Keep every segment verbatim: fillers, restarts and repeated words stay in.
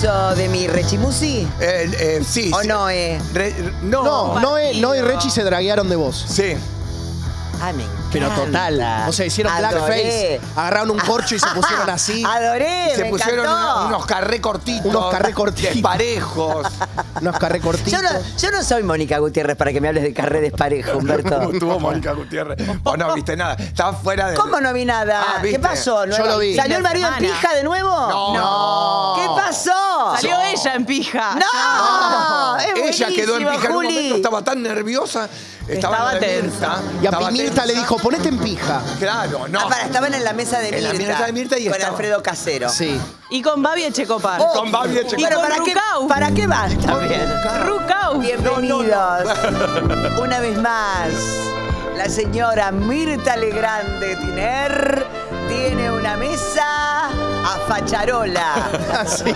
hizo de mi Rechimusi? Eh, eh, sí. ¿O sí. no, eh? Re, no. No, Noé, Noé y Rechi se draguearon de vos. Sí. Ah, me encanta. Pero total. O sea, hicieron Adoré. blackface. Agarraron un corcho y se pusieron así. Adoré, Se me pusieron encantó. una- unos carré cortitos. Unos carré cortitos. Desparejos. Unos carré cortitos. Yo no, yo no soy Mónica Gutiérrez para que me hables de carré desparejo, Humberto. ¿Cómo estuvo Mónica Gutiérrez? Vos no viste nada. Estaba fuera de. ¿Cómo no vi nada? Ah, ¿viste? ¿Qué pasó? ¿No- Yo lo vi. ¿Salió el marido en Semana. pija de nuevo? No. No. ¿Qué pasó? Salió ella en pija. ¡No! Es Ella quedó en buenísimo, pija en un Juli. momento, estaba tan nerviosa. Estaba, Estaba la de tensa. Mirta, Y a estaba Mirta le tensa. dijo, ponete en pija. Claro, no. Ah, para, estaban en la mesa de En Mirta. la mesa de Mirta y con estaba- Alfredo Casero. Sí. Y con Babi Echecopar. Oh, Con Babi Echecopar. Y Bueno, con ¿para qué, Rucau. ¿para qué van también? Rucau. Bienvenidos. Una vez más, la señora Mirta Legrand de Tiner tiene una mesa a facharola. Así.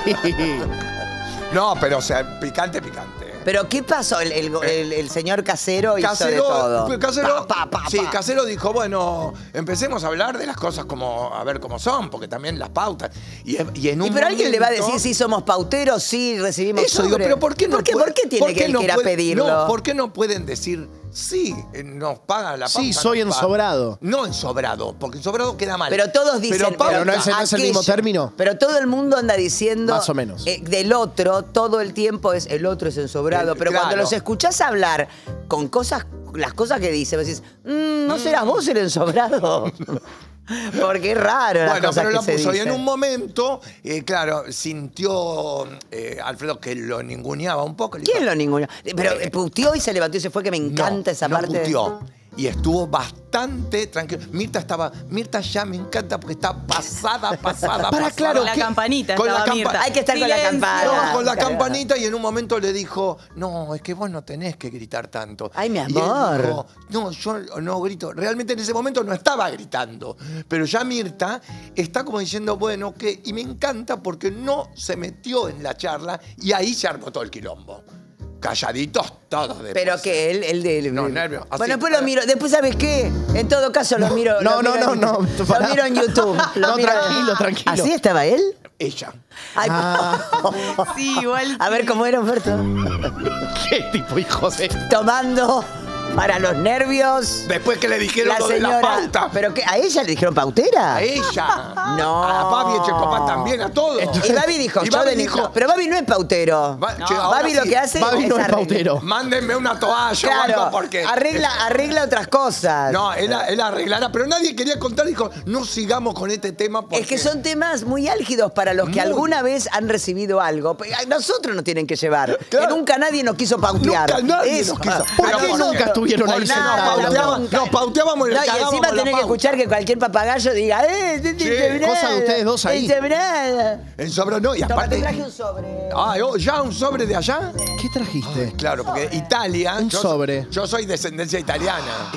No, pero o sea, picante, picante. ¿Pero qué pasó? El, el- el- el señor Casero hizo de Casero, todo. Casero, Pa, pa, pa, sí, pa. Casero dijo, bueno, empecemos a hablar de las cosas como, a ver cómo son, porque también las pautas. Y, y en un Y pero alguien le va a momento- decir si somos pauteros, si recibimos Eso digo, sobre. pero ¿por qué no ¿Por qué, puede- ¿por qué tiene por que él no que ir a puede- pedirlo? No, ¿por qué no pueden decir, sí, eh, nos pagan la pauta? Sí, soy nos pagan"? ensobrado. No ensobrado, porque ensobrado queda mal. Pero todos dicen. Pero, pauta- Pero no es- no es el mismo término. Pero todo el mundo anda diciendo. Más o menos. eh, del otro, todo el tiempo es el otro es ensobrado. El- pero cuando claro. los escuchás hablar con cosas, las cosas que dice, vos decís, "Mm, ¿no serás vos el ensobrado? Porque es raro. las Bueno, cosas pero que lo se puso. Y en dicen. un momento, eh, claro, sintió eh, Alfredo que lo ninguneaba un poco. Le ¿Quién dijo, lo ninguno? Pero eh, puteó y se levantó y se fue, que me encanta no, esa no parte. puteó. Y estuvo bastante tranquilo. Mirta estaba, Mirta ya me encanta porque está pasada, pasada, Para, pasada. claro, Con la ¿qué? campanita Con la estaba campa- Mirta. Hay que estar con la Silencio. campana. No, con la Claro. campanita y en un momento le dijo, no, es que vos no tenés que gritar tanto. Ay, mi Y él amor. dijo, no, yo no grito. Realmente en ese momento no estaba gritando. Pero ya Mirta está como diciendo, bueno, que y me encanta porque no se metió en la charla y ahí se armó todo el quilombo. Calladitos todos de Pero que él, él de. No, nervios. Así. Bueno, después lo miro. Después, ¿sabes qué? En todo caso, lo miro. no, lo no, miro en- no, no, Lo pará. miro en YouTube. Lo No, miro- tranquilo, tranquilo. ¿Así estaba él? Ella. Ay, Sí, igual. A ver sí. cómo era, Humberto. ¿Qué tipo hijo de...? Tomando para los nervios. Después que le dijeron La lo de la señora. pauta. ¿Pero qué? ¿A ella le dijeron pautera? A ella. No. A Babi Echecopar también, a todos. Y Babi dijo, Y yo Babi de dijo, Pero Babi no es pautero. Va- che, ahora Babi lo sí. que hace Babi no es arreglar- pautero. mándenme una toalla o Claro, algo porque... arregla, arregla otras cosas. No, él, él arreglara, pero nadie quería contar. Dijo, no sigamos con este tema porque... Es que son temas muy álgidos para los que Muy. alguna vez han recibido algo. A nosotros nos tienen que llevar. Claro. Que nunca nadie nos quiso pautear. Nunca nadie Eso. nos quiso. ¿Por Pero qué ¿por qué? nunca estuvieron ahí Porque no, sentados? pauteaba- Nunca. nos pauteábamos y le No, y cagábamos encima la tenés que pauta. escuchar que cualquier papagayo diga, ¡eh! Sí, cosa de ustedes dos ahí. Ensebrada. En sobre no, y Toma, te aparte... traje un sobre. Ah, oh, ¿ya un sobre de allá? ¿Qué trajiste? Claro, porque Italia... Un yo, sobre. Yo soy descendencia italiana.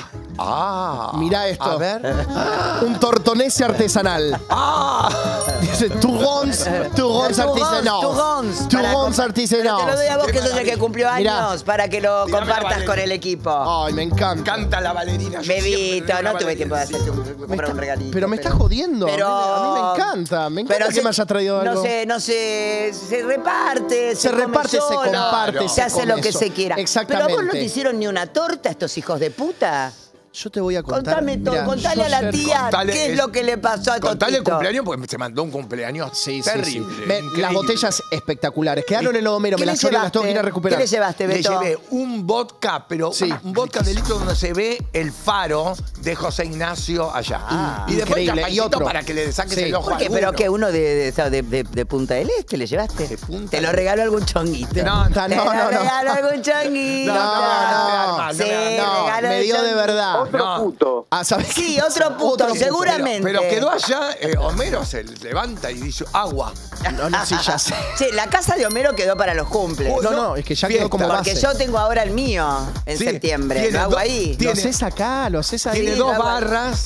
Ah. Mirá esto. A ver. Un tortonese artesanal. Ah. Dice turrons, turrons artesanaux. Turrons. Turrons Pero te lo doy artesanaux. a vos, Qué que sos el que maravilla. cumplió Mirá. años, para que lo Tirame la compartas Valerina. con el equipo. Ay, me encanta. Canta la bailarina. yo siempre Bebito, tengo una no tuve bailarina, tiempo de sí. hacerte un, Me comprar está- un regalito. pero me estás jodiendo. Pero, a mí me encanta. Me encanta pero que se- me hayas traído algo. No sé, no sé, se reparte, se, Se come reparte, se solo, comparte, se se hace come lo que eso. se quiera. Exactamente. Pero a vos no te hicieron ni una torta estos hijos de puta. Yo te voy a contar. Contame todo, Mirá, contale yo a la ayer- tía Contale, qué es es- lo que le pasó a Contale el Totito. cumpleaños porque se mandó un cumpleaños Sí, sí, sí. terrible. Me- increíble. las botellas espectaculares. Quedaron en el Homero, ¿Qué me le las choré, las tengo que ir a llevaste? recuperar. ¿Qué le llevaste, Le Beto? llevé un vodka, pero Sí. un vodka de litro donde se ve el faro de José Ignacio allá. Ah, y después increíble. champancito Y otro. para que le saques Sí. el ojo ¿Por qué? a ¿Pero alguno. qué? ¿Uno de, de, de- de- de Punta del Este le llevaste? De Punta ¿Te lo del- regaló algún chonguito? No, no, ¿Te no, lo no. regaló algún chonguito? No, no, no, no, no, Sí, no, No, regaló me el dio de chonguito. verdad. No. Ah, ¿sabes Sí, qué? otro puto, Otro seguramente. Pero, pero quedó allá, eh, Homero se levanta y dice agua. No, no, sí, ya sé. Che, la casa de Homero quedó para los cumples. No, no, es que ya quedó Fiesta. como Porque base. yo tengo ahora el mío en Sí, septiembre. tiene Lo hago dos- ahí. Lo tiene- haces acá, lo haces ahí. Tiene Sí, dos la- barras.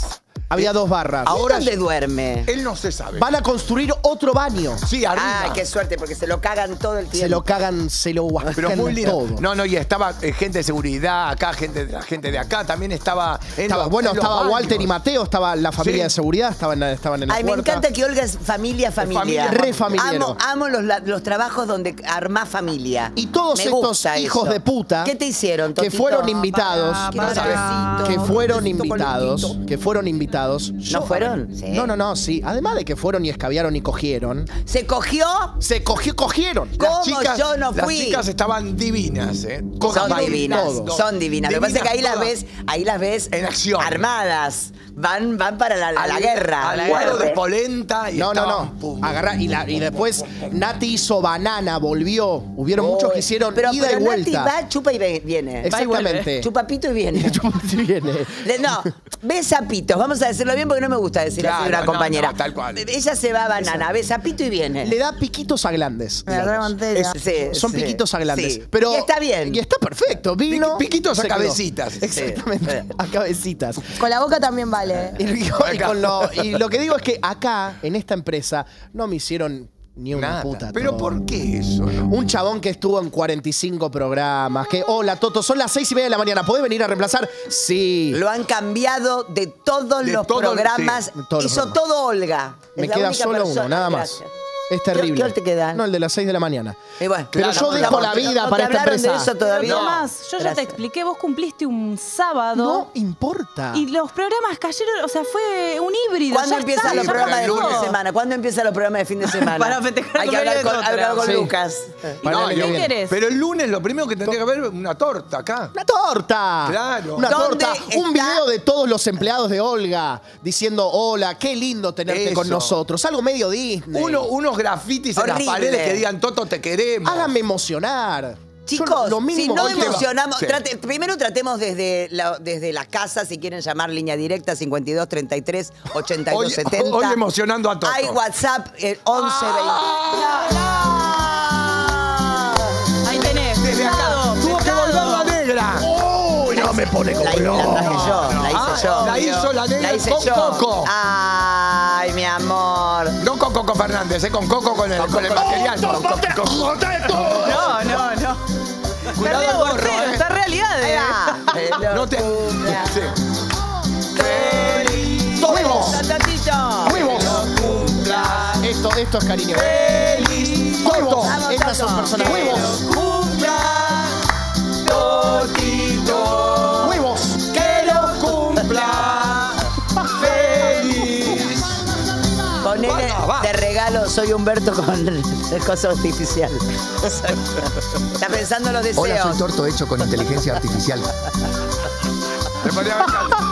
Había dos barras. Ahora ¿dónde duerme? Él no se sabe. Van a construir otro baño. Sí, arriba. Ah, qué suerte, porque se lo cagan todo el tiempo. Se lo cagan, se lo Pero guascan muy lindo. todo. No, no, y estaba eh, gente de seguridad acá, gente de la gente de acá. También estaba. en Estaba, los- bueno, en los estaba baños. Walter y Mateo, estaba la familia Sí. de seguridad, estaban, estaban en la Ay, me puerta. encanta que Olga es familia, familia. familia, Re familiero. Amo, amo los, la- los trabajos donde armás familia. Y todos Me estos gusta hijos eso. de puta ¿Qué te hicieron, que Totito? fueron invitados, Quiero Para. sabercito. que fueron Besito invitados, colorito. que fueron invitados. ¿No fueron? Sí. No, no, no, sí. Además de que fueron y escabiaron y cogieron, ¿Se cogió? se cogió, cogieron. ¿Cómo Chicas- yo no Las fui? chicas estaban divinas, ¿eh? Son Cojan divinas, todo. son divinas. Lo que pasa es que ahí las Divinas ves, ahí las ves En acción. armadas. Van, van para la, la Al- guerra. Al La lado guerra. de polenta y No, no, estaban, no. pum. Agarrá, y, la- y después Nati hizo banana, volvió. Hubieron muchos que hicieron pero, ida pero y vuelta. Nati va, chupa y ve- viene. Exactamente. Chupa pito y viene. Sí viene. Le- No, besapitos, vamos a decirlo bien porque no me gusta decir así Claro, una no, compañera. no, tal cual. Ella se va a banana, besapito y viene. Le da piquitos a glandes. Me agarré mantella. Sí, Son sí, piquitos a glandes. sí. Pero, Y está bien. Y está perfecto. Vino. Piqui- piquitos a se quedó. cabecitas. Exactamente. Sí. A cabecitas. Con la boca también vale. Y, y con lo, y lo que digo es que acá, en esta empresa, no me hicieron ni una Nada. puta. Pero todo. ¿por qué eso? No? Un chabón que estuvo en cuarenta y cinco programas, que, hola Toto, son las seis y media de la mañana, ¿podés venir a reemplazar? Sí. Lo han cambiado de todos De los todos, programas. sí. De todos los Hizo programas. todo Olga. Es Me la queda única solo persona- uno, nada más. Gracias. Es terrible. ¿Qué hora te queda? No, el de las seis de la mañana. Y bueno, Pero Claro, yo dejo no, la no, vida ¿no para te esta hablaron de empresa. eso todavía? Pero más, yo ya te Gracias. expliqué, vos cumpliste un sábado No importa. y los programas cayeron, o sea, fue un híbrido. ¿Cuándo ya empiezan está, los ya programas de pasó. fin de semana? ¿Cuándo empiezan los programas de fin de semana? Para festejar Hay que el hablar con, cumpleaños de hablar con otro. Sí. Lucas. Para No, el año yo- que viene. querés? Pero el lunes lo primero que tendría que haber es una torta acá. ¡Una torta! Claro. Una ¿Dónde torta. Un está? video de todos los empleados de Olga diciendo, hola, qué lindo tenerte Eso. con nosotros. Algo medio Disney. Uno, unos grafitis en Horrible. las paredes que digan, Toto, te queremos. Háganme emocionar. Yo Chicos, lo- lo si mínimo no que quiero- emocionamos, Sí. trate- primero tratemos desde la, desde la casa, si quieren llamar línea directa, cincuenta y dos, treinta y tres, ochenta y dos, Hoy- setenta. hoy emocionando a Toto. Hay WhatsApp, el once Ahí tenés. Desde acá. Pescado, Tuvo que pescado. volver la negra. Uy, no me pone como veinte. La, la traje loco. yo, la hice Ah, yo. la hizo la negra La hice con yo. Coco. Ay, mi amor. No con Coco Fernández, eh, con Coco con el, con el material. Con- con- con- No, no, no. Cuidado está el gorro, re eh. Está realidad. Ahí va. No te. Sí. ¡Huevos! Tatito. ¡Huevos! Esto, esto es cariño. ¡Feliz! Toto. Vamos, Estas son Toto. personas. ¡Huevos! Cumpla, Totito. ¡Huevos! Que lo cumpla. Feliz. Ponele Va, va. de regalo, soy Humberto con el coso artificial. Está pensando en los deseos. Hola, soy Torto hecho con inteligencia artificial. Me podría haber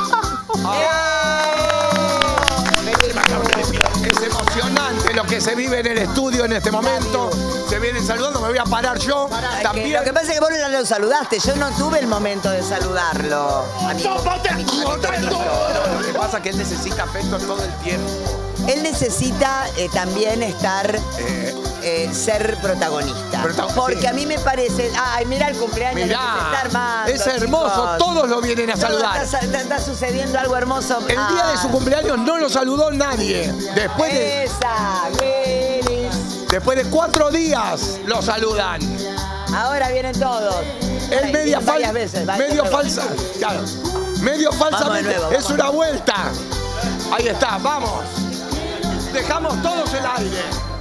Es emocionante lo que se vive en el estudio en este momento. Se vienen saludando, me voy a parar yo. Es que También. lo que pasa es que vos no lo saludaste, yo no tuve el momento de saludarlo. A mi- a mi- a mi Totito. Lo que pasa es que él necesita afecto todo el tiempo. Él necesita eh, también estar, Eh, eh, ser protagonista. Prota- Porque sí. a mí me parece, ay, mira el cumpleaños lo que se está mirá, armando, es hermoso, chicos. todos lo vienen a Todo saludar. Está, está- está sucediendo algo hermoso. El día de su Ah, cumpleaños no lo saludó nadie. Después de, Esa, feliz. después de cuatro días lo saludan. Ahora vienen todos. Es Ay, media varias falsa. veces, va, Medio de nuevo. falsa. Claro. Medio falsamente. nuevo, es vamos. una vuelta. Ahí está, vamos. Dejamos todos el aire.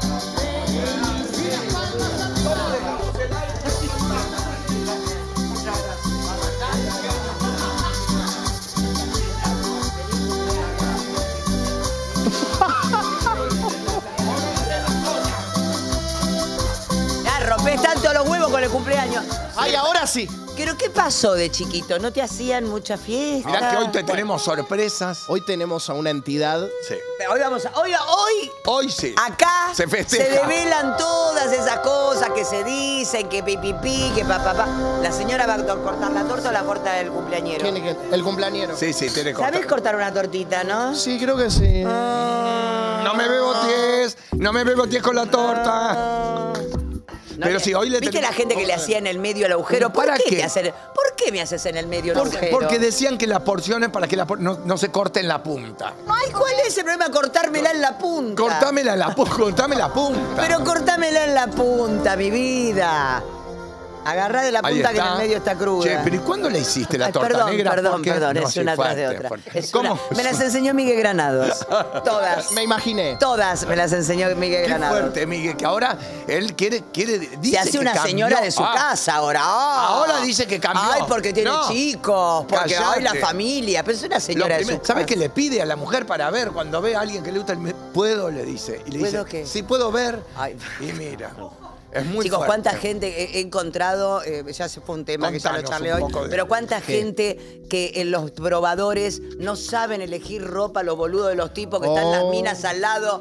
Ya rompés tanto los huevos con el cumpleaños. ¡Ay, ahora sí! Pero ¿qué pasó de chiquito? ¿No te hacían mucha fiesta? Mirá que hoy te tenemos sorpresas. Hoy tenemos a una entidad. Sí. Hoy vamos a. Hoy, hoy Hoy sí. acá Se festeja. develan todas esas cosas que se dicen, que pipipi, que papá. Pa, pa. La señora va a to- cortar la torta o la corta el cumpleañero. ¿Quién es que- El cumpleañero. Sí, sí, tiene ¿Sabés cortar. cortar una tortita, no? Sí, creo que sí. No me bebo ties, no me bebo ties con la torta. No Pero le- si hoy le ¿Viste tenemos- la gente que le hacía en el medio el agujero? ¿Por ¿Para qué, qué? te hacen- ¿Por qué me haces en el medio el Porque, agujero? porque decían que las porciones para que la por- no, no se corte en la punta. Ay, ¿cuál es el problema? Cortármela en la punta. Cortámela en la, pu- cortame la punta. Pero cortámela en la punta, mi vida. Agarrá de la Ahí punta que en está. el medio está cruda. Che, pero ¿y cuándo le hiciste la Ay, torta perdón, negra? Perdón, Porque- perdón, No, es sí, una tras fuerte, de otra. fuerte. Es ¿Cómo? una- Me las enseñó Miguel Granados. Todas. Me imaginé. Todas me las enseñó Miguel Qué Granados. fuerte, Miguel, que ahora él quiere, quiere dice Se hace que una cambió. señora de su Ah, casa ahora. Ah. Ahora dice que cambió. Ay, porque tiene No. chicos, porque hay la Cállate. familia. Pero es una Lo señora de su primer- casa. ¿Sabes qué le pide a la mujer para ver cuando ve a alguien que le gusta el me- ¿Puedo? Le dice. Y le ¿Puedo dice, qué? sí, puedo ver. Ay. Y mira, es muy Chicos, fuerte. cuánta gente he, he encontrado, eh, ya se fue un tema que ya lo Contanos charlé un hoy, poco de- pero cuánta ¿Qué? gente que en los probadores no saben elegir ropa, los boludos de los tipos que están las Oh. minas al lado.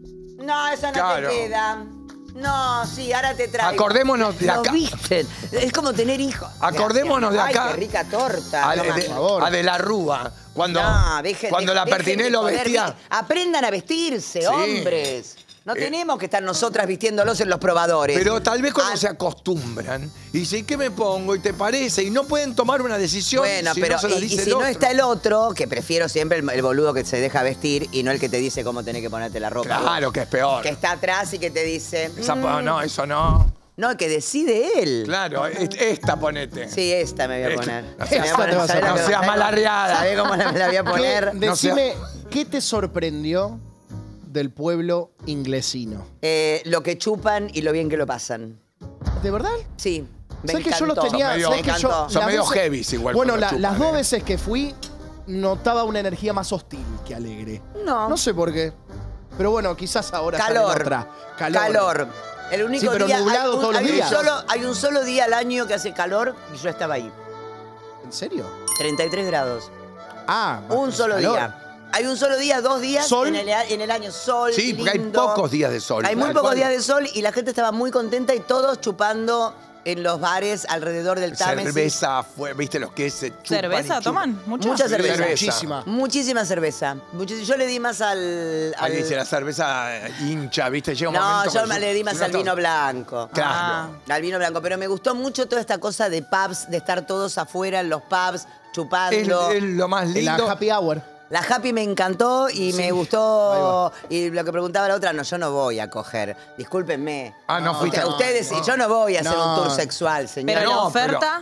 No, esa no Claro. te queda. No, sí, ahora te traigo. Acordémonos de Lo acá. visten. Es como tener hijos. Acordémonos de acá. Ay, qué rica torta. A, No de, me de- favor. a de la Rúa. Cuando, No, dejen- cuando la dejen Pertiné de lo joder, vestía. vi- Aprendan a vestirse, Sí. hombres. No Eh, tenemos que estar nosotras vistiéndolos en los probadores. Pero tal vez cuando Ah, se acostumbran y dicen, ¿qué me pongo? Y te parece. Y no pueden tomar una decisión Bueno, si pero no se la y, y dice si el no otro. está el otro, que prefiero siempre el, el boludo que se deja vestir y no el que te dice cómo tenés que ponerte la ropa. Claro que es peor. Que está atrás y que te dice. Esa- "Mm". no, eso no. No, el que decide él. Claro, es- esta ponete. Sí, esta me voy a Esta- poner. no Me seas- voy a poner, te vas a ¿sabés poner. lo que- No seas sabés cómo- malarreada. ¿Sabés cómo la, me la voy a ¿Qué- poner? No sea- decime, ¿qué te sorprendió del pueblo inglesino? Eh, lo que chupan y lo bien que lo pasan. ¿De verdad? Sí. Me ¿Sabes que yo los encantó. tenía? Son medio- ¿sabes que yo- encantó. Son las medio veces- heavies igual Bueno, cuando la- chupan, las dos ¿eh? veces que fui, notaba una energía más hostil que alegre. No. No sé por qué. Pero bueno, quizás ahora están en Calor. otra. Calor. El único Sí, pero día. nublado hay un, todos los hay un días. solo, hay un solo día al año que hace calor y yo estaba ahí. ¿En serio? treinta y tres grados. Ah, Un solo calor. día. Hay un solo día, dos días ¿Sol? En, el, en el año. Sol. Sí, porque hay lindo. pocos días de sol. Hay muy Tal pocos cual. días de sol y la gente estaba muy contenta y todos chupando en los bares alrededor del Támesis. Cerveza, fue, viste los que se chupan y ¿Cerveza chupan. toman? ¿Mucha? Mucha cerveza. Cerveza. Muchísima. Muchísima cerveza. Muchis- Yo le di más al. al- Alguien dice la cerveza hincha, viste, llega un no, momento yo que me le di más si no al está- vino blanco. Claro. Ah. Al vino blanco. Pero me gustó mucho toda esta cosa de pubs, de estar todos afuera en los pubs, Es, chupando. es lo más En la lindo. happy hour. La Happy me encantó y me Ahí gustó. Y lo que preguntaba la otra, no, yo no voy a coger. Discúlpenme. Ah, no fuiste. Ustedes, No. yo no voy a hacer No. un tour sexual, señora. Pero la No, oferta,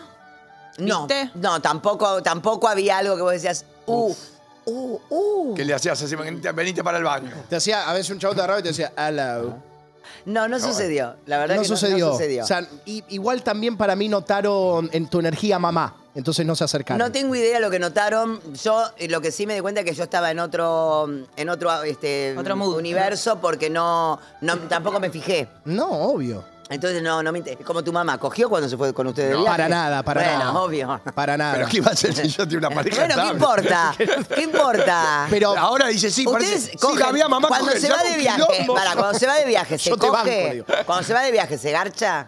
no, ¿viste? no, tampoco, tampoco había algo que vos decías, uh, uh, uh. ¿Qué le hacías así? Venite, venite para el baño. Te hacía, a veces un chavo te agarraba y te decía, hello. No, no sucedió. La verdad No que sucedió. no, no sucedió. O sea, i- igual también para mí notaron en tu energía mamá. Entonces no se acercaron. No tengo idea lo que notaron. Yo eh, lo que sí me di cuenta es que yo estaba en otro, en otro, este, Otro mood. universo porque no, no, tampoco me fijé. No, obvio. Entonces no, no me inter- como tu mamá cogió cuando se fue con ustedes de No, viaje. Para nada, para bueno, nada. obvio. Para nada. Pero ¿qué iba a hacer si yo tengo una pareja Bueno, ¿qué estable? importa? ¿Qué importa? Pero Ahora dice, sí, parece. Ustedes Sí, cogen- la vi a mamá cuando coger, se ya va un de viaje, quilombo. para, cuando se va de viaje, se Yo te banco, coge. digo. Cuando se va de viaje, se garcha.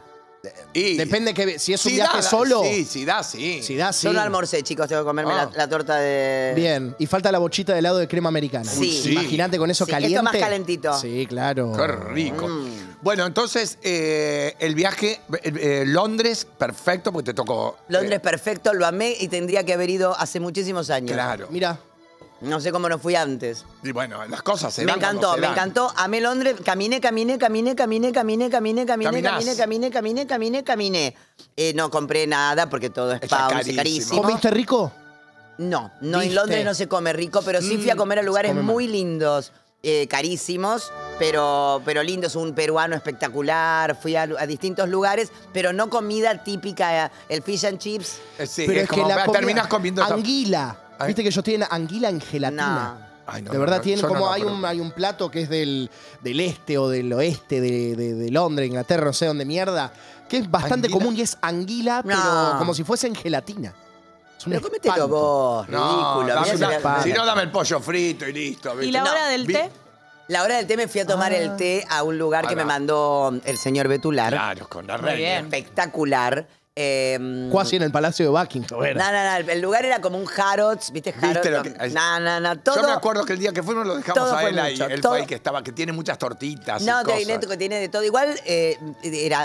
Y- depende que si es un Sí, viaje da, solo. Sí, sí, da, sí. Si da, sí. Yo no almorcé, chicos, tengo que comerme Ah. la, la torta de. Bien. Y falta la bochita de helado de crema americana. Sí. Sí. Imagínate con eso Sí, caliente. esto más calentito. Sí, claro. Qué rico. Mm. Bueno, entonces, eh, el viaje, eh, eh, Londres, perfecto, porque te tocó. eh, Londres perfecto, lo amé y tendría que haber ido hace muchísimos años. Claro. Mira, No sé cómo no fui antes. Y bueno, las cosas se Me dan cuando encantó, se me dan. encantó. Amé Londres. Caminé, caminé, caminé, caminé, caminé, caminé, caminé, Caminás. caminé, caminé, caminé, caminé, caminé. Eh, no compré nada porque todo es Está pounds y carísimo. carísimo. ¿comiste rico? No, no, en ¿Viste? Londres no se come rico, pero sí fui a comer a lugares come mal. muy lindos, eh, carísimos, pero, pero lindos. Un peruano espectacular, fui a, a distintos lugares, pero no comida típica, eh, el fish and chips. Eh, sí, Pero es es que como, la comida- terminas comiendo esa- anguila. Ay. Viste que ellos tienen anguila en gelatina. No. Ay, no, de no, verdad no, tienen yo no como lo hay, un, conozco. hay un plato que es del, del este o del oeste de, de- de Londres, Inglaterra, no sé dónde mierda, que es bastante ¿Anguila? común y es anguila, pero No. como si fuese en gelatina. Es un Pero comételo espanto. vos, No, ridículo. dame Mirá si una- la- espada. si no, dame el pollo frito y listo. ¿y ¿viste? la No, hora del vi- té? La hora del té me fui a tomar Ah. el té a un lugar que Ahí me va. mandó el señor Betular. Claro, con la Muy reina. bien. Espectacular. Eh, Casi en el Palacio de Buckingham. No, no, no, el- el lugar era como un Harrods, ¿viste? Harrods. ¿Viste lo que- No, no, no, todo. Yo me acuerdo que el día que fuimos lo dejamos todo a fue él ahí. mucho, Él todo- fue ahí que estaba, que tiene muchas tortitas y No, te cosas. que tiene de todo. Igual eh, era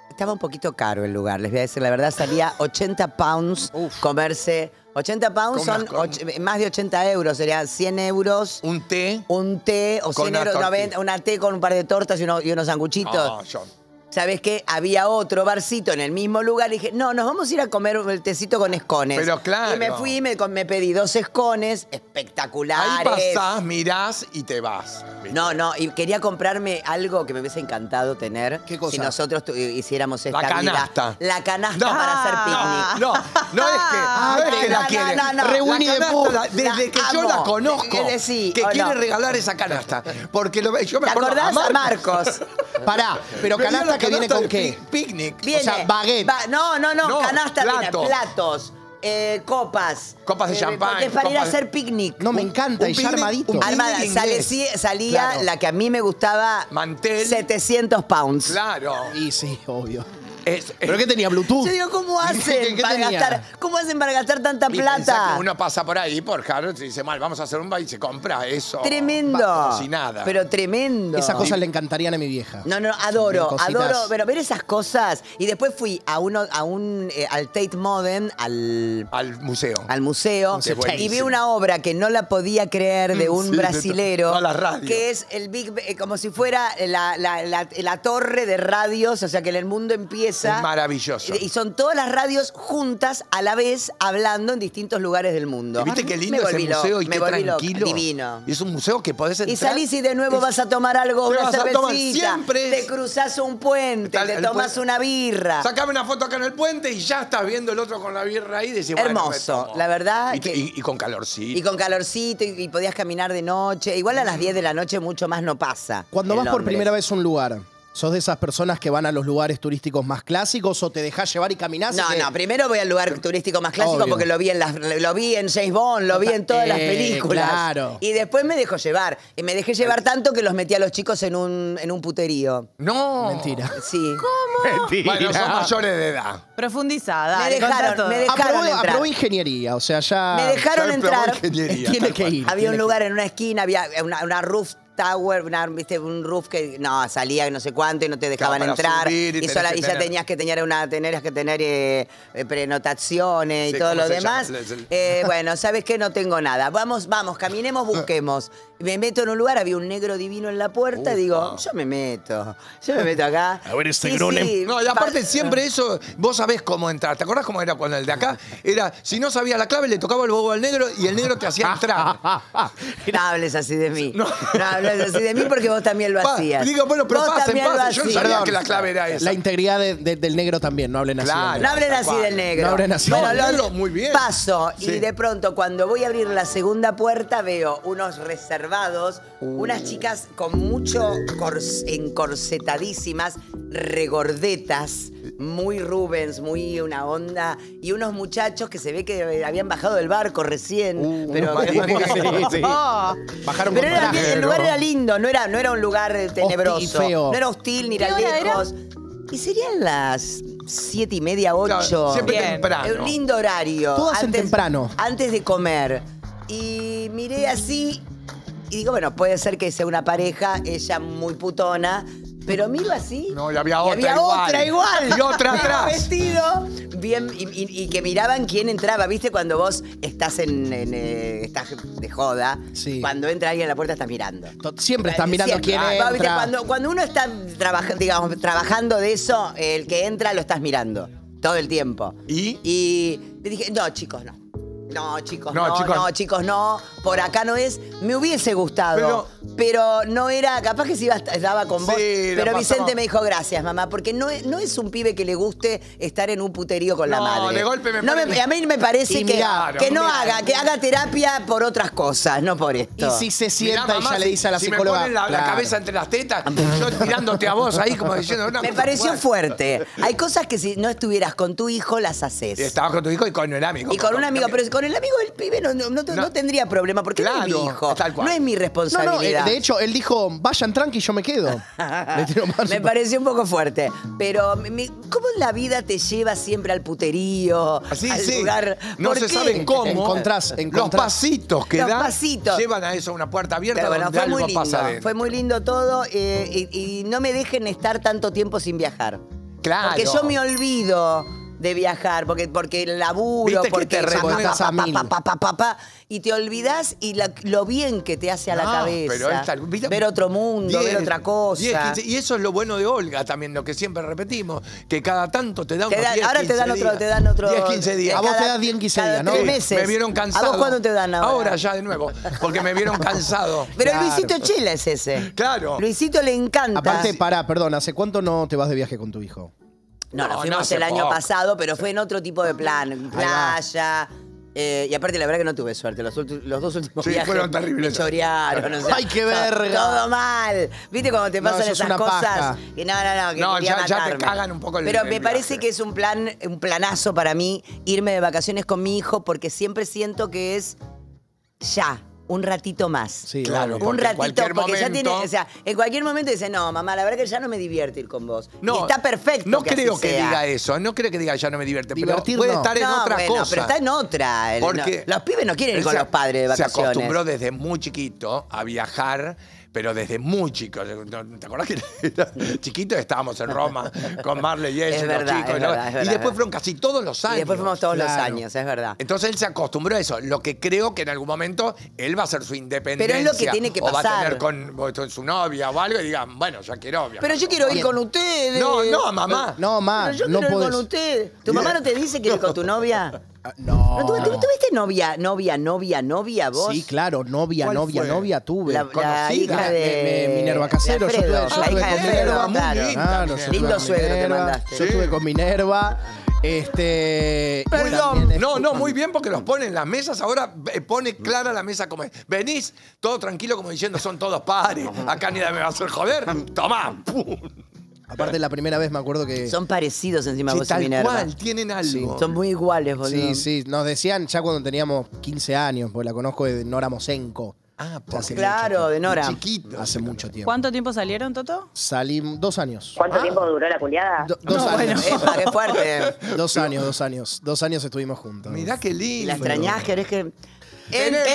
Estaba un poquito caro el lugar, les voy a decir la verdad, salía ochenta pounds comerse. ochenta pounds Con son unas- con- och- más de ochenta euros, serían cien euros. Un té. Un té o Con cien una euros, tortilla. noventa, una té con un par de tortas y, uno- y unos sanguchitos. No, yo. ¿Sabes qué? Había otro barcito en el mismo lugar y dije, no, nos vamos a ir a comer el tecito con escones. Pero claro. Y me fui y me, me pedí dos escones espectaculares. Ahí pasás, mirás y te vas. ¿viste? No, no, y quería comprarme algo que me hubiese encantado tener. ¿Qué cosa? Si nosotros tu- hiciéramos esta La vida. canasta. La canasta No, para hacer no, picnic. no, no es que, no es que la no, quiere. no, no, Re no. Winnie La the canasta, Pooh. la- desde La que yo amo. la conozco, Es decir, que ¿o quiere no? regalar esa canasta. Porque lo, yo me ¿Te acuerdo acordás, a Marcos? Pará, pero Me dio canasta la que viene canasta con de qué? pi- Picnic. Viene, sea, baguette. va- no, no, no, No, canasta, viene, plato. platos, eh, copas. Copas de eh, champán, porque es para ir a copas de- hacer picnic. No, me Un- encanta, un y ya picnic, armadito. un picnic Armada, sale- inglés. sí, salía Claro. la que a mí me gustaba. Mantel. setecientos pounds. Claro. Y sí, obvio. Es- ¿Pero qué tenía? ¿Bluetooth? Yo digo, ¿cómo ¿Qué- hacen qué para tenía? gastar? ¿Cómo hacen para gastar tanta Y pensá plata? que uno pasa por ahí, por Harrods, y dice, mal, vamos a hacer un baile y se compra eso. Tremendo. Va, como si nada. Pero tremendo. Esas cosas le encantarían a mi vieja. No, no, adoro, Cositas. adoro, pero ver esas cosas. Y después fui a uno, a un, eh, al Tate Modern, al, Al museo. al museo, Qué y buenísimo. vi una obra que no la podía creer de Mm, un sí, de brasilero, toda la radio. que es el Big, eh, como si fuera la, la- la- la torre de radios, o sea que el mundo empieza. Es maravilloso. Y son todas las radios juntas a la vez hablando en distintos lugares del mundo. ¿Y ¿Viste qué lindo Me es el volví lo- museo y me qué volví loca. tranquilo? Divino. Y es un museo que podés entrar. Y salís y de nuevo Es- vas a tomar algo, Te una vas a tomar cervecita, siempre te es- cruzás un puente, Está te el tomás puente. una birra. Sacame una foto acá en el puente y ya estás viendo el otro con la birra ahí y decís, bueno, Hermoso, me tomo. la verdad Y, que- y- y con calorcito. Y con calorcito y, y podías caminar de noche. Igual a las diez de la noche mucho más no pasa. Cuando en vas por Londres. primera vez a un lugar, ¿sos de esas personas que van a los lugares turísticos más clásicos o te dejás llevar y caminás? No, y que- no, primero voy al lugar turístico más clásico Obvio. porque lo vi en las, lo vi en James Bond, lo vi en todas las Eh, películas. claro. Y después me dejó llevar. Y me dejé llevar tanto que los metí a los chicos en un, en un puterío. No. Mentira. Sí. Bueno, son mayores de edad. Profundizada. Me dale, contá dejaron, todo. me dejaron Aprobó, entrar. aprobó ingeniería, o sea, ya... Me dejaron Ya aprobó entrar. ingeniería, Tiene tal que cual. ir. Había tiene un que lugar en una esquina, había una, una roof tower, una, ¿viste? Un roof que no salía no sé cuánto y no te dejaban Claro, para entrar. subir y Y, tenés sola- que y ya tener- tenías que tener una, tenías que tener eh, eh, prenotaciones y Sí, todo ¿cómo lo se demás. llama? El- Eh, bueno, ¿sabes qué? No tengo nada. Vamos, vamos, caminemos, busquemos. Me meto en un lugar, había un negro divino en la puerta, y digo, yo me meto, yo me meto acá. A ver este Sí, grone. sí, No, y aparte pa- siempre eso, vos sabés cómo entrar. ¿Te acordás cómo era cuando el de acá? Era, si no sabías la clave, le tocaba el bobo al negro y el negro te hacía entrar. No hables así de mí. No, hables así de mí porque vos también lo Pa, hacías. digo, bueno, pero Vos pasen, también lo pasen. Yo no hacías. sabía que la clave era esa. La integridad de- de- del negro también, no hablen así. Claro. del No negro. hablen Tal así cual. del negro. No hablen así. No, Bueno, el lo- negro, muy bien. Paso Sí. y de pronto cuando voy a abrir la segunda puerta veo unos reservados, unas chicas con mucho cors- encorsetadísimas, regordetas, muy Rubens, muy una onda, y unos muchachos que se ve que habían bajado del barco recién, pero, Sí, sí. Oh, Bajaron pero con era- traje. el lugar era lindo, no era, no era un lugar eh, tenebroso, y feo. no era hostil ni ¿Qué era hora era? lejos. Y serían las siete y media, ocho. Claro, siempre Bien. temprano. Un lindo horario. Todas hacen temprano. Antes de comer. Y miré así y digo, bueno, puede ser que sea una pareja, ella muy putona, pero miro así. No, y había y otra había igual. otra igual. Y otra Bien atrás. Vestido, bien, y, y- y que miraban quién entraba. ¿Viste cuando vos estás en, en, eh, estás de joda? Sí. Cuando entra alguien a la puerta estás mirando. To- Siempre están mirando Siempre. quién Ah, ¿viste? entra. Cuando, cuando uno está trabaja- digamos, trabajando de eso, el que entra lo estás mirando todo el tiempo. ¿Y? Y le dije, no, chicos, no. No, chicos, No, no, chicos. no, chicos, no. Por acá no es. Me hubiese gustado. Pero, Pero- no era. Capaz que si iba, estaba con vos. Sí, la Pero pasamos. Vicente me dijo, gracias, mamá. Porque no es, no es un pibe que le guste estar en un puterío con la No, madre. de golpe me no pone- A mí me parece Y que, mirá, que no mirá. haga, que haga terapia por otras cosas, no por esto. Y si se Mirá, sienta y mamá, ya le si- dice a la si psicóloga. me ponen la, la claro. cabeza entre las tetas, yo mirándote a vos ahí como diciendo una Me cosa pareció fuerte. fuerte. Hay cosas que si no estuvieras con tu hijo, las haces. Y estabas con tu hijo y con el amigo. Y con un amigo, pero con el amigo del pibe no, no, no, no No. tendría problema, porque no es Claro, mi hijo. tal cual. No es mi No, no, eh, responsabilidad. de hecho, él dijo, vayan tranqui, yo me quedo. Le tiró más- Me pareció un poco fuerte. Pero, mi- ¿cómo la vida te lleva siempre al puterío? Así, al sí. lugar? No ¿Por se qué? sabe cómo. Encontrás, Los encontrás. pasitos que Los dan pasitos. llevan a eso, una puerta abierta Pero bueno, donde fue muy algo lindo. pasa adentro. Fue muy lindo todo. eh, y, y no me dejen estar tanto tiempo sin viajar. Claro. Porque yo me olvido de viajar, porque, porque el laburo, Viste que porque te pa, pa, repones pa, a pa, mil. pa, pa, pa, pa, pa, y te olvidás y la- lo bien que te hace a la No, cabeza. pero esta- ¿viste? ver otro mundo, diez, ver otra cosa. diez, quince, y eso es lo bueno de Olga también, lo que siempre repetimos, que cada tanto te da Te unos da- diez, ahora te quince dan otro, días. te dan otro. diez, quince días. A vos cada- te da diez, quince cada días, ¿no? tres Sí, meses. Me vieron cansado. ¿A vos cuándo te dan ahora? Ahora ya de nuevo, porque me vieron cansado. Pero Claro. Luisito Chela es ese. Claro. Luisito le encanta. Aparte, pará, perdón, ¿hace cuánto no te vas de viaje con tu hijo? No, No, nos no, fuimos hace el año poco. pasado, pero fue en otro tipo de plan. en va. Playa. eh, y aparte, la verdad que no tuve suerte. Los, ulti- los dos últimos Sí, viajes fueron terribles. me chorearon. o sea, ¡Ay, qué to- verga! Todo mal. ¿Viste cuando te No, pasan eso es esas una cosas? paja. Que no, no, no. Que No, quería ya- ya te matarme. cagan un poco el- Pero el me parece viaje. que es un plan, un planazo para mí irme de vacaciones con mi hijo porque siempre siento que es ya. Un ratito más. Sí, Claro, obvio. Un porque en ratito, cualquier porque ya momento- tiene, o sea, en cualquier momento dice, no, mamá, la verdad que ya no me divierte ir con vos. No, y está perfecto. No que así creo que sea. diga eso, no creo que diga ya no me divierte, Divertir pero puede no. estar en No, otra bueno, cosa. pero está en otra. El- Porque no, los pibes no quieren ir él con se- los padres de Se vacaciones. acostumbró desde muy chiquito a viajar, pero desde muy chico. ¿Te acordás que era chiquito? Estábamos en Roma con Marley y Es ella, verdad, los chicos. es ¿no? verdad, es Y verdad, después es fueron casi todos los años. Y después fuimos todos los Claro. años, es verdad. Entonces él se acostumbró a eso. Lo que creo que en algún momento él va a hacer su independencia. Pero es lo que tiene que O va a pasar. tener con, con su novia o algo y digan, bueno, ya quiero viajar. Pero yo quiero ir con ustedes. No, no, mamá. No, ma, Pero yo no quiero ir podés. con ustedes. ¿Tu mamá no te dice que ir con tu novia? Ah, No. ¿No tuve- tuve- ¿Tuviste novia, novia, novia, novia vos? Sí, claro, novia, ¿Cuál novia, fue? novia tuve. La, la Conocida. hija de... Mi- mi- Minerva Casero, de yo Alfredo. tuve- yo La tuve hija de con Alfredo, Minerva, muy claro. linda. Claro, Lindo yo tuve con suegro te Minerva, mandaste. Yo Sí. estuve con Minerva. Este. y Perdón. también No, estu- no, muy bien porque los ponen en las mesas. Ahora eh, pone clara la mesa como es. Venís todo tranquilo como diciendo son todos pares. Acá ni me va a hacer joder. Tomá. Pum. Aparte, la primera vez me acuerdo que. Son parecidos encima Sí, vos y tal Minerva. cual, tienen algo. Son muy iguales, boludo. Sí, sí, nos decían ya cuando teníamos quince años, porque la conozco de Nora Mosenko. Ah, Ya hace Claro, de Nora. Chiquito. Hace mucho tiempo. ¿Cuánto tiempo salieron, Toto? Salimos dos años. ¿Cuánto tiempo duró la culiada? Do- dos años. Epa, qué fuerte. Dos años, dos años. Dos años estuvimos juntos. Mirá qué ¿Y lindo. la extrañás? ¿Querés que...? En- Tenemos-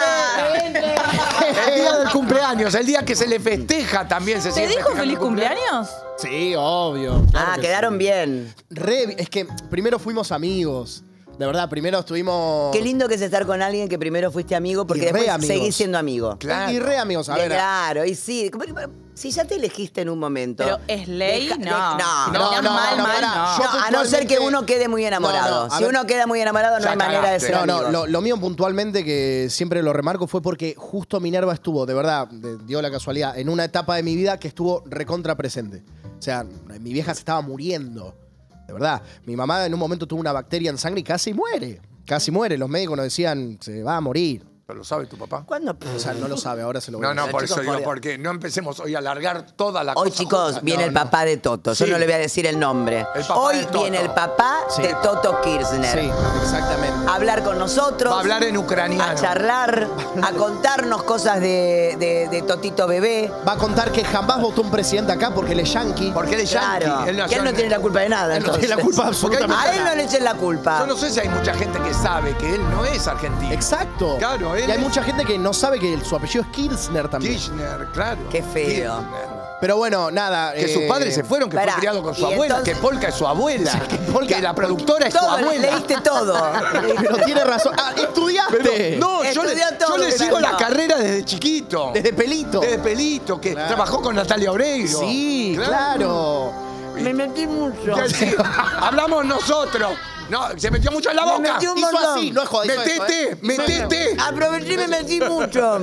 ¡Entra! El día del cumpleaños, el día que se le festeja también se ¿Te sigue dijo festejando feliz el cumpleaños. cumpleaños? Sí, obvio. claro Ah, que quedaron sí. bien. Re- es que primero fuimos amigos. De verdad, primero estuvimos. Qué lindo que es estar con alguien que primero fuiste amigo porque Y re después amigos. seguís siendo amigo. Claro. Y re amigos. A Y ver. claro, y sí. como que, Si ya te elegiste en un momento. Pero es ley, deja- no. de- no, No, no, no, mal, no, mal, pará. no. Yo No, a no ser que puntualmente- uno quede muy enamorado. No, no, a si ver. uno queda muy enamorado, no Ya hay manera de cagaste. ser No, no, amigos. lo, lo mío puntualmente, que siempre lo remarco, fue porque justo Minerva estuvo, de verdad, de- dio la casualidad, en una etapa de mi vida que estuvo recontra presente. O sea, mi vieja se estaba muriendo. De verdad. Mi mamá en un momento tuvo una bacteria en sangre y casi muere. Casi muere. Los médicos nos decían, se va a morir. ¿Pero lo sabe tu papá? ¿Cuándo? O sea, no lo sabe, ahora se lo voy No, a no, decir. por chicos, eso digo, por Dios. porque no empecemos hoy a alargar toda la Hoy, cosa. chicos, junta. viene No, el no. papá de Toto. Yo Sí. no le voy a decir el nombre. El papá Hoy de Toto. viene el papá Sí. de Toto Kirchner. Sí, exactamente. A hablar con nosotros. Va a hablar en ucraniano. A charlar, a contarnos cosas de, de- de Totito Bebé. Va a contar que jamás votó un presidente acá porque él es yanqui. Porque él es Claro. yankee. Él que nació él no en- tiene la culpa de nada. Él no tiene la entonces. culpa absolutamente A él no le echen la culpa. Yo no sé si hay mucha gente que sabe que él no es argentino. Exacto. Claro, él y hay es- mucha gente que no sabe que el- su apellido es Kirchner también. Kirchner, claro. Qué feo. Kirchner. Pero bueno, nada. Que eh, sus padres se fueron, que pará, fue criado con su y abuela, entonces- que Polka es su abuela, que, Polka- la productora es su Todo, abuela. leíste todo. Pero tiene razón. Ah, estudiaste. Pero, no, yo le, Estudió todo, yo le sigo Fernando. la carrera desde chiquito. Desde pelito. Desde pelito, que Claro. trabajó con Natalia Oreiro. Sí, claro. Me metí mucho. Ya, sí, hablamos nosotros. No, se metió mucho en la Me boca. metí un Hizo montón. así, no es joda, hizo esto, Metete, ¿eh? metete, Aproveché y me metí mucho.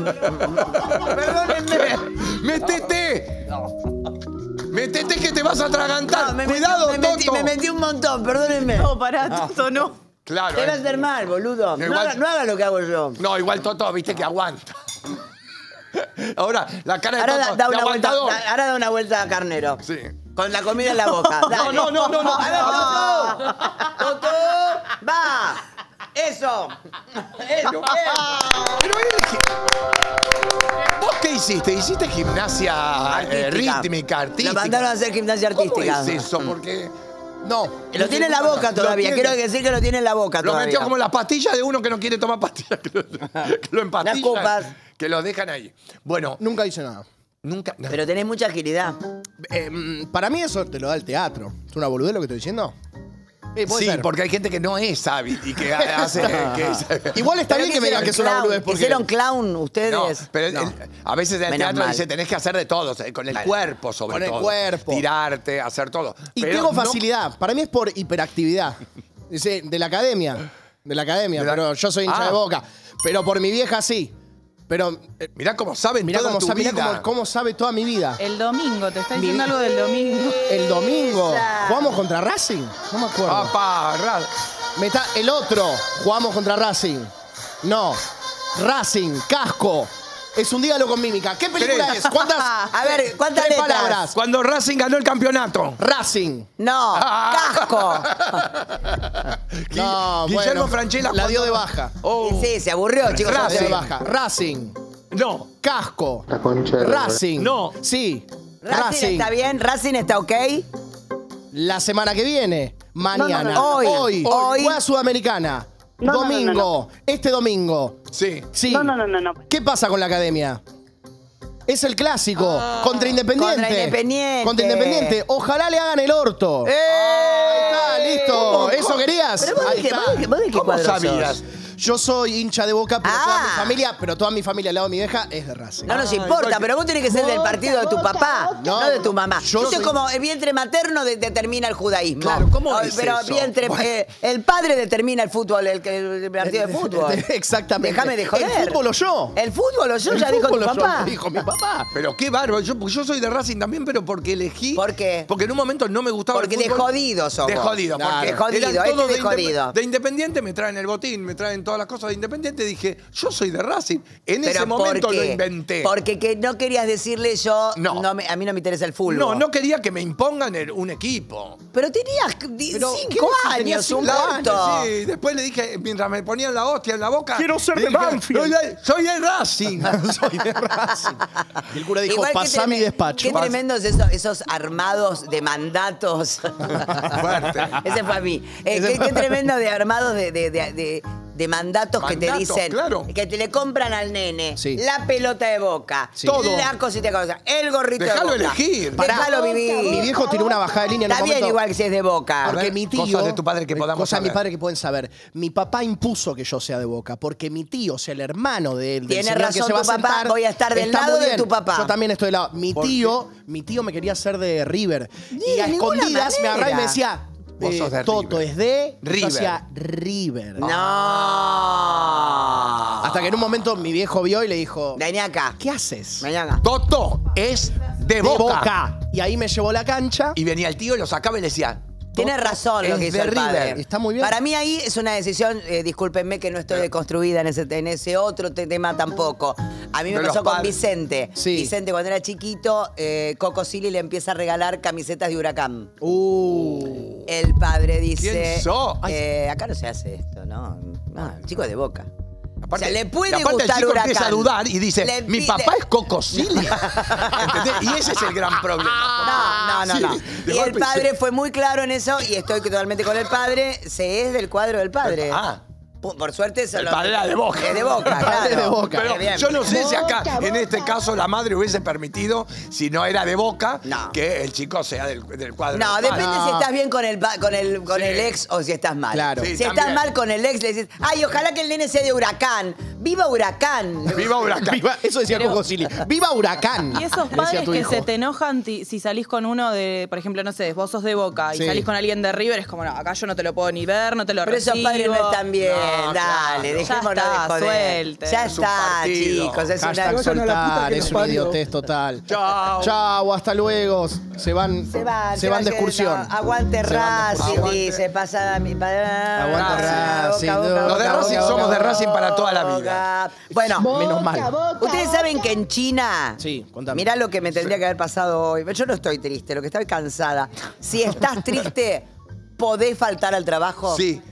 Perdónenme. metete. Metete que te vas a atragantar. No, me metí- Cuidado, me metí, Toto. me metí un montón, perdónenme. No, pará, Toto, no. Claro. Te va a eh. hacer mal, boludo. No, Igual- haga, no haga lo que hago yo. No, igual Toto, viste que aguanta. Ahora, la cara de Ahora da, Toto, da de una vuelta, aguantador. da- ahora da una vuelta a Carnero. Sí. Con la comida en la boca. No, Dale. no, no, no, no. A ver, Toto. Toto. Va. Eso. Eso. Pero él- ¿Vos qué hiciste? ¿Hiciste gimnasia eh, Artística. rítmica, artística? Lo mandaron a hacer gimnasia artística. ¿Cómo es eso? Porque No. Lo tiene en la boca Lo todavía. tiene. Quiero decir que lo tiene en la boca lo todavía. metió como las pastillas de uno que no quiere tomar pastillas. Que lo, que lo Las copas. empastillan. Que lo dejan ahí. Bueno, Nunca hice nada. Nunca. no. Pero tenés mucha agilidad. Eh, mm, para mí eso te lo da el teatro. ¿Es una boludez lo que estoy diciendo? Sí, puede Sí, ser. porque hay gente que no es hábil y que hace. que- Igual está bien que me digan que es una boludez porque... ¿Hicieron clown ustedes? No, pero el- No. el- a veces en el Menos teatro mal. dice tenés que hacer de todo, eh, con el cuerpo sobre Con el todo. cuerpo. Tirarte, hacer todo. Y Pero tengo no- facilidad. Para mí es por hiperactividad. Dice, de la academia. De la academia, De la- pero yo soy hincha Ah. de Boca. Pero por mi vieja sí. Pero eh, Mirá cómo saben mirá, toda cómo, tu sabe, mirá vida. cómo, cómo sabe toda mi vida. El domingo, te está Mi- diciendo algo del domingo. El domingo. Esa. ¿Jugamos contra Racing? No me acuerdo. Papá, ra- Me está, el otro. Jugamos contra Racing. No. Racing, casco. Es un dígalo con mímica. ¿Qué película Tres. es? ¿Cuántas? A ver, ¿cuántas tres letras? palabras. Cuando Racing ganó el campeonato. Racing. No, casco. No, Guillermo bueno, Franchella. la dio cuando- de baja. Oh. Sí, se aburrió, chicos. La dio Racing. de baja. Racing. No. Casco. La concha de la lora. Racing. No. Sí. Racing, Racing. está bien, Racing está ok. La semana que viene. Mañana. No, no, no. Hoy. Hoy. Hoy. Juega Sudamericana. No, no, no, Domingo. no, Este domingo. Sí. Sí. No, no, no, no, no. ¿Qué pasa con la academia? Es el clásico. contra Independiente. Contra Independiente. Contra Independiente. Ojalá le hagan el orto. ¡Eh! Ahí está, listo. ¿Cómo? ¿Eso querías? Pero vos de Ahí qué, está. vos de qué- vos de qué ¿Cómo cuadro sabías? sos? Yo soy hincha de Boca, pero toda mi Ah. familia, pero toda mi familia al lado de mi vieja es de Racing. No nos Ah, importa, igual que- pero vos tenés que ser del partido de tu papá, no, No, de tu mamá. yo Eso es soy- como el vientre materno de- determina el judaísmo. Claro, ¿cómo Ah, es Pero eso? vientre, eh, el padre determina el fútbol, el, el- el partido de fútbol. Exactamente. Déjame de joder. El fútbol o yo. El fútbol o yo, El ya dijo tu fútbol o yo, papá. dijo mi papá. Pero qué bárbaro. Yo, yo soy de Racing también, pero porque elegí. ¿Por qué? Porque en un momento no me gustaba Porque el de fútbol. jodido somos. De jodido. Claro. Porque De jodido, eran este todos de inde- jodido. De Independiente me traen el botín, me traen todas las cosas de Independiente. Dije, yo soy de Racing. En Pero ese momento ¿por lo qué? inventé. Porque que no querías decirle yo, No. no me- a mí no me interesa el fútbol. No, no quería que me impongan el- un equipo. Pero tenías di- Pero, cinco ¿qué? años, Tenías un cinco punto. Sí, después le dije, mientras me ponían la hostia en la boca. Quiero ser le de dije, Banfield. Soy de, soy de Racing. Soy de Racing. Y el cura dijo, Igual que pasá mi treme- despacho. Qué tremendos esos, esos armados de mandatos. Fuerte. Ese fue a mí. Eh, Ese qué, fue- qué tremendo de armados de, de, de- de- de mandatos que te Mandatos, dicen. claro. Que te le compran al nene Sí. la pelota de Boca, Sí. Todo. la cosita de cosa, el gorrito Dejalo de Boca. elegir. Pará. Déjalo Mi vivir. viejo tiró una bajada de línea en un Está bien momento. igual que si es de Boca. Porque ver, mi tío. cosas de tu padre que podamos Cosas de mi saber. padre que pueden saber. Mi papá impuso que yo sea de Boca. Porque mi tío, o sea, el hermano de él. del Tiene señor razón que se va tu a papá, sentar, voy a estar del está lado muy de bien. tu papá. Yo también estoy del lado. Mi ¿Por tío, mi tío me quería hacer de River. Ni y de a ninguna escondidas me agarraba y me manera. decía. Vos eh, sos de Toto River. es de. River. Yo hacía River. No. Hasta que en un momento mi viejo vio y le dijo. Vení acá. ¿Qué haces? Vení acá. Toto es de De Boca. Boca. Y ahí me llevó a la cancha. Y venía el tío y lo sacaba y le decía. Tiene Toto razón lo es que hizo de el padre. River. Está muy bien. Para mí ahí es una decisión, eh, discúlpenme que no estoy deconstruida en ese, en ese otro te- tema tampoco. A mí me De pasó los con padres. Vicente. Sí. Vicente cuando era chiquito, eh, Coco Silly le empieza a regalar camisetas de Huracán. Uh. El padre dice, ¿Quién sos? eh, acá no se hace esto, ¿no? No, el chico es de Boca. Aparte, o sea, le puede y aparte gustar el chico Huracán. empieza a dudar y dice, Le mi pide- papá es Coco Silly. ¿Entendés? Y ese es el gran problema. No, no, no, Sí, no. de Y el golpe padre se- fue muy claro en eso y estoy totalmente con el padre. Se es del cuadro del padre. Ah. Por, por suerte eso El lo- padre era de Boca. Es de Boca, El padre claro. de Boca. Pero Qué bien. yo no sé si acá, en este caso, la madre hubiese permitido, si no era de Boca, No. que el chico sea del, del cuadro. No, del depende padre. No. si estás bien con el, pa- con el, con Sí. el ex o si estás mal. Claro. Sí, si estás también. mal con el ex, le dices, ay, ojalá que el nene sea de Huracán. ¡Viva Huracán! Viva Huracán. Viva- eso decía Pero- Coco Silly. ¡Viva Huracán! Y esos decía padres tu que hijo. se te enojan ti- si salís con uno de, por ejemplo, no sé, vos sos de Boca y Sí. salís con alguien de River, es como, no, acá yo no te lo puedo ni ver, no te lo Pero esos recibo. padres no están bien, No, dale, claro. dejémonos Ya está, de joder. suelten. Ya Es un está, partido. chicos, es Hashtag una... soltar, es una idiotez total. Chao. Chao, hasta luego. Se van, Se van, se van de yendo. excursión. Aguante Se van de Racing, excursión. dice, pasa mi Aguante Racing, Boca, no. Boca, Los de Boca, Racing Boca, somos de Boca, Racing para toda la vida. Boca. Bueno, Menos mal. ustedes saben que en China... Sí, contame. Mirá lo que me tendría que haber pasado hoy. Yo no estoy triste, lo que estoy cansada. Si estás triste, ¿podés faltar al trabajo? Sí.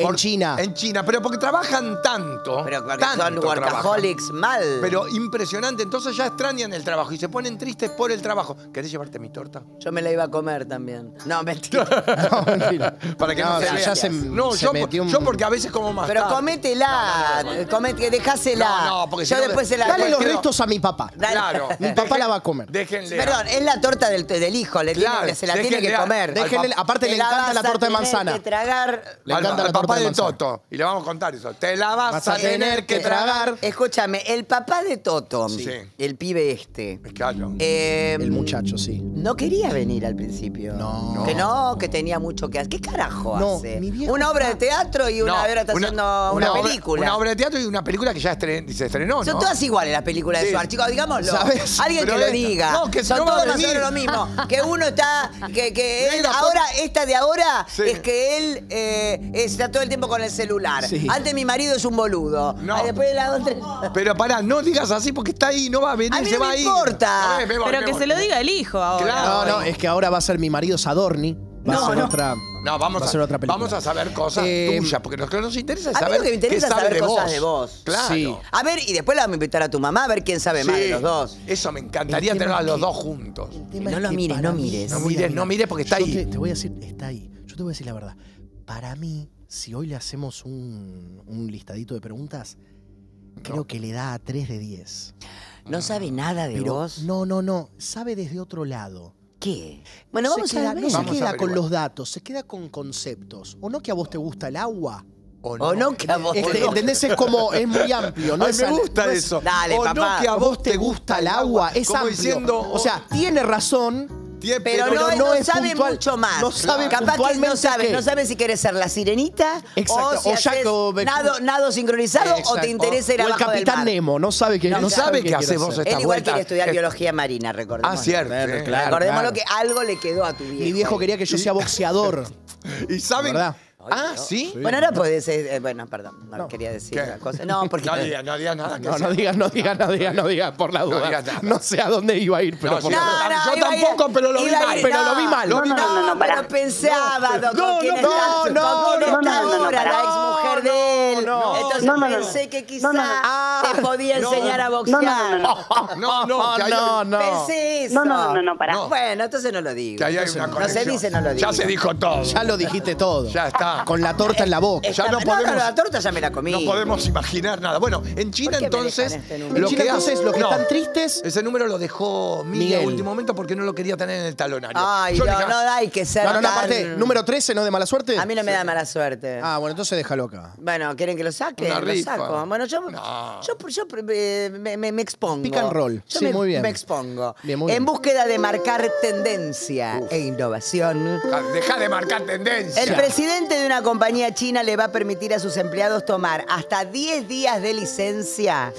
En Por- China. En China, pero porque trabajan tanto. Pero porque tanto son workaholics trabajan. mal. Pero impresionante, entonces ya extrañan el trabajo y se ponen tristes por el trabajo. ¿Querés llevarte mi torta? Yo me la iba a comer también. No, mentira. No, mentira. Para que no, No, se ya- vea. ya se- No, se yo, metió un- yo porque a veces como más Pero tarde. cométela. Comete, dejásela. No, no, porque si Yo no- después se la Dale los Pero- restos a mi papá. Dale. Claro. Mi papá la va a comer. Déjenle. Perdón, es la torta del, del hijo, le Claro, tiene que, se la tiene que déjenle a- comer. Déjenle, aparte Te le encanta vas la a torta de tener manzana. que tragar. Le al, encanta al la torta papá de de manzana. Toto. Y le vamos a contar eso. Te la vas, a tener que tragar. Escúchame, el papá de Toto, Sí. el pibe este, Claro. eh, El muchacho, sí. no quería venir al principio. No. Que no, que tenía mucho que hacer. ¿Qué carajo No, hace? mi viejo Una obra de está- teatro y una No, hora está haciendo una, obra- película. Una obra de teatro y una película que ya estren- se estrenó, ¿no? Son todas iguales las películas de Sí. Suárez, chicos, digámoslo. ¿Sabes? Alguien Pero que lo esta- diga. no, que Son no va a todos más o venir. menos lo mismo. Que uno está, que, que él, Mira, ahora, esta de ahora, Sí. es que él eh, está todo el tiempo con el celular. Sí. Antes mi marido es un boludo. No. Ay, después la otra... Pero pará, no digas así porque está ahí, no va a venir, A mí se no va me a ir. importa. A ver, me voy, Pero me que voy. se lo diga el hijo ahora. Claro. No, no, es que ahora va a ser mi marido Sadorni. Va No, a ser no. otra. No, vamos va a, a ser otra película. vamos a saber cosas Eh, tuyas, porque lo que nos interesa es A mí saber lo que me interesa qué es sabe saber de cosas vos. de vos. Claro. Sí. A ver, y después la vamos a invitar a tu mamá a ver quién sabe más de Sí. los dos. Eso me encantaría El tema tenerlos a es los que- dos juntos. No lo mires, para no mí- mires. No mires, no mires porque está Yo ahí. Te, te voy a decir, está ahí. Yo te voy a decir la verdad. Para mí, si hoy le hacemos un, un listadito de preguntas, creo que le da a tres de diez. No sabe nada de Pero vos. no, no, no. Sabe desde otro lado. ¿Qué? Bueno, Se vamos queda- a ver. No se Vamos a queda con averiguar. los datos, se queda con conceptos. ¿O no que a vos te gusta el agua? O O no, que a vos Este, no. ¿Entendés? Es como, es muy amplio. No Ay, es me al- gusta no es- eso. Dale, o papá. no que a ¿A vos te gusta el agua. Es como amplio. diciendo, o sea, tiene razón. tiene- Pero, Pero no, no no es sabe puntual. mucho más. No sabe Capaz que no puntualmente sabe, qué. no sabe si querés ser la sirenita Exacto, o si o Jack haces o- nado, nado sincronizado o Exacto. te interesa ir O el abajo del Capitán mar. Nemo, no sabe que No no, sabe sabe qué qué hace quiere vos hacer. esta Él igual vuelta. quiere estudiar Eh, biología marina, recordemos. Ah, cierto. Claro, eh, claro. Recordémoslo que algo le quedó a tu viejo. Mi viejo quería que yo sea boxeador. Y saben. ¿Verdad? Ah, ¿sí? Bueno, ahora podés... eh, bueno, perdón, no, quería decir ¿Qué? otra cosa. No, porque... No digas no digas nada. que No, sea. no digas, no digas, no digas, no digas, por la duda. digas nada. No sé a dónde iba a ir, pero No, por sí, la no, duda. yo iba a ir- tampoco, pero lo vi iba a mal. ir- Pero lo vi mal. Lo vi no, mal. no, no, pará. pero pensaba No, con no, quién no, está, no, con quién no, está no, no, no, ahora, pará. la exmujer de él. No, Entonces no, no, no, pensé no. que quizá No, no, no. Ah, te podía no. enseñar a No, boxear. no, no, no. No, no, que ahí no, hay- no. Pensé eso. No, no, no, no, no, pará. No. Bueno, entonces no lo digo. que ahí hay una No se conexión. dice, no lo digo. Ya se dijo todo. Ya lo dijiste todo. Ya está. Con la torta en la boca. Ya Está- no podemos- la torta ya me la comí. No podemos imaginar nada. Bueno, en China ¿Por qué me entonces. dejan este número? En lo China, que entonces, hace- los que no, están tristes. Ese número lo dejó Miguel Miguel. a último momento porque no lo quería tener en el talonario. Ay, Yo no, le dije, no hay que ser No, no, no, tan- aparte, número trece, ¿no de mala suerte? A mí no me da mala suerte. Ah, bueno, entonces déjalo acá. Bueno, ¿quieren que lo saque? Una Lo rifa. saco. Bueno, yo, No. yo, yo, eh, me, me- me expongo. Pick and roll. Yo Sí, me, muy bien. me expongo. Bien, muy en bien. búsqueda de marcar tendencia e innovación. Deja de marcar tendencia. El presidente de una compañía china le va a permitir a sus empleados tomar hasta diez días de licencia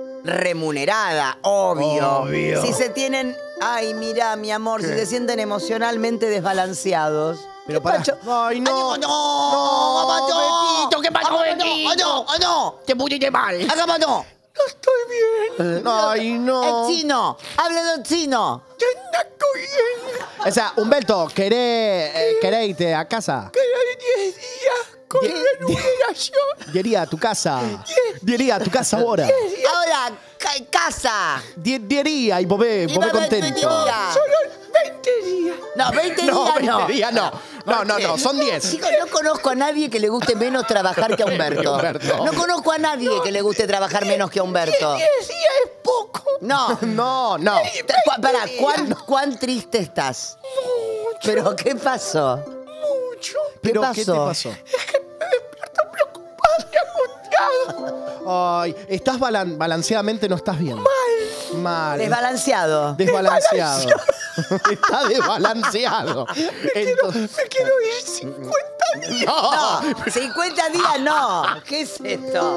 remunerada, obvio. Obvio. Si se tienen, ay, mira, mi amor, si se sienten emocionalmente desbalanceados. Pero ¿Qué pará. pacho? Ay, no. Ay, no, No, papá, no. Betito, ¿qué pasó, Papá, Betito? No, no, no. Te pusiste mal. Acá no. Ay, no. El chino. Habla del chino. O sea, Humberto, ¿querés, eh, querés irte a casa? diez días con Die- remuneración. Diría a tu casa. Diría a tu casa ahora. Ahora, ca- casa. Die- Diría y bobé, Y bobé va veinte contento. días. veinte días. No, veinte No, días no. veinte días no. No, no, ¿Por qué? no, son diez. Chicos, no conozco a nadie que le guste menos trabajar que a Humberto. Humberto. No conozco a nadie que le guste trabajar menos que a Humberto. diez días es poco. No. No, no. Te- cu- Pará, ¿cuán, ¿cuán triste estás? Mucho. ¿Pero qué pasó? Mucho. ¿Pero pasó? qué te pasó? Me despierto preocupado y angustiado. Ay, estás balan- balanceadamente, no estás bien. Mal. Mal. Desbalanceado. Desbalanceado. Está desbalanceado. Entonces- Me quiero ir cincuenta días. no. No, cincuenta días no. ¿Qué es esto?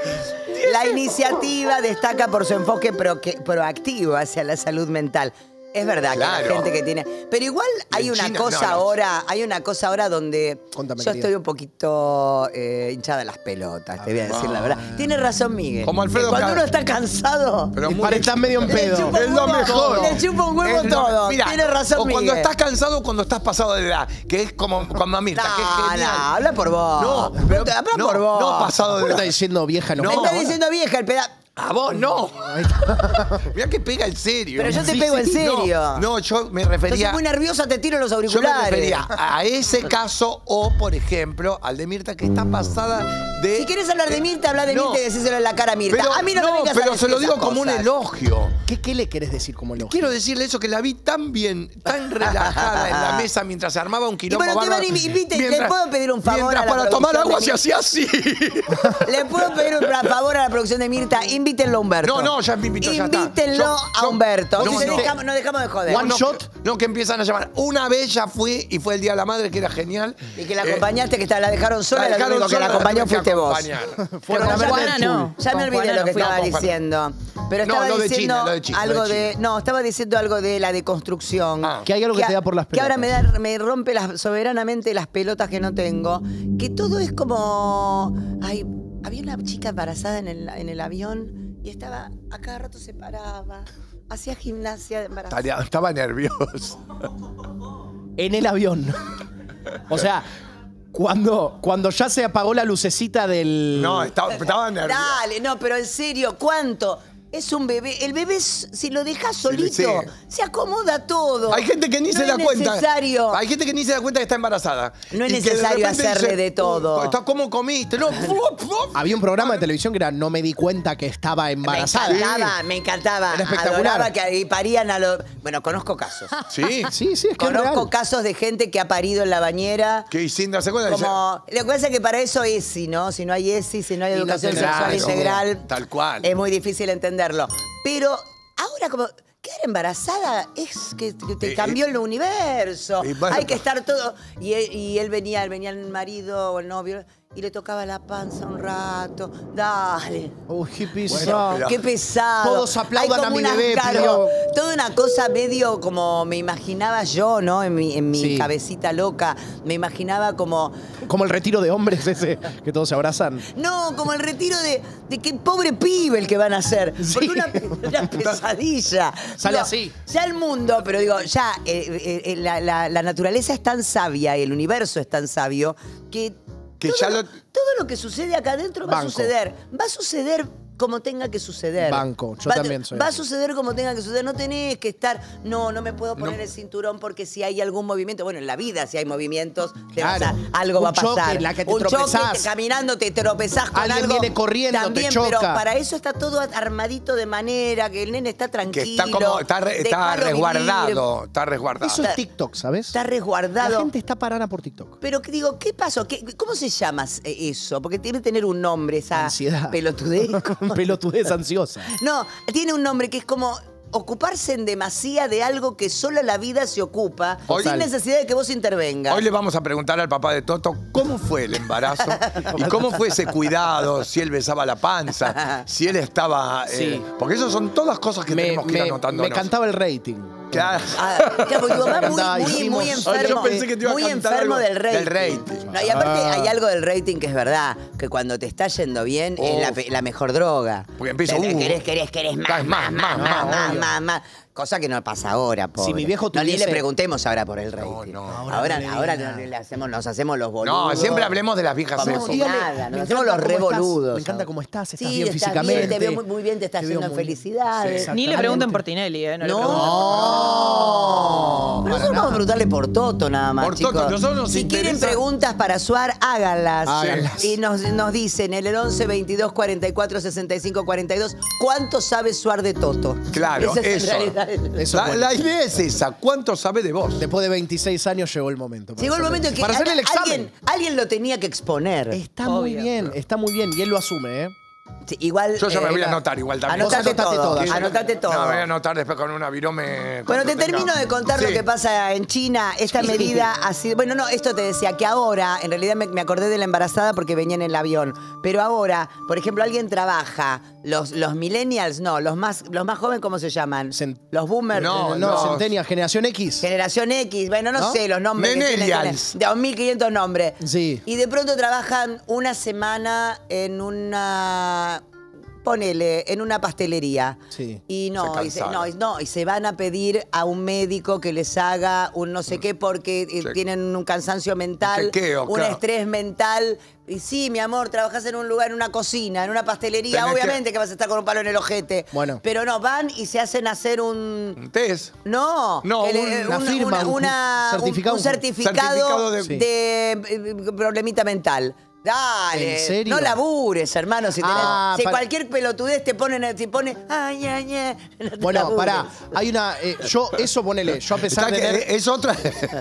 La iniciativa destaca por su enfoque pro- que- proactivo hacia la salud mental. Es verdad que Claro. la gente que tiene. Pero igual hay En una China, cosa no, no. ahora, hay una cosa ahora donde Contame, yo querida. estoy un poquito eh, hinchada de las pelotas, te voy a decir la verdad. Tiene razón Miguel. Como Alfredo Que cuando Ca- uno está cansado, Pero Y muy- para estar medio en le pedo. chupa Es un lo huevo mejor. todo. Le chupa un huevo Es lo- todo. Mira, Tiene razón o cuando Miguel. estás cansado o cuando estás pasado de edad, que es como con Mamirta, que es No, genial. no, habla por vos. No, pero, habla no, por vos. no pasado de ¿Por qué edad. está diciendo vieja No. Me enojada? está diciendo vieja el pedazo. A vos no. Mirá que pega en serio. Pero yo te pego en serio. No, no, yo me Yo refería. soy muy nerviosa, te tiro los Yo me auriculares. refería a ese caso o, por ejemplo, al de Mirta que está pasada de. Si querés hablar de Mirta, habla de No. Mirta y decíselo en la cara a Mirta. Pero, a mí no, me vengas a pero decir se lo esas digo como un cosas. elogio. ¿Qué, ¿Qué le querés decir como elogio? Quiero decirle eso, que la vi tan bien, tan relajada en la mesa mientras se armaba un quilombo. Y bueno, que bárbaro. van y inviten, ¿le Mientras- puedo pedir un favor Mientras a la para tomar producción agua de se mi- hacía así. Le puedo pedir un favor a la producción de Mirta, invítenlo a Humberto. No, no, ya me invitó, ya está. Invítenlo Yo- a yo- Humberto. no, Si se no. dejamos- no dejamos de joder. One no, shot. No, que empiezan a llamar. Una vez ya fui y fue el Día de la Madre, que era genial. Y que la Eh, acompañaste, que está- la dejaron sola, la, dejaron único que sola, la acompañó tuve que fuiste vos. acompañar. Pero Con ya me- Juana no. Ya me Con olvidé Juana lo no que fui. estaba No, con Juana. diciendo. Pero No, estaba lo de diciendo China, lo de China, algo lo de de. No, estaba diciendo algo de la deconstrucción. Ah. Que hay algo que te da por las Que ahora me, pelotas. da, me rompe las- soberanamente las pelotas que no tengo. Que todo es como. Ay, había una chica embarazada en el, en el avión y estaba. A cada rato se paraba. Hacía gimnasia de embarazo. Estaba- Estaba nervioso. En el avión. O sea, cuando, cuando ya se apagó la lucecita del... No, estaba, estaba nervioso. Dale, no, pero en serio, ¿cuánto? Es un bebé. El bebé, s- si lo dejas solito, sí. se acomoda todo. Hay gente que ni No se da es cuenta. necesario. Hay gente que ni se da cuenta que está embarazada. No es Y que de necesario repente hacerle dice, de todo. "Uh, está- ¿Cómo comiste? No, fup, fup". Había un programa de televisión que era No me di cuenta que estaba Me embarazada. encantaba, me encantaba. Era espectacular. Adoraba que ahí parían a los. Bueno, conozco casos. Sí. Sí, sí, es que es Conozco real. casos de gente que ha parido en la bañera. Que sin darse cuenta dice, Como, lo que pasa es que para eso ESI, ¿no? Si no hay ESI, si no hay Y no educación tenés- sexual Claro, integral, tal cual. es muy difícil entenderlo. Pero ahora como quedar embarazada es que que te Eh, cambió el universo. y bueno, hay que estar todo. Y él, y él venía, él venía el marido o el novio y le tocaba la panza un rato. Dale. Uy, qué pesado. Bueno, pero- Qué pesado. Todos aplaudan Hay como a mi una- bebé, claro, pidió. toda una cosa medio como me imaginaba yo, ¿no? En mi, en mi Sí. cabecita loca. Me imaginaba como. Como el retiro de hombres ese, que todos se abrazan. No, como el retiro de, de qué pobre pibe el que van a hacer. Porque Sí. una, una pesadilla. Sale Digo, así. Ya el mundo, pero digo, ya eh, eh, eh, la, la- la naturaleza es tan sabia, el universo es tan sabio, que, Que todo, ya lo, lo- todo lo que sucede acá adentro va a Banco. suceder. Va a suceder como tenga que suceder. Banco, yo va, también soy Va a así. suceder como tenga que suceder. No tenés que estar, no, no me puedo poner No. el cinturón porque si hay algún movimiento, bueno, en la vida si hay movimientos, te vas Claro. a- algo Un va a pasar. choque en la que te Un choque, tropezás. te- caminando te tropezás con Alguien algo. viene corriendo, te también, choca. Pero para eso está todo armadito de manera que el nene está que tranquilo. está como, está, re- está déjalo resguardado. Está resguardado. Eso es TikTok, ¿sabes? Está La resguardado. gente está parada por TikTok. Pero que digo, ¿qué pasó? ¿Qué- ¿Cómo se llama eh, eso? Porque tiene que tener un nombre, esa Ansiedad. pelotudez. Pelotudez ansiosa. No, tiene un nombre que es como ocuparse en demasía de algo que solo la vida se ocupa, Hoy- sin necesidad de que vos intervengas. Hoy le vamos a preguntar al papá de Toto cómo fue el embarazo y cómo fue ese cuidado, si él besaba la panza, si él estaba... eh, Sí. porque eso son todas cosas que Me, tenemos que ir me- anotando. me cantaba el rating. Claro. Ah, claro, porque tu mamá Cantaba, muy, muy, hicimos- muy Ay, yo enfermo, pensé que te iba a muy cantar enfermo algo del rating. del rating. No, y aparte Ah. hay algo del rating que es verdad, que cuando te está yendo bien es la, Uf. pe- la mejor droga. Porque empieza, Querés, uh, querés, querés, querés más, cada vez más, más, más, más, obvio. más, más. Cosa que no pasa ahora, pobre. Si mi viejo No, ni tuviese- le preguntemos ahora por el rating. no. Ahora, Ahora no le ahora, diga. no le hacemos, nos hacemos los boludos. No, siempre hablemos de las viejas Como épocas. si dígale, nada, me nos hacemos los encanta re cómo estás, boludos. me encanta cómo estás, estás Sí, bien estás físicamente. te veo muy, muy bien, te estás Te veo yendo en muy- felicidades. Sí, Ni le pregunten Exactamente. por Tinelli, ¿eh? No, le No. pregunten. Pero nosotros vamos a preguntarle por Toto nada más, Por Toto, chicos. nosotros nos si quieren interesa- preguntas para Suar, háganlas. Háganlas. Y nos, nos dicen en el once, veintidós, cuarenta y cuatro, sesenta y cinco, cuarenta y dos, ¿cuánto sabe Suar de Toto? Claro, Esa es en eso. realidad el- Eso La, es bueno. la idea es esa. ¿Cuánto sabe de vos? Después de veintiséis años llegó el momento. para Llegó el hacer- momento en que Para hacer el alguien, examen. alguien lo tenía que exponer. Está muy Obvio. bien, está muy bien. Y él lo asume, ¿eh? Sí, igual. Yo ya me eh, voy a no. anotar igual también. Anotate Vos anotate todo. todas. Anotate todo. No, me voy a anotar después con una virome. Bueno, te termino de contar Sí. lo que pasa en China. Esta Sí. medida ha sido. Bueno, no, esto te decía que ahora, en realidad me, me acordé de la embarazada porque venía en el avión. Pero ahora, por ejemplo, alguien trabaja, los, los millennials, no, los más, los más jóvenes, ¿cómo se llaman? Cent- Los boomers. No, No, no. Centennial, Generación X. Generación X, bueno, no, ¿No? sé los nombres. que tienen, Millennials. de dos mil quinientos nombres. Sí. Y de pronto trabajan una semana en una. Ponele, en una pastelería. Sí. Y no, Se y se, cansaron. no, y no, y se van a pedir a un médico que les haga un no sé qué porque eh, Check. tienen un cansancio mental, chequeo, un claro. estrés mental. Y sí, mi amor, trabajás en un lugar, en una cocina, en una pastelería, Tenés obviamente que... vas a estar con un palo en el ojete. Bueno. Pero no, van y se hacen hacer un. Un test. No, No, que le- una firma, un una- un- certificado. un certificado, Certificado de, de- de, eh, problemita mental. Dale, ¿En serio? no labures, hermano. Si, tenés- Ah, si para- cualquier pelotudez te ponen, te pone, ay, ay, ay, no te Bueno, labures. pará. Hay una. eh, yo, eso ponele. Yo a pesar ¿Sabes de qué? tener. Es otra.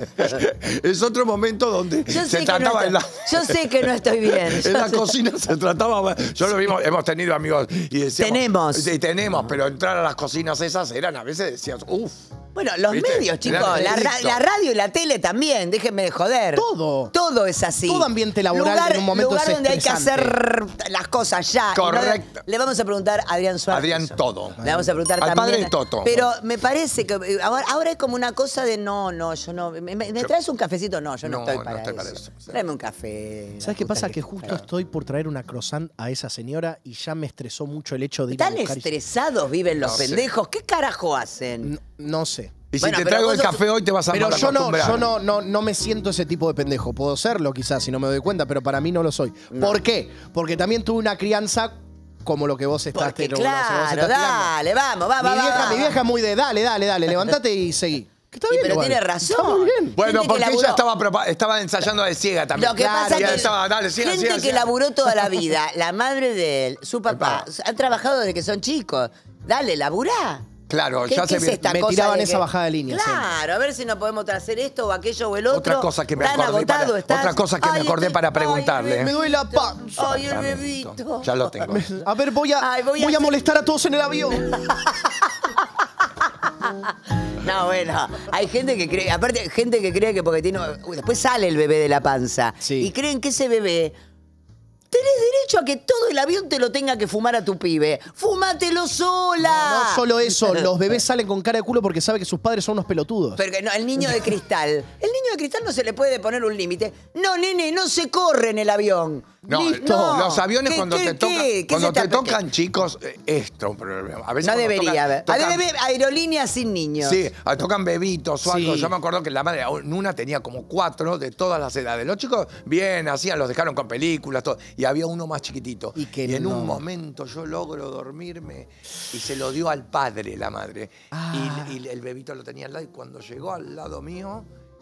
Es otro momento donde Yo se sé, que no trataba estoy, en la. yo sé que no estoy bien. En yo la sé. cocina se trataba. Yo lo vimos, hemos tenido amigos y decíamos. Tenemos. Y tenemos, pero entrar a las cocinas esas eran, a veces decías, uff. Bueno, los ¿Viste? medios, chicos, Era la, ra- listo. la radio y la tele también, déjenme de joder. Todo. Todo es así. Todo ambiente laboral lugar, en un momento lugar es donde hay que estresante. hacer las cosas ya. y no- Correcto. le vamos a preguntar a Adrián Suárez. Adrián eso. todo. Le vamos a preguntar Al también. padre de Toto. Pero me parece que eh, ahora, ahora es como una cosa de no, no, yo no. ¿Me, me- me Yo- traes un cafecito? No, yo no, No, estoy no para estoy eso. para eso, sí. Tráeme un café. ¿Sabes qué la puta pasa? Que te justo parió. estoy por traer una croissant a esa señora y ya me estresó mucho el hecho de ir a Tan buscar. y- estresados viven los No sé. pendejos. ¿Qué carajo hacen? No, no sé. Y si Bueno, te pero traigo vos el sos- café hoy te vas a Pero mal yo no, acostumbrar. yo no, no, no me siento ese tipo de pendejo. Puedo serlo quizás si no me doy cuenta, pero para mí no lo soy. ¿Por qué? Porque también tuve una crianza como lo que vos estás Porque teniendo, lo que vos claro, estás tirando. dale, vamos, va, Mi va, vieja, va. mi vieja es muy de dale, dale, dale, levantate y seguí. Que está Sí, bien, pero igual. tiene razón. Está muy bien. Bueno, Gente que porque laburó- ella estaba, prepa- estaba ensayando de ciega también. Lo que Claro, pasa Y es ella que estaba, dale, siga, gente siga, que siga. laburó toda la vida, la madre de él, su papá, Epa. han trabajado desde que son chicos. Dale, laburá. Claro, ¿Qué, ya qué se es ve- esta me cosa tiraban de esa que- bajada de línea Claro, a ver si no podemos hacer esto o aquello o el otro. Otra cosa que me Tan acordé para- agotado estás. otra cosa que me Ay, acordé este- para ay, preguntarle. el Me duele la bebito. panza. Ay, el bebito. Ya lo tengo. A ver, voy a, Ay, voy voy a a, hacer- molestar a todos en el avión. No, bueno, hay gente que cree, aparte, gente que cree que porque tiene. Uy, después sale el bebé de la panza. Sí. Y creen que ese bebé. Tenés derecho a que todo el avión te lo tenga que fumar a tu pibe. ¡Fúmatelo sola! No solo eso, los bebés salen con cara de culo porque saben que sus padres son unos pelotudos. Porque no, el niño de cristal. El niño de cristal no se le puede poner un límite. No, nene, no se corre en el avión. No, Listo. los aviones ¿Qué- cuando qué- te tocan, qué? ¿Qué cuando se te está- tocan chicos, eh, esto es un problema. A veces No cuando debería tocan- haber. tocan- Debe haber aerolíneas sin niños. Sí, ah, tocan bebitos o algo. Sí. Yo me acuerdo que la madre, en una tenía como cuatro de todas las edades. Los chicos, bien, hacían, los dejaron con películas, todo. Y había uno más chiquitito. Y que en no. un momento yo logro dormirme y se lo dio al padre, la madre. Ah. Y, y el bebito lo tenía al lado y cuando llegó al lado mío,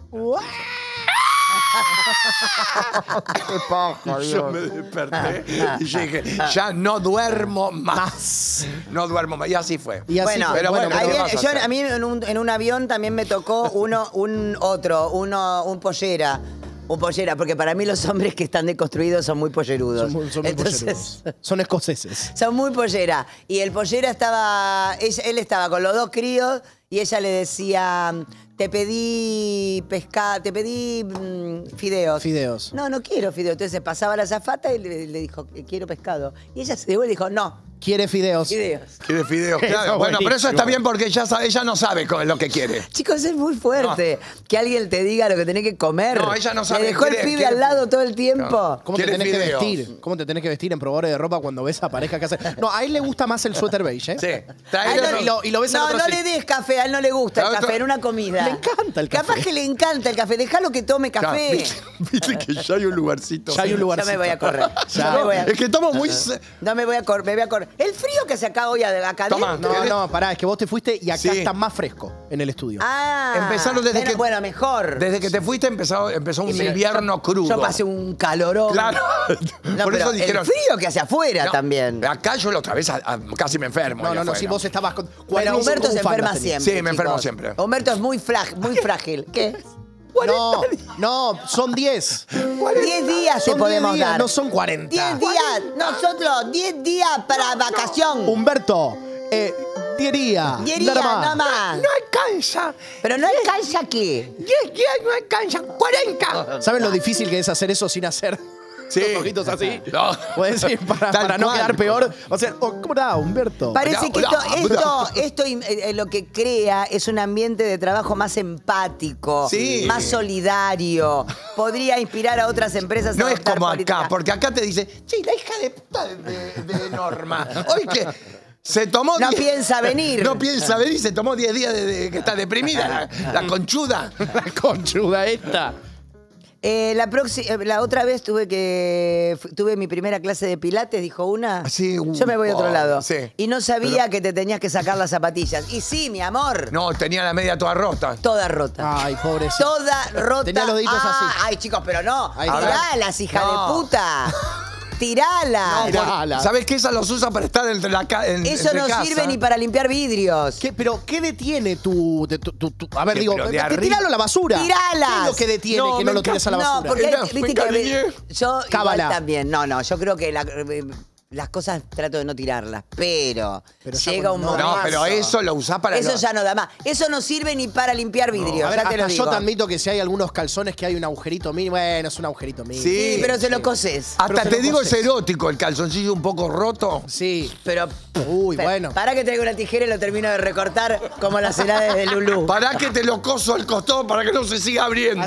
yo me desperté y yo dije, ya no duermo más. No duermo más. Y así fue. Y así Bueno, fue. pero bueno, ahí ¿qué viene- vas a yo- hacer? a mí en un, en un avión también me tocó uno, un otro, uno, un pollera. Un pollera, porque para mí los hombres que están deconstruidos son muy pollerudos. Son muy, son muy Entonces, pollerudos. Son escoceses. son muy pollera. Y el pollera estaba, ella- él estaba con los dos críos y ella le decía, te pedí pescado, te pedí mm, fideos. Fideos. No, no quiero fideos. Entonces pasaba la azafata y le, le dijo, quiero pescado. Y ella se devuelve y dijo, no, Quiere fideos. fideos. Quiere fideos, Eso claro. Bueno, pero eso buenísimo. está bien porque ella, sabe- ella no sabe co- lo que quiere. Chicos, es muy fuerte que alguien te diga lo que tenés que comer. No, ella no sabe, Le dejó el quiere- pibe quiere- al lado todo el tiempo. ¿Cómo te Quiere tenés fideos. que vestir? ¿Cómo te tenés que vestir en probadores de ropa cuando ves a pareja que hace? No, a él le gusta más el suéter beige, ¿eh? Sí. A él Traelo, no- y lo- y lo ves al no, otro no así. le des café, a él no le gusta el Al otro- café en una comida. Le encanta el café. Capaz que le encanta el café, déjalo que tome Claro, café. ¿Viste, viste que ya hay un lugarcito. Ya hay un Yo lugarcito. me voy a correr. Ya. Yo me voy a- Es que estamos muy... se- No me voy a correr, me voy a correr. El frío que hace acá hoy de acá Toma, adentro. No, no, pará, es que vos te fuiste y acá Sí. está más fresco en el estudio. Ah, Empezaron desde bueno, que- bueno, mejor. Desde que te fuiste empezó, empezó un Sí, pero invierno yo- crudo. Yo pasé un calorón. Claro. No, Por pero eso dijeron... el frío que hace afuera No, también. Acá yo la otra vez a- a- casi me enfermo. No, allá no, no, afuera. si vos estabas con... Bueno, cuarenta Humberto se bufandas enferma tenías. siempre. Sí, me enfermo chicos. siempre. Humberto es muy, frag- muy frágil. ¿Qué? No, no, son diez. diez días te Son diez podemos días, dar. no son cuarenta. diez días, nosotros, diez días para vacación. Humberto, eh, diez días. diez días, nada más. nada más. No alcanza. Pero no alcanza qué. diez días no alcanzan. cuarenta. ¿Saben lo difícil que es hacer eso sin hacer Sí. los ojitos así? No. Puedes decir, para, Tal para no cual. quedar peor. O sea, oh, ¿cómo está, Humberto? Parece que esto, Hola, esto, hola. esto eh, eh, lo que crea es un ambiente de trabajo más empático, Sí. más solidario. Podría inspirar a otras empresas a No es adoptar como políticas. acá, porque acá te dice, sí, la hija de puta de, de- de Norma. Hoy que se tomó. No diez- piensa venir. No piensa venir, se tomó diez días de, de- que está deprimida, la, la conchuda. La conchuda esta. Eh, la, proxi- eh, la otra vez tuve que fu- tuve mi primera clase de pilates, dijo una. Sí, uh, Yo me voy a otro oh, lado. sí. Y no sabía que te tenías que sacar las zapatillas. Y sí, mi amor. No, tenía la media toda rota. Toda rota. Ay, pobrecito. Toda rota. Tenía los deditos Ah, así. Ay, chicos, pero no. Ahí está. Tiralas, hija No. de puta. Tirala. Tirala. ¿Sabes qué? Esa los usa para estar entre la ca en, Eso entre no casa. sirve ni para limpiar vidrios. ¿Qué, pero, ¿qué detiene tu, de tu, tu- tu- A ver, ¿Qué, digo, pero de te- arriba? tiralo a la basura. Tiralas. ¿Qué es lo que detiene No, que me no lo tires a la encanta. basura? No, porque Era- hay- me viste que a encariñé. veces- yo igual Cábala. también. No, no, yo creo que la- eh, las cosas trato de no tirarlas, pero, Pero ya llega un cuando- momento. No, pero eso lo usás para. Eso los- ya no da más. Eso no sirve ni para limpiar vidrios, A ver, ya te lo hasta digo. yo te admito que si hay algunos calzones que hay un agujerito mínimo, bueno, es un agujerito mínimo. Sí. Sí, pero se lo coses. Hasta Pero se te lo digo, es coses. erótico el calzoncillo un poco roto. Sí. Pero. Uy, Pero, bueno. Para que traiga una tijera y lo termino de recortar como las helades de Lulú. Para que te lo coso al costado para que no se siga abriendo.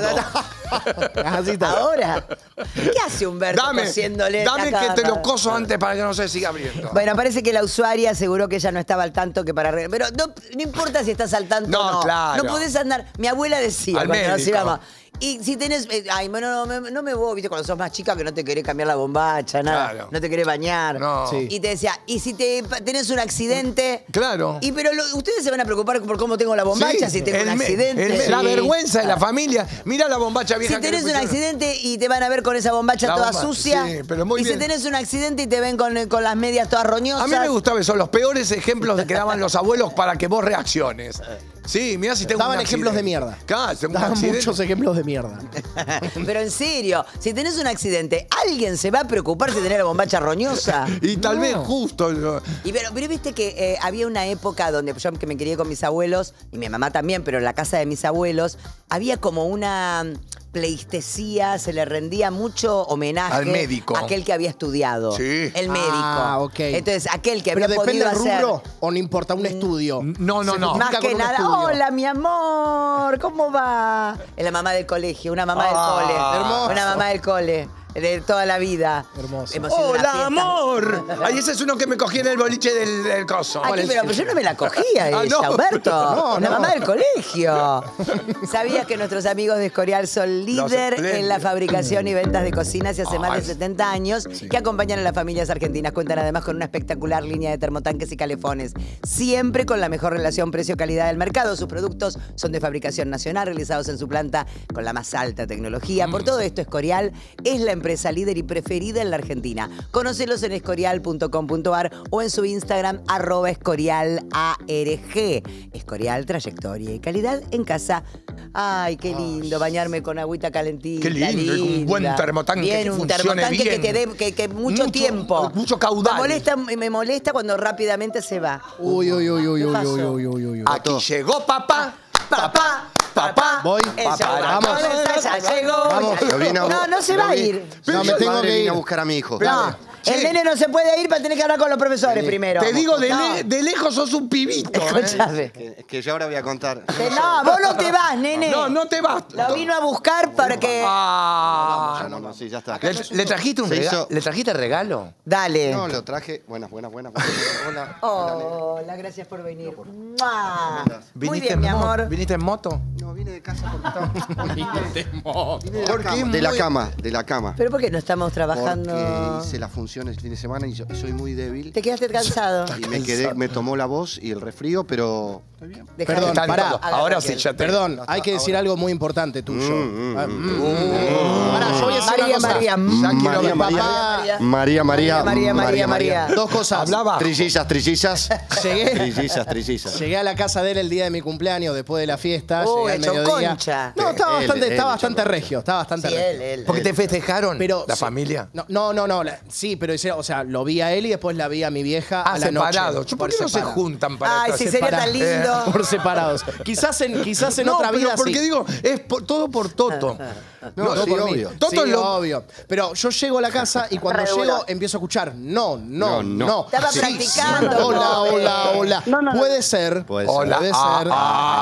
Así está. Ahora. ¿Qué hace Humberto Dame, cosiéndole dame la que te cara? lo coso antes para que no se siga abriendo. Bueno, parece que la usuaria aseguró que ella no estaba al tanto que para arreglar. Pero no, no importa si estás al tanto No, o no. claro. No podés andar. Mi abuela decía Al cuando nos médico. íbamos. Y si tenés. eh, Ay, bueno, no, me- no me voy, viste, cuando sos más chica que no te querés cambiar la bombacha, nada. Claro. No te querés bañar. No. Sí. Y te decía, y si te pa- tenés un accidente. Claro. Y pero lo- ustedes se van a preocupar por cómo tengo la bombacha, Sí, si tengo el un me- accidente. el me- La Sí. vergüenza de la familia. Mira la bombacha vieja Si que tenés le un pusieron. accidente y te van a ver con esa bombacha La toda bomba- sucia. sí, pero muy y bien. si tenés un accidente y te ven con, con las medias todas roñosas. A mí me gustaba eso, los peores ejemplos que daban los abuelos para que vos reacciones. Sí, mira si tengo Daban un ejemplos de accidente. mierda. Claro, tengo un Daban accidente. muchos ejemplos de mierda. Pero en serio, si tenés un accidente, ¿alguien se va a preocupar si tenés la bombacha roñosa? Y tal No. vez justo. lo- Y pero, pero viste que eh, había una época donde yo que me crié con mis abuelos, y mi mamá también, pero en la casa de mis abuelos, había como una mm, pleistesía, se le rendía mucho homenaje Al médico. a aquel que había estudiado. Sí. El médico. Ah, ok. Entonces, aquel que Pero había depende podido del hacer. rubro o no importa un estudio. No, no, Se no. justifica Más con que un nada, estudio. hola mi amor, ¿cómo va? Es la mamá del colegio, una mamá Ah, del cole. hermoso. Una mamá del cole, de toda la vida. Hermoso. Hemos ido a una ¡Hola, fiesta. amor! Ay, ese es uno que me cogí en el boliche del, del coso. Aquí, pero, pero yo no me la cogía ella, Ah, no. Humberto. No, la no. mamá del colegio. ¿Sabías que nuestros amigos de Escorial son líder en la espléndidos. fabricación y ventas de cocinas y hace más de Ay, setenta años que acompañan a las familias argentinas? Cuentan además con una espectacular línea de termotanques y calefones. Siempre con la mejor relación precio-calidad del mercado. Sus productos son de fabricación nacional, realizados en su planta con la más alta tecnología. Por todo esto, Escorial es la empresa líder y preferida en la Argentina. Conócelos en escorial punto com punto ar o en su Instagram, arroba escorialarg. Escorial, trayectoria y calidad en casa. Ay, qué lindo, bañarme con agüita calentita. Qué lindo, y con un buen linda. termotanque Bien, que un funcione termotanque que bien. te dé que, que mucho, Mucho- tiempo. mucho caudal. Me molesta, me molesta cuando rápidamente se va. Uy, uy, uy, uy, ¿Qué uy, pasó? uy, uy, uy, uy. Aquí llegó papá, papá, papá. Voy. El Papá, show vamos. ya llegó. Vamos. ya- Lo vine a- No, no se lo va a vi- ir. No, me Su tengo madre que vine ir. a buscar a mi hijo. No, el Sí. nene no se puede ir para tener que hablar con los profesores Sí. primero. Te digo, de, No. le- de lejos sos un pibito. ¿eh? Escúchame. Que, que yo ahora voy a contar. Que no, vos no te vas, nene. No, no te vas. Lo vino a buscar para que... Ah. No, no, no, sí, ya está. ¿Le, le trajiste un Se regalo? hizo- ¿Le trajiste regalo? Dale. No, lo traje. Buenas, buenas, buenas. buenas. Hola. Hola, gracias por venir. ¡Mua! Muy ¿Viniste bien, mi en mo- amor. ¿Viniste en moto? No, vine de casa porque estaba. Vine de la Porque cama. es De la muy- cama, de la cama. ¿Pero por qué no estamos trabajando? Porque hice la función vacaciones el fin de semana y, yo, y soy muy débil. ¿Te quedaste cansado? Y me quedé, me tomó la voz y el resfrío, pero... Dejá Perdón, de- Están pará. todos. Ahora sí, ya te... Perdón, hay que decir algo muy importante tuyo. Mm, mm, Ah, mm. mm. Pará, yo voy a decir María, una cosa. María, Ya quiero María, ver. María, María, María, María, María, María, María. Dos cosas. Hablaba. Trillizas, trillizas. Llegué, Trillizas, trillizas. llegué a la casa de él el día de mi cumpleaños, después de la fiesta. Uy, llegué al hecho mediodía. concha. No, estaba Él, bastante, él, estaba hecho bastante concha. regio, estaba bastante Sí, regio. él, él. Porque te festejaron Pero, la sí. familia. No, no, no, no, la- sí, pero dice- o sea, lo vi a él y después la vi a mi vieja Ah, a la noche. separados. ¿Por qué no se separado. juntan para Ay, estar sí, sería tan separados? lindo. Por separados. Quizás en, quizás en No, otra pero vida porque sí. digo, es por- todo por Toto. No, No, sí, por mí. obvio. Toto Sí, lo- obvio. Pero yo llego a la casa y cuando Regular. llego empiezo a escuchar no, no, No, no. no. Estaba Sí, practicando, sí. Hola, pobre. hola, hola. No, no, no. Puede ser. Puede ser. Hola. Puede Ah, ser.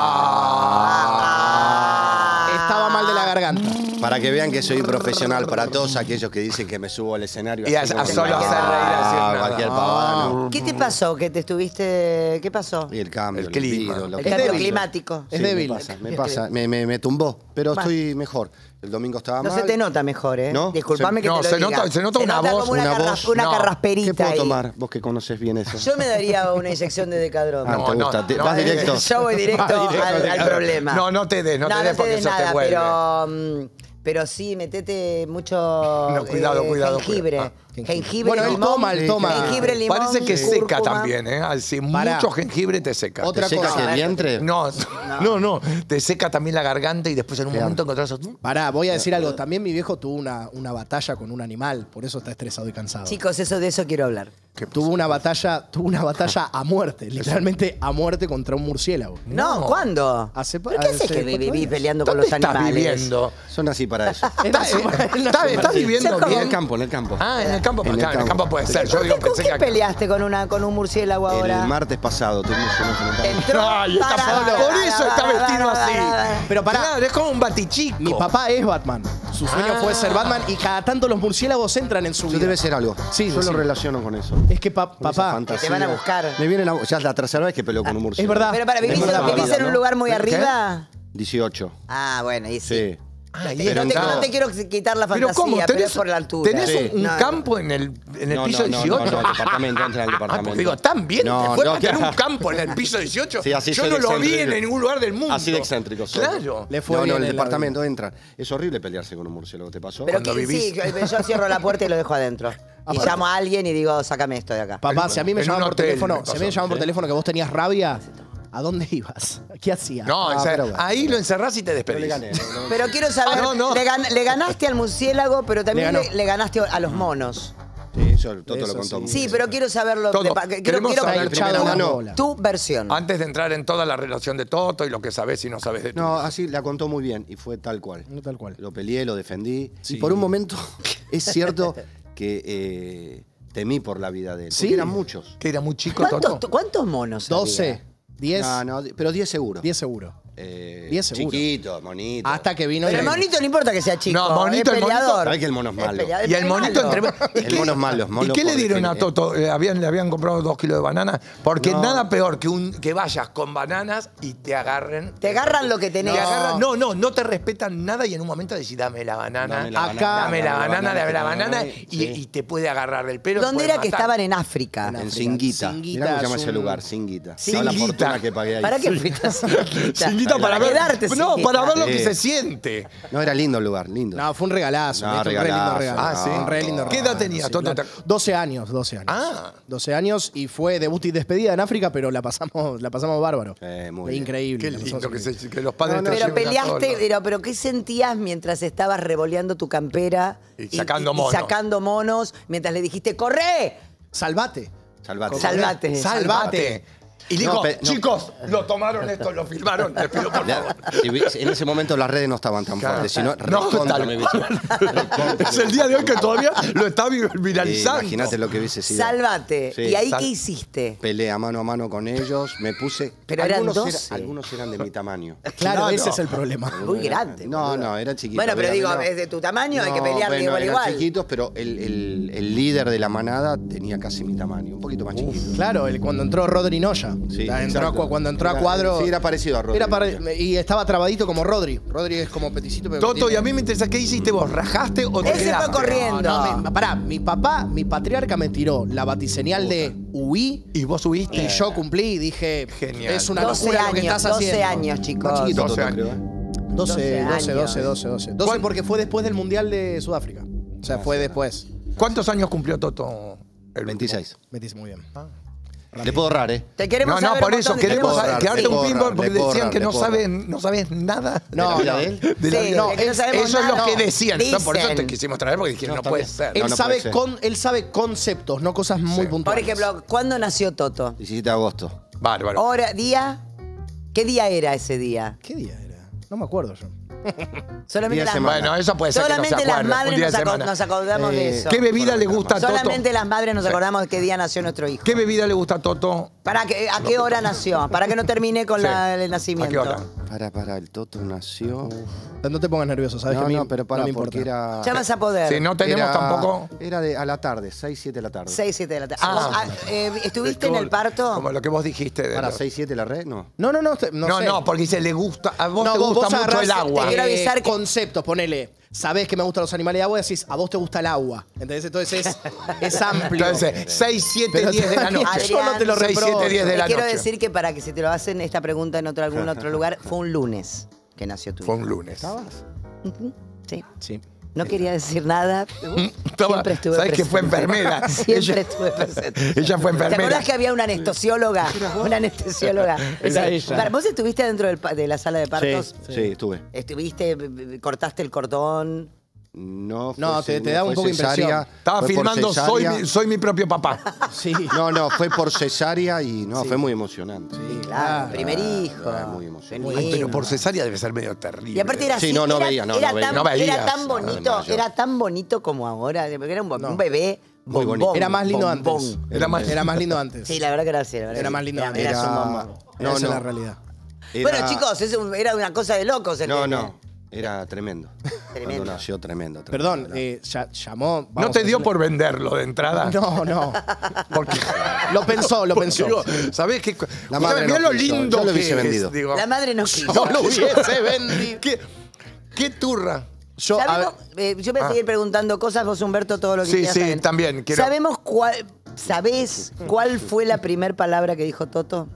ah. Estaba mal de la garganta. Para que vean que soy profesional, para todos aquellos que dicen que me subo al escenario. Y a- así a como solo cualquier- hacer reír, decir Ah, nada. cualquier pavada, no. ¿Qué te pasó? ¿Que te estuviste...? ¿Qué pasó? Y el cambio, El el, clima. virus, lo El que- cambio débil. climático. Es Sí, débil. Me pasa, me, pasa. me, me- me tumbó, pero Va. estoy mejor. El domingo estaba No mal. se te nota mejor, ¿eh? ¿No? Disculpame Se- que no, te lo se diga. nota- se nota una voz, como una, una carra- voz. una No. carrasperita ¿Qué puedo ahí. tomar? Vos que conoces bien eso. Yo me daría una inyección de decadrón. Ah, No, te no, gusta. Te- no, vas eh, directo. Yo voy directo, Va directo, al, al directo. problema. No, no te des, no te des porque des eso te nada, vuelve. Pero, mm, pero sí, metete mucho No, cuidado, eh, cuidado, jengibre. cuidado. Jengibre, Bueno, él limón. toma, él toma. Jengibre, limón, Parece que seca cúrcuma. también, ¿eh? Así, Pará. mucho jengibre te seca. Otra ¿Te seca cosa. que el vientre? No, no, no, te seca también la garganta y después en un Claro. momento encontrás... Pará, voy a decir algo. También mi viejo tuvo una, una batalla con un animal, por eso está estresado y cansado. Chicos, eso de eso quiero hablar. Tuvo una batalla, tuvo una batalla a muerte, literalmente a muerte contra un murciélago. No, No. ¿cuándo? Hace- ¿Pero qué haces hace que cuatro vivís días. peleando con ¿Dónde los estás animales? viviendo? Son así para eso. ¿Está, está, está viviendo Yo como- En bien? el campo, en el campo. Ah, en el campo, En el claro, en el campo. campo puede ser. Yo ¿Con digo, qué, con pensé qué que acá- peleaste con, una, con un murciélago ahora? El martes pasado tuvimos un enfrentamiento. Entró. Ay, está para, solo. para, Por eso para, está para, vestido para, así. para. Pero pará, Claro, es como un batichico. mi papá es Batman. Su sueño Ah. fue ser Batman y cada tanto los murciélagos entran en su Eso vida. debe ser algo. Sí, Yo sí. lo relaciono con eso. Es que pa- Con esa papá, fantasía. te van a buscar. Me vienen a... Ya es la tercera vez que peleo con un murciélago. es verdad. Pero para, ¿vivís, es verdad. vivís en un ¿no? lugar muy ¿Qué? arriba? dieciocho. Ah, bueno, y sí. Sí. Ah, y Pero no, era un te, campo. no te quiero quitar la Pero fantasía, ¿cómo? pero, ¿Tenés, es por la altura. ¿tenés Sí. un, un No, campo en el, en el No, piso no, no, dieciocho? no, no, el departamento, entra en el Ah, departamento. porque digo, ¿tan bien No, te fue no, para tener claro. un campo en el piso dieciocho? Sí, así Yo soy no de lo vi en excéntrico. ningún lugar del mundo. Así de excéntrico soy. Claro. Le fue No, no, bien el en la- departamento entra. Es horrible pelearse con un murciélago, ¿te pasó? Pero Cuando que, vivís. sí, yo, yo cierro la puerta y lo dejo adentro. Y llamo a alguien y digo, sácame esto de acá. Papá, si a mí me En llaman un por hotel teléfono, me si a mí pasó, me llaman por ¿sí? teléfono que vos tenías rabia, ¿a dónde ibas? ¿Qué hacías? No, Ah, o sea, pero bueno. ahí lo encerrás y te despedís. le gané. no, no. Pero quiero saber, Ah, no, no. Le, gan- le ganaste al murciélago, pero también Le le, ganó. le ganaste a los monos. Sí, eso Toto Eso lo contó. sí. muy Sí, bien. pero quiero saberlo. Todo. de pa- quiero Queremos quiero saber tu- primero tu- la tu, bola. tu versión. Antes de entrar en toda la relación de Toto y lo que sabes y no sabes de tú. No, así la contó muy bien y fue tal cual. No tal cual. Lo peleé, lo defendí. Sí. Y por un momento es cierto que eh, temí por la vida de él. Porque Sí. eran muchos. Que era muy chico ¿Cuántos, Toto. ¿Cuántos monos había? doce, diez, No, no, pero diez seguro. diez seguro. Eh, diez seguro. Chiquito, monito. Hasta que vino Pero el- el monito no importa que sea chico. No, monito, es el monito- peleador. Sabés que el mono es malo. peleador, Y es el monito malo. entre... El mono es malo, es ¿Y malo qué le por dieron a definición. Toto? Eh, habían, le habían comprado dos kilos de banana. Porque No. nada peor que, un, que vayas con bananas y te agarren. Te agarran lo que tenés. Te agarran- no, no, no te respetan nada y en un momento decís, dame la banana. Dame la Acá- banana, dame la banana, dame la banana. sí. Y, y te puede agarrar del pelo. ¿Dónde te puede era que matar. estaban en África? En África. Singuita. Singuita Mirá cómo se llama es ese un- lugar, Singuita. Singuita. ¿Sabes la fortuna que pagué ahí? ¿Para qué fuiste a Singuita? Singuita para, ver. quedarte, No, Singuita. para ver lo que Sí. se siente. No, era lindo el lugar, lindo. No, fue un regalazo. No, de hecho, un re lindo regalazo. regalo. Ah, sí. Un re lindo ¿Qué regalo, edad tenía, sí, Toto? claro. doce años, doce años. Ah. doce años y fue debut y despedida en África, pero la pasamos, la pasamos bárbaro. Eh, muy Fue bien. increíble. Qué la lindo pasamos que, increíble. se- que los padres te Pero lleven a todos peleaste, lados. pero, pero ¿qué sentías mientras estabas revoleando tu campera Y sacando y monos. sacando monos mientras le dijiste ¡corre! Salvate. Salvate. Salvate. Salvate. Y digo, No, pe- no. chicos, lo tomaron esto, lo filmaron, les pido por favor. Si vi- En ese momento las redes no estaban tan Claro. fuertes, sino No, recontra tal me cual. hubiese- recontra Es el día de hoy que todavía lo está vi- Sí, viralizando. Imagínate lo que hubiese sido. Salvate. Sí. ¿Y ahí Sal- qué hiciste? Pelea mano a mano con ellos, me puse. Pero eran algunos, doce. era- algunos eran de mi tamaño. Claro, Claro. ese es el problema. Muy grande. No, boludo. no, era chiquito. Bueno, pero era digo, menor. es de tu tamaño, hay que No, pelear de bueno, igual a eran igual. chiquitos, pero el, el- el líder de la manada tenía casi mi tamaño, un poquito más chiquito. Claro, el- cuando entró Rodri Noya. Sí, O sea, entró a exacto. cu- cuando entró a Era- cuadro. Sí, era parecido a Rodri. Era pare- y estaba trabadito como Rodri. Rodri es como peticito, pero. Toto, tiene- y a mí me interesa, ¿qué hiciste vos? ¿Rajaste o te Él se fue quedaste? corriendo. No, mi- pará, mi papá, mi patriarca me tiró la batiseñal de huí. ¿Y vos subiste? Y yo cumplí y dije, Genial. es una doce locura lo que años, estás doce haciendo. años, chicos. Más chiquito, doce Toto, años. creo, ¿eh? doce, doce doce, años. doce, doce, doce. doce ¿Cuán- porque fue después del Mundial de Sudáfrica. O sea, fue después. ¿Cuántos años cumplió Toto? El veintiséis. Me dice muy bien. Le puedo ahorrar, ¿eh? Te queremos No, no, saber por un eso montón de- queremos Le puedo ahorrar, quedarte le un puedo pinball ahorrar, porque le puedo decían que ahorrar, no le puedo saben, no sabes nada de No, la vida no. de él. De la Sí, vida. no, de que no es- sabemos Eso es lo nada. que decían. Dicen. Por eso te quisimos traer porque dijeron, no, está puede bien. ser. Él, No, no sabe puede ser. con, él sabe conceptos, no cosas muy Sí. puntuales. Por ejemplo, ¿cuándo nació Toto? diecisiete de agosto. Bárbaro. Hora, día. ¿Qué día era ese día? ¿Qué día era? No me acuerdo yo. Solamente Día de las, semana. Bueno, eso puede ser que no se solamente las acuerde. Un madres día nos, de aco- semana. nos acordamos de Eh, eso. ¿Qué bebida le gusta a Toto? Solamente las madres nos acordamos de qué día nació nuestro hijo. ¿Qué bebida le gusta a Toto? ¿Para qué, ¿A qué hora nació? Para que no termine con Sí. la- el ¿A nacimiento. qué hora? Para, para, el Toto nació. No te pongas nervioso, ¿sabes? No, que a mí no, pero para, no me porque importa. era. Ya vas a poder. Si no tenemos era, tampoco... Era de, a la tarde, seis, siete de la tarde. seis, siete de la tarde. Ah. Ah, eh, ¿Estuviste en Como- el parto? Como lo que vos dijiste. De ¿Para los- seis, siete la red? No. No, no, no. te- No, No, sé. no, porque dice, le gusta, a vos No, te vos- gusta vos mucho agarrás, el agua. te quiero avisar que- conceptos, ponele. Sabés que me gustan los animales de agua y decís, a vos te gusta el agua. ¿Entendés? Entonces es, es amplio. Entonces, seis, siete, Pero diez de la Adrián, noche. yo no te lo seis, reprocho. siete, diez de Te la quiero noche. decir que para que si te lo hacen esta pregunta en otro, algún otro lugar, fue un lunes que nació tu Fue hijo. un lunes. Ujú, Sí. Sí. No quería decir nada. Estaba- Siempre estuve ¿Sabes que presente. fue enfermera? Siempre Ella- estuve presente. Ella fue ¿Te enfermera. acordás que había una anestesióloga? Una anestesióloga. Era Sí. ella. Para- ¿Vos estuviste dentro del pa- de la sala de partos? Sí, estuve. ¿Estuviste, b- b- cortaste el cordón? No, fue No, te- se- te da un fue poco impresión. cesárea, Estaba fue por filmando soy cesárea. mi, soy mi propio papá. Sí. No, no, fue por cesárea y no, fue muy emocionante. Sí, claro. claro. Primer hijo. Ah, muy emocionante. Qué Ay, pero lindo. por cesárea debe ser medio terrible. Y aparte era Sí, así, no, no era, veía, no, era no veía. tan, No veías, era tan no, bonito, además yo- era tan bonito como ahora, porque era un, bo- un bebé Muy bombón, bonito. Era más lindo bombón. antes. Era más- Era más lindo antes. Sí, la verdad que era así. La verdad Era que más sí. lindo Era, antes. era Era- su mamá. No, Esa es no. la realidad. Era- Bueno, chicos, es un- era una cosa de locos. el No, nene. no. Era tremendo. Tremendo. Cuando nació, tremendo. tremendo. Perdón, eh, ya- llamó. ¿No vamos te a dio decirle- por venderlo de entrada? No, no. Porque, Lo pensó, lo pensó. digo, ¿sabés qué? La madre Mirá no lo quiso, lindo yo lo que hubiese es, vendido. digo. La madre no quiso. No lo hubiese vendido. ¿Qué, qué turra? Yo, a ¿Sabemos? ver, Eh, yo voy a Ah. seguir preguntando cosas, vos Humberto, todo lo que Sí, quieras sí, saber. también, quiero- ¿Sabemos cuál, ¿Sabés cuál fue la primera palabra que dijo Toto?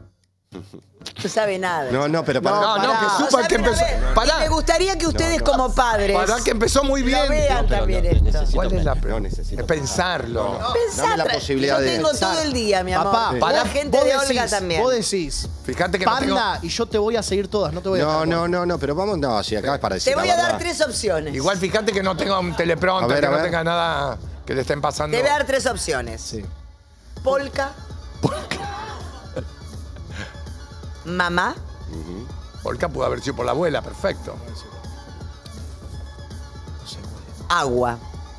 No sabe nada. No, no, pero para. No, no, Pará, que supa o sea, que pero a empezó- ver, pará. y me gustaría que ustedes como padres Pará que empezó muy bien. lo vean No, pero también no, esto. necesito- ¿Cuál es la No, pre- necesito es pensarlo? Pensá, Dame la tra- posibilidad yo de tengo pensar. todo el día, mi amor. papá, la vos- gente vos de decís, Olga también. Vos decís, Fíjate que no tengo- panda, y yo te voy a seguir todas, no te voy a No, dejar no, vos. no, no, pero vamos, no, si acá es para decir Te voy la a dar verdad. tres opciones. Igual fíjate que no tenga un teleprompter, A ver, que a no ver. tenga nada que le estén pasando. Te voy a dar tres opciones. Sí. Polka. Mamá. Polka pudo haber sido por la abuela, perfecto. Agua.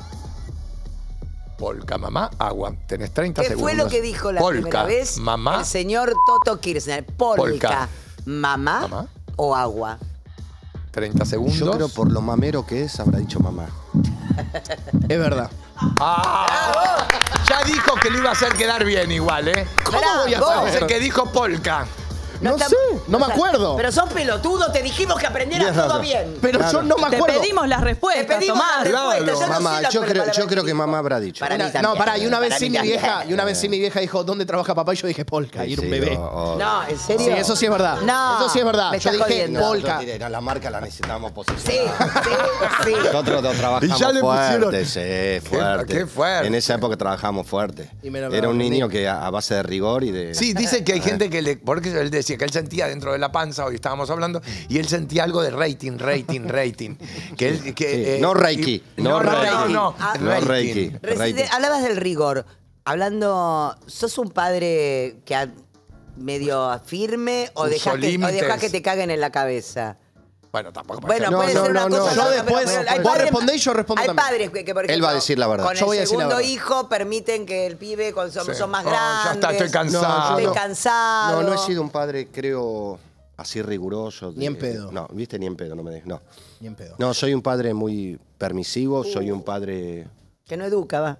Polka, mamá, agua. Tenés treinta ¿Qué segundos. fue lo que dijo la Polka, primera vez mamá, el señor Toto Kirchner? Polka, Polka. mamá, Mamá. o agua. treinta segundos. Yo creo por lo mamero que es, habrá dicho mamá. Es verdad. ¡Ah! Ya dijo que lo iba a hacer quedar bien igual, ¿eh? ¿Cómo voy a Vos saber? dice que dijo polka. No está- sé, no me está- acuerdo. Pero sos pelotudo, te dijimos que aprendieras Tienes todo razón. bien. Pero Claro. yo no me Te acuerdo. pedimos las Te respuestas, pedimos la Tomás. respuesta. Claro. Yo no Mamá, sé la yo creo, palabra yo creo que dijo. mamá habrá dicho. Para mí Una- también, no, pará, y una vez para sí mí mi también. vieja, y una vez sí mi vieja dijo, ¿dónde trabaja papá? Y yo dije Polka, y era un Sí, bebé. o- o- No, ¿en serio? Sí, eso sí es verdad. No, Eso sí es verdad. me Yo estás dije jodiendo. No, Polka. yo diré, no, la marca la necesitamos Sí, posicionar. sí, sí. Nosotros lo trabajamos Y ya le pusieron- fuerte, sí, fuerte. qué fuerte. En esa época trabajamos fuerte. Y me lo- Era un me- niño que a, a base de rigor y de... Sí, dice que hay gente que le. Porque él decía que él sentía dentro de la panza, hoy estábamos hablando, y él sentía algo de rating, rating, rating. Que él. Que, Sí, eh, no Reiki, y- no no, Reiki. no, no, Ah, no Reiki. Reci- Rating. Hablabas del rigor. Hablando, ¿sos un padre que ha- medio firme o Puso dejás, que, o límites. dejás que te caguen en la cabeza? Bueno, tampoco. pasa Bueno, nada. puede no, ser una no, cosa. no. Yo no, después- pero hay vos padres- respondés y yo respondo Hay también. padres que, que, por ejemplo, Él va a decir la verdad. Con Yo voy a el decir la segundo verdad. hijo permiten que el pibe con, son, Sí. son más No, ya grandes. está, estoy cansado. Estoy No, cansado. No, no he sido un padre, creo, así riguroso. de- Ni en pedo. No, viste, ni en pedo, no me dejes. No. Ni en pedo. No, soy un padre muy Uh. permisivo, soy un padre... Que no educa, va.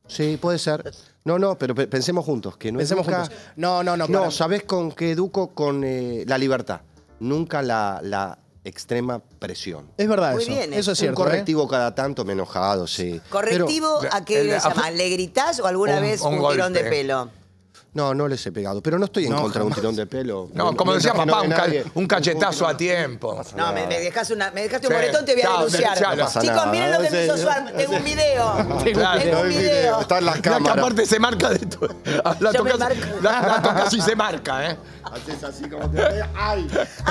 Sí, puede ser. No, no, pero pe- pensemos juntos, que no Pensemos educa- juntos. No, no, no. No, para- ¿sabés con qué educo? Con eh, la libertad. Nunca la, la extrema presión. Es verdad Muy eso. bien, Eso es Un cierto. ¿eh? correctivo cada tanto, me he enojado, sí. ¿Correctivo Pero- a qué el- le a- llamas? ¿Le gritás o alguna un- vez un un, tirón de golpe. pelo? Pero- no, no les he pegado. Pero no estoy en No, contra de un jamás. tirón de pelo. No, como decía Mientras que no papá, ve un, ca- nadie. un cachetazo a tiempo. No, me, me dejaste, una, me dejaste un Sí. moretón, te voy a Chao, denunciar. denuncialo. No pasa Chicos, nada. miren lo que me Sí, hizo sí. Suar. Tengo un video. Claro. Tengo un No hay video. Está en las La que cámaras. aparte se marca de tu. La Yo me tocas, marco. la, la tocas y se marca, ¿eh? Haces así como te... ¡Ay!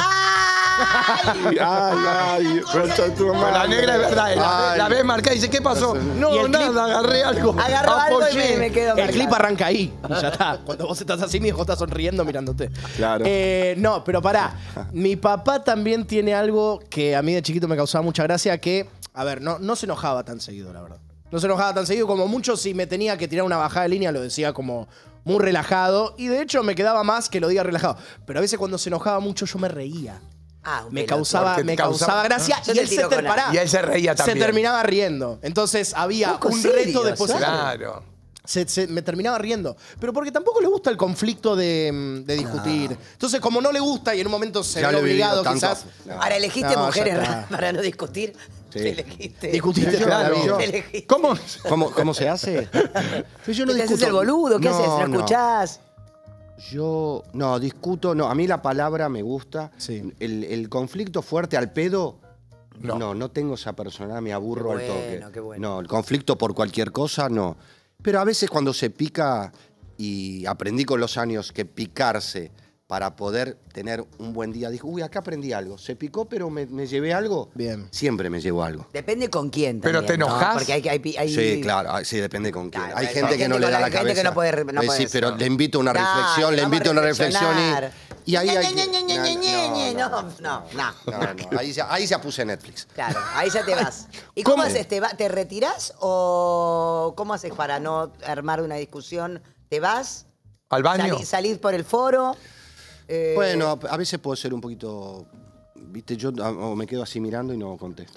¡Ay! ¡Ay, ay! Concha tu Con la madre. negra es verdad. La, Ay. la ves marcada y dice, ¿qué pasó? Y No, el nada, clip- agarré algo. Agarro algo y apoyé. me, me quedo El marcado. clip arranca ahí y ya está. Cuando vos estás así, mi hijo está sonriendo mirándote. Claro. Eh, no, pero pará. Mi papá también tiene algo que a mí de chiquito me causaba mucha gracia, que, a ver, no, no se enojaba tan seguido, la verdad. No se enojaba tan seguido, como mucho si me tenía que tirar una bajada de línea, lo decía como muy relajado. Y de hecho me quedaba más que lo diga relajado. Pero a veces cuando se enojaba mucho yo me reía. Ah, un Me pelotudo. causaba, Porque te me causaba- causaba gracia Yo y te él se, tiro con ter- la- pará. Y él se reía también. Se terminaba riendo. Entonces había Poco un serio, reto después. ¿sabes? Claro. Se, se- me terminaba riendo. Pero porque tampoco le gusta el conflicto de, de discutir. Entonces, como no le gusta y en un momento se Ya ve lo he vivido obligado, tanto. quizás. No. Ahora elegiste No, ya mujeres está. raras para no discutir. Sí. Te elegiste. Discutiste toda la Claro. vida. Te elegiste. ¿Cómo? ¿Cómo, ¿Cómo se hace? Pero yo no ¿Te haces discuto. el boludo? ¿Qué No, haces? ¿No no. escuchás? Yo, no, discuto, no, a mí la palabra me gusta. Sí. El, el conflicto fuerte al pedo, No. no, no, tengo esa personalidad, me aburro Qué al bueno, toque. qué bueno. No, el conflicto por cualquier cosa, no. Pero a veces cuando se pica, y aprendí con los años que picarse para poder tener un buen día, dijo, uy, acá aprendí algo. Se picó, pero me, me llevé algo. Bien. Siempre me llevo algo. Depende con quién Pero también, te ¿no? enojás. Porque hay, hay, hay- Sí, claro, ah, sí, depende con quién. Claro, hay hay gente que gente no le con da la- la gente cabeza. que no puede re- no Eh, puede sí, eso. pero le invito a una Dale, reflexión, le vamos a invito a una reflexión reflexionar. y, y ahí hay Ñe, Ñe, Ñe, Ñe, Ñe, no, no, no, no. no, no, ahí, ya, ahí ya puse Netflix. Claro, ahí ya te vas. ¿Y cómo, ¿Cómo? haces? ¿Te, va- ¿Te retirás o cómo haces para no armar una discusión? ¿Te vas? ¿Al baño? Salí- ¿Salís por el foro? Eh, Bueno, a veces puedo ser un poquito, viste, yo ah, o me quedo así mirando y no contesto.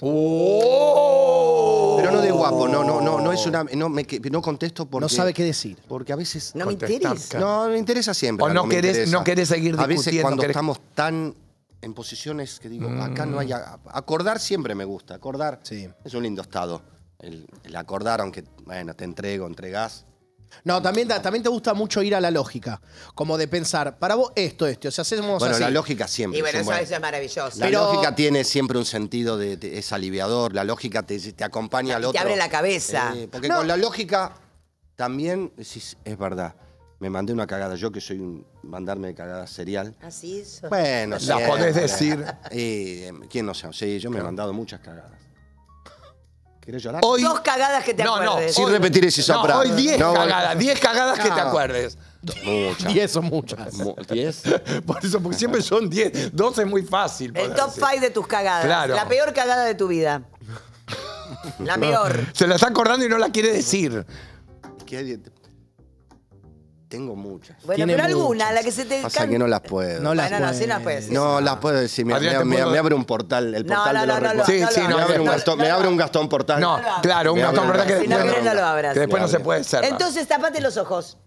¡Oh! Pero no de guapo, no, no, no, no es una, no, me, que- no contesto porque No sabe qué decir. porque a veces no me contestar, interesa. no me interesa siempre. O no algo me querés- interesa. no querés seguir A veces discutiendo, cuando querés- estamos tan en posiciones que digo, acá no hay a- acordar siempre me gusta, acordar Sí. es un lindo estado. El, el acordar, aunque bueno, te entrego, entregás. No, también, ta- también te gusta mucho ir a la lógica. Como de pensar, para vos esto, esto. O sea, hacemos Bueno, así. la lógica siempre. Y bueno, es un eso, buen- eso es maravilloso. La Pero- lógica tiene siempre un sentido de, de- es aliviador, la lógica te, te acompaña al Y te otro. abre la cabeza. Eh, porque No. con la lógica también decís, es verdad. Me mandé una cagada, yo que soy un mandarme de cagada serial. Así eso. Bueno, La siempre. podés decir. Eh, ¿Quién no sabe? Sí, yo me he mandado muchas cagadas. ¿Querés llorar? Hoy. Dos cagadas que te No, no, acuerdes. Sin hoy- repetir ese No, sopra. hoy diez No, cagadas, diez cagadas que te No. acuerdes. Muchas. Y eso muchas. Mu- ¿Diez? Por eso, porque siempre son diez. Dos es muy fácil. El poder top decir. five de tus cagadas. Claro. La peor cagada de tu vida. La peor. Se la está acordando y no la quiere decir. ¿Qué hay de- Tengo muchas. Bueno, Tiene pero alguna, muchas. la que se te Pasa can- que no las puedo. No las Bueno, no, sí las puedes. puedes decir. No, las puedo decir. Me, Adrián, me- te me- puedo- me abre un portal, el No, portal no, de no, los no, recuerdos. Sí, no, sí, no, no, me, no, abre un no, Gastón, no, me no. abre un Gastón portal. No, claro, un Me Gastón, abre- ¿verdad? Que Si no después querés, no lo abras. que después no Me se abre. puede cerrar. Entonces, tapate los ojos.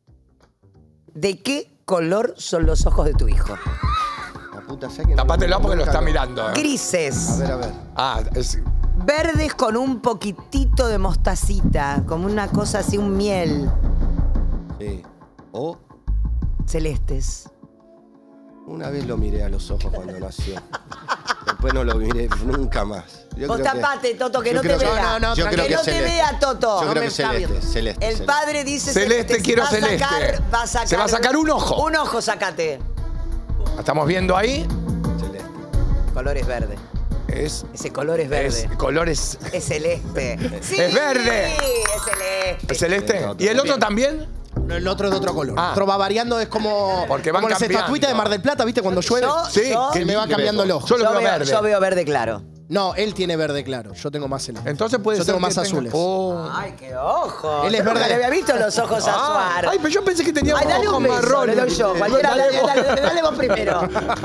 ¿De qué color son los ojos de tu hijo? La puta, sé que no- Tapátelo porque lo nunca está mirando. ¿eh? Grises. A ver, a ver. Ah, es- Verdes con un poquitito de mostacita, como una cosa así, un miel. Sí. O Celestes. una vez lo miré a los ojos cuando nació. Después no lo miré nunca más. Yo Vos creo que- tapate, Toto, que yo no te creo que- vea. No, no, yo tranquilo. creo que que no te celeste. vea, Toto. Yo No creo me que está celeste, viendo. celeste, El celeste. padre dice Celeste, Si quiero va a sacar, celeste. va a sacar, Se va a sacar un ojo. Un ojo, sacate. estamos viendo ahí. Celeste. Color es verde. Es, Ese color es es verde. colores. Es celeste. Sí, Es verde. Es celeste. ¿Es celeste? ¿Y el otro también? El otro es de otro color. Ah. El otro va variando, es como, Porque van como las cambiando. estatuitas de Mar del Plata, ¿viste? Cuando llueve. Yo- Sí, yo- que Se me va cambiando el ojo. Yo lo Yo veo veo, verde. yo veo verde claro. No, él tiene verde claro. Yo tengo más celeste. Entonces puede Yo ser tengo más que tenga- azules. Oh. Ay, qué ojo. Él es Yo nunca verde. le había visto los ojos a Ah, Suar. ay, pero yo pensé que tenía Ay, dale ojos un beso, marrones. le doy yo. Cualquiera, Dale dale, vos. dale, dale vos primero.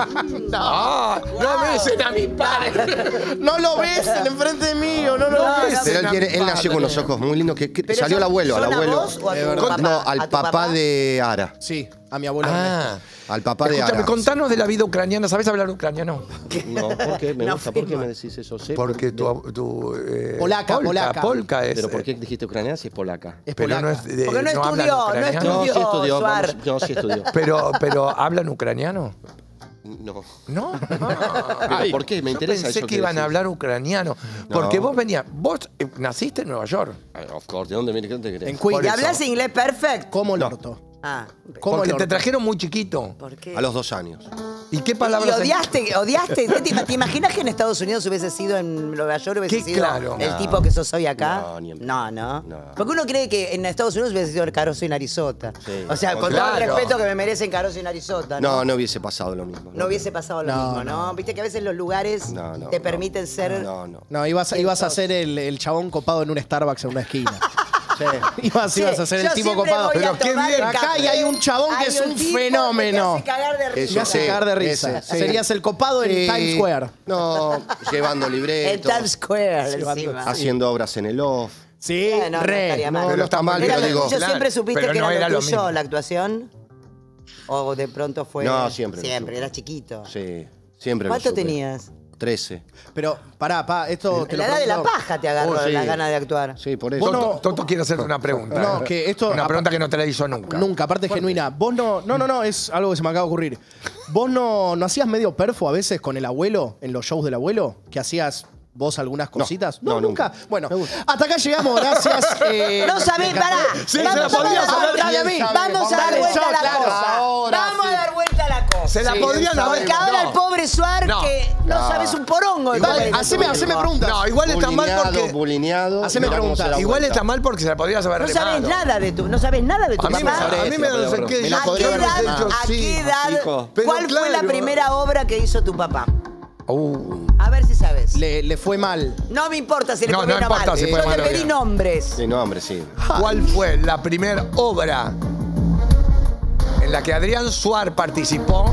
No, no besen a mi padre. No lo besen enfrente mío, no lo No, besen. Pero él, a tiene- mi él nació con padre. los ojos muy lindos. Que, que Pero salió son- al abuelo, al ¿son a abuelo. vos o a tu Con- papá? no, al ¿A tu papá, papá? de Ara. Sí, a mi abuelo Ernesto. Ah. Al papá de Escúchame, Ara. contanos de la vida ucraniana. ¿Sabés hablar ucraniano? No, ¿por qué? Me No gusta. ¿Por qué firma. me decís eso? Sé Porque por- tu... tu eh, Polaca, polka, polaca. Polka es... ¿Pero por qué dijiste ucraniana si es polaca? Es Pero polaca. no es de- Porque no hablan estudió, no ucraniano. estudió. No, sí estudió. Suar. vamos- no, sí estudió. Pero, pero ¿hablan ucraniano? No. ¿No? ¿Pero por qué? Me Yo interesa pensé eso que que iban a decís. hablar ucraniano. No. Porque vos venías... Vos eh, naciste en Nueva York. Of course, ¿de dónde viene? ¿Qué te crees? En Por Queens. ¿Y eso. hablas inglés perfecto? ¿Cómo lo orto? Ah. ¿Cómo Porque el te orto? trajeron muy chiquito. ¿Por qué? A los dos años. ¿Y qué ¿Y palabras... odiaste? ¿Odiaste? ¿Te, te imaginas que en Estados Unidos hubiese sido en Nueva York hubiese Qué sido claro. el No. tipo que sos hoy acá? No, ni en- no, no, No. Porque uno cree que en Estados Unidos hubiese sido el Caroso y Narizota. Sí. O sea, con todo el Claro. respeto que me merecen Caroso y Narizota. No, No, no hubiese pasado lo mismo. No hubiese pasado lo No, mismo, ¿no? Viste que a veces los lugares No, no, te no. permiten ser... No, no. No, ibas, ibas a ser el, el chabón copado en un Starbucks en una esquina. Sí. Ibas, Che, ibas a ser el yo tipo siempre copado. voy a Pero qué tomar bien. café. Acá y hay un chabón que Hay es un tipo fenómeno. Que te hace cagar de Eso, risa. Me hace sí, cagar de risa. ese, sí. Serías el copado en Sí. Times Square. No, llevando En libretos, Times Square, Llevando- encima. haciendo obras en el off. Sí, Eh, no, no re. estaría mal. No, no está mal, Era pero lo digo- tuyo, Claro, ¿siempre supiste pero que no era, era lo lo tuyo mismo. la actuación? ¿O de pronto fue...? No, siempre lo Siempre, supe. eras chiquito. Sí, siempre lo ¿Cuánto supe. tenías? trece. Pero, pará, pa, esto te En lo la edad de la pregunto- paja te agarró Oh, sí. la gana de actuar. Sí, por eso. Vos no- Toto, Toto quiere hacerte una pregunta. No, ¿eh? que esto- Una pregunta que no te la hizo nunca. Nunca, aparte genuina. Vos no, no, no, no, es algo que se me acaba de ocurrir. ¿Vos no, no hacías medio perfo a veces con el abuelo, en los shows del abuelo? ¿Que hacías vos algunas cositas? no, nunca. nunca. Bueno, hasta acá llegamos, gracias. eh, No sabés, pará. Sí, vamos, se la podrías vamos, haber- vamos, a mí. vamos a dar Dale, vuelta yo, a la claro, cosa. ahora Vamos sí. a dar vuelta a la cosa. Se la Sí, podrían haber... Porque ahora no. el pobre Suar No. que no No. sabes un porongo. de Dale, cómo es haceme, tu haceme hijo. preguntas. No, igual está mal Bulineado, porque... bulineado. Haceme Mira cómo preguntas. se da Igual vuelta. está mal porque se la podrías haber No sabes remado. nada de tu, no sabes nada de tu A mí, me, papá. a mí me Me no sé lo qué. me yo la ¿A podría qué haber edad? dicho ¿A sí. qué edad? chico. Pero ¿Cuál fue la claro. primera obra que hizo tu papá? Uh, A ver si sabes. Le, le fue mal. No me importa si le No, fue no bien o importa mal. si fue Yo mal te o pedí bien. nombres. Sí, no, hombre, sí. ¿Cuál fue la primera obra en la que Adrián Suar participó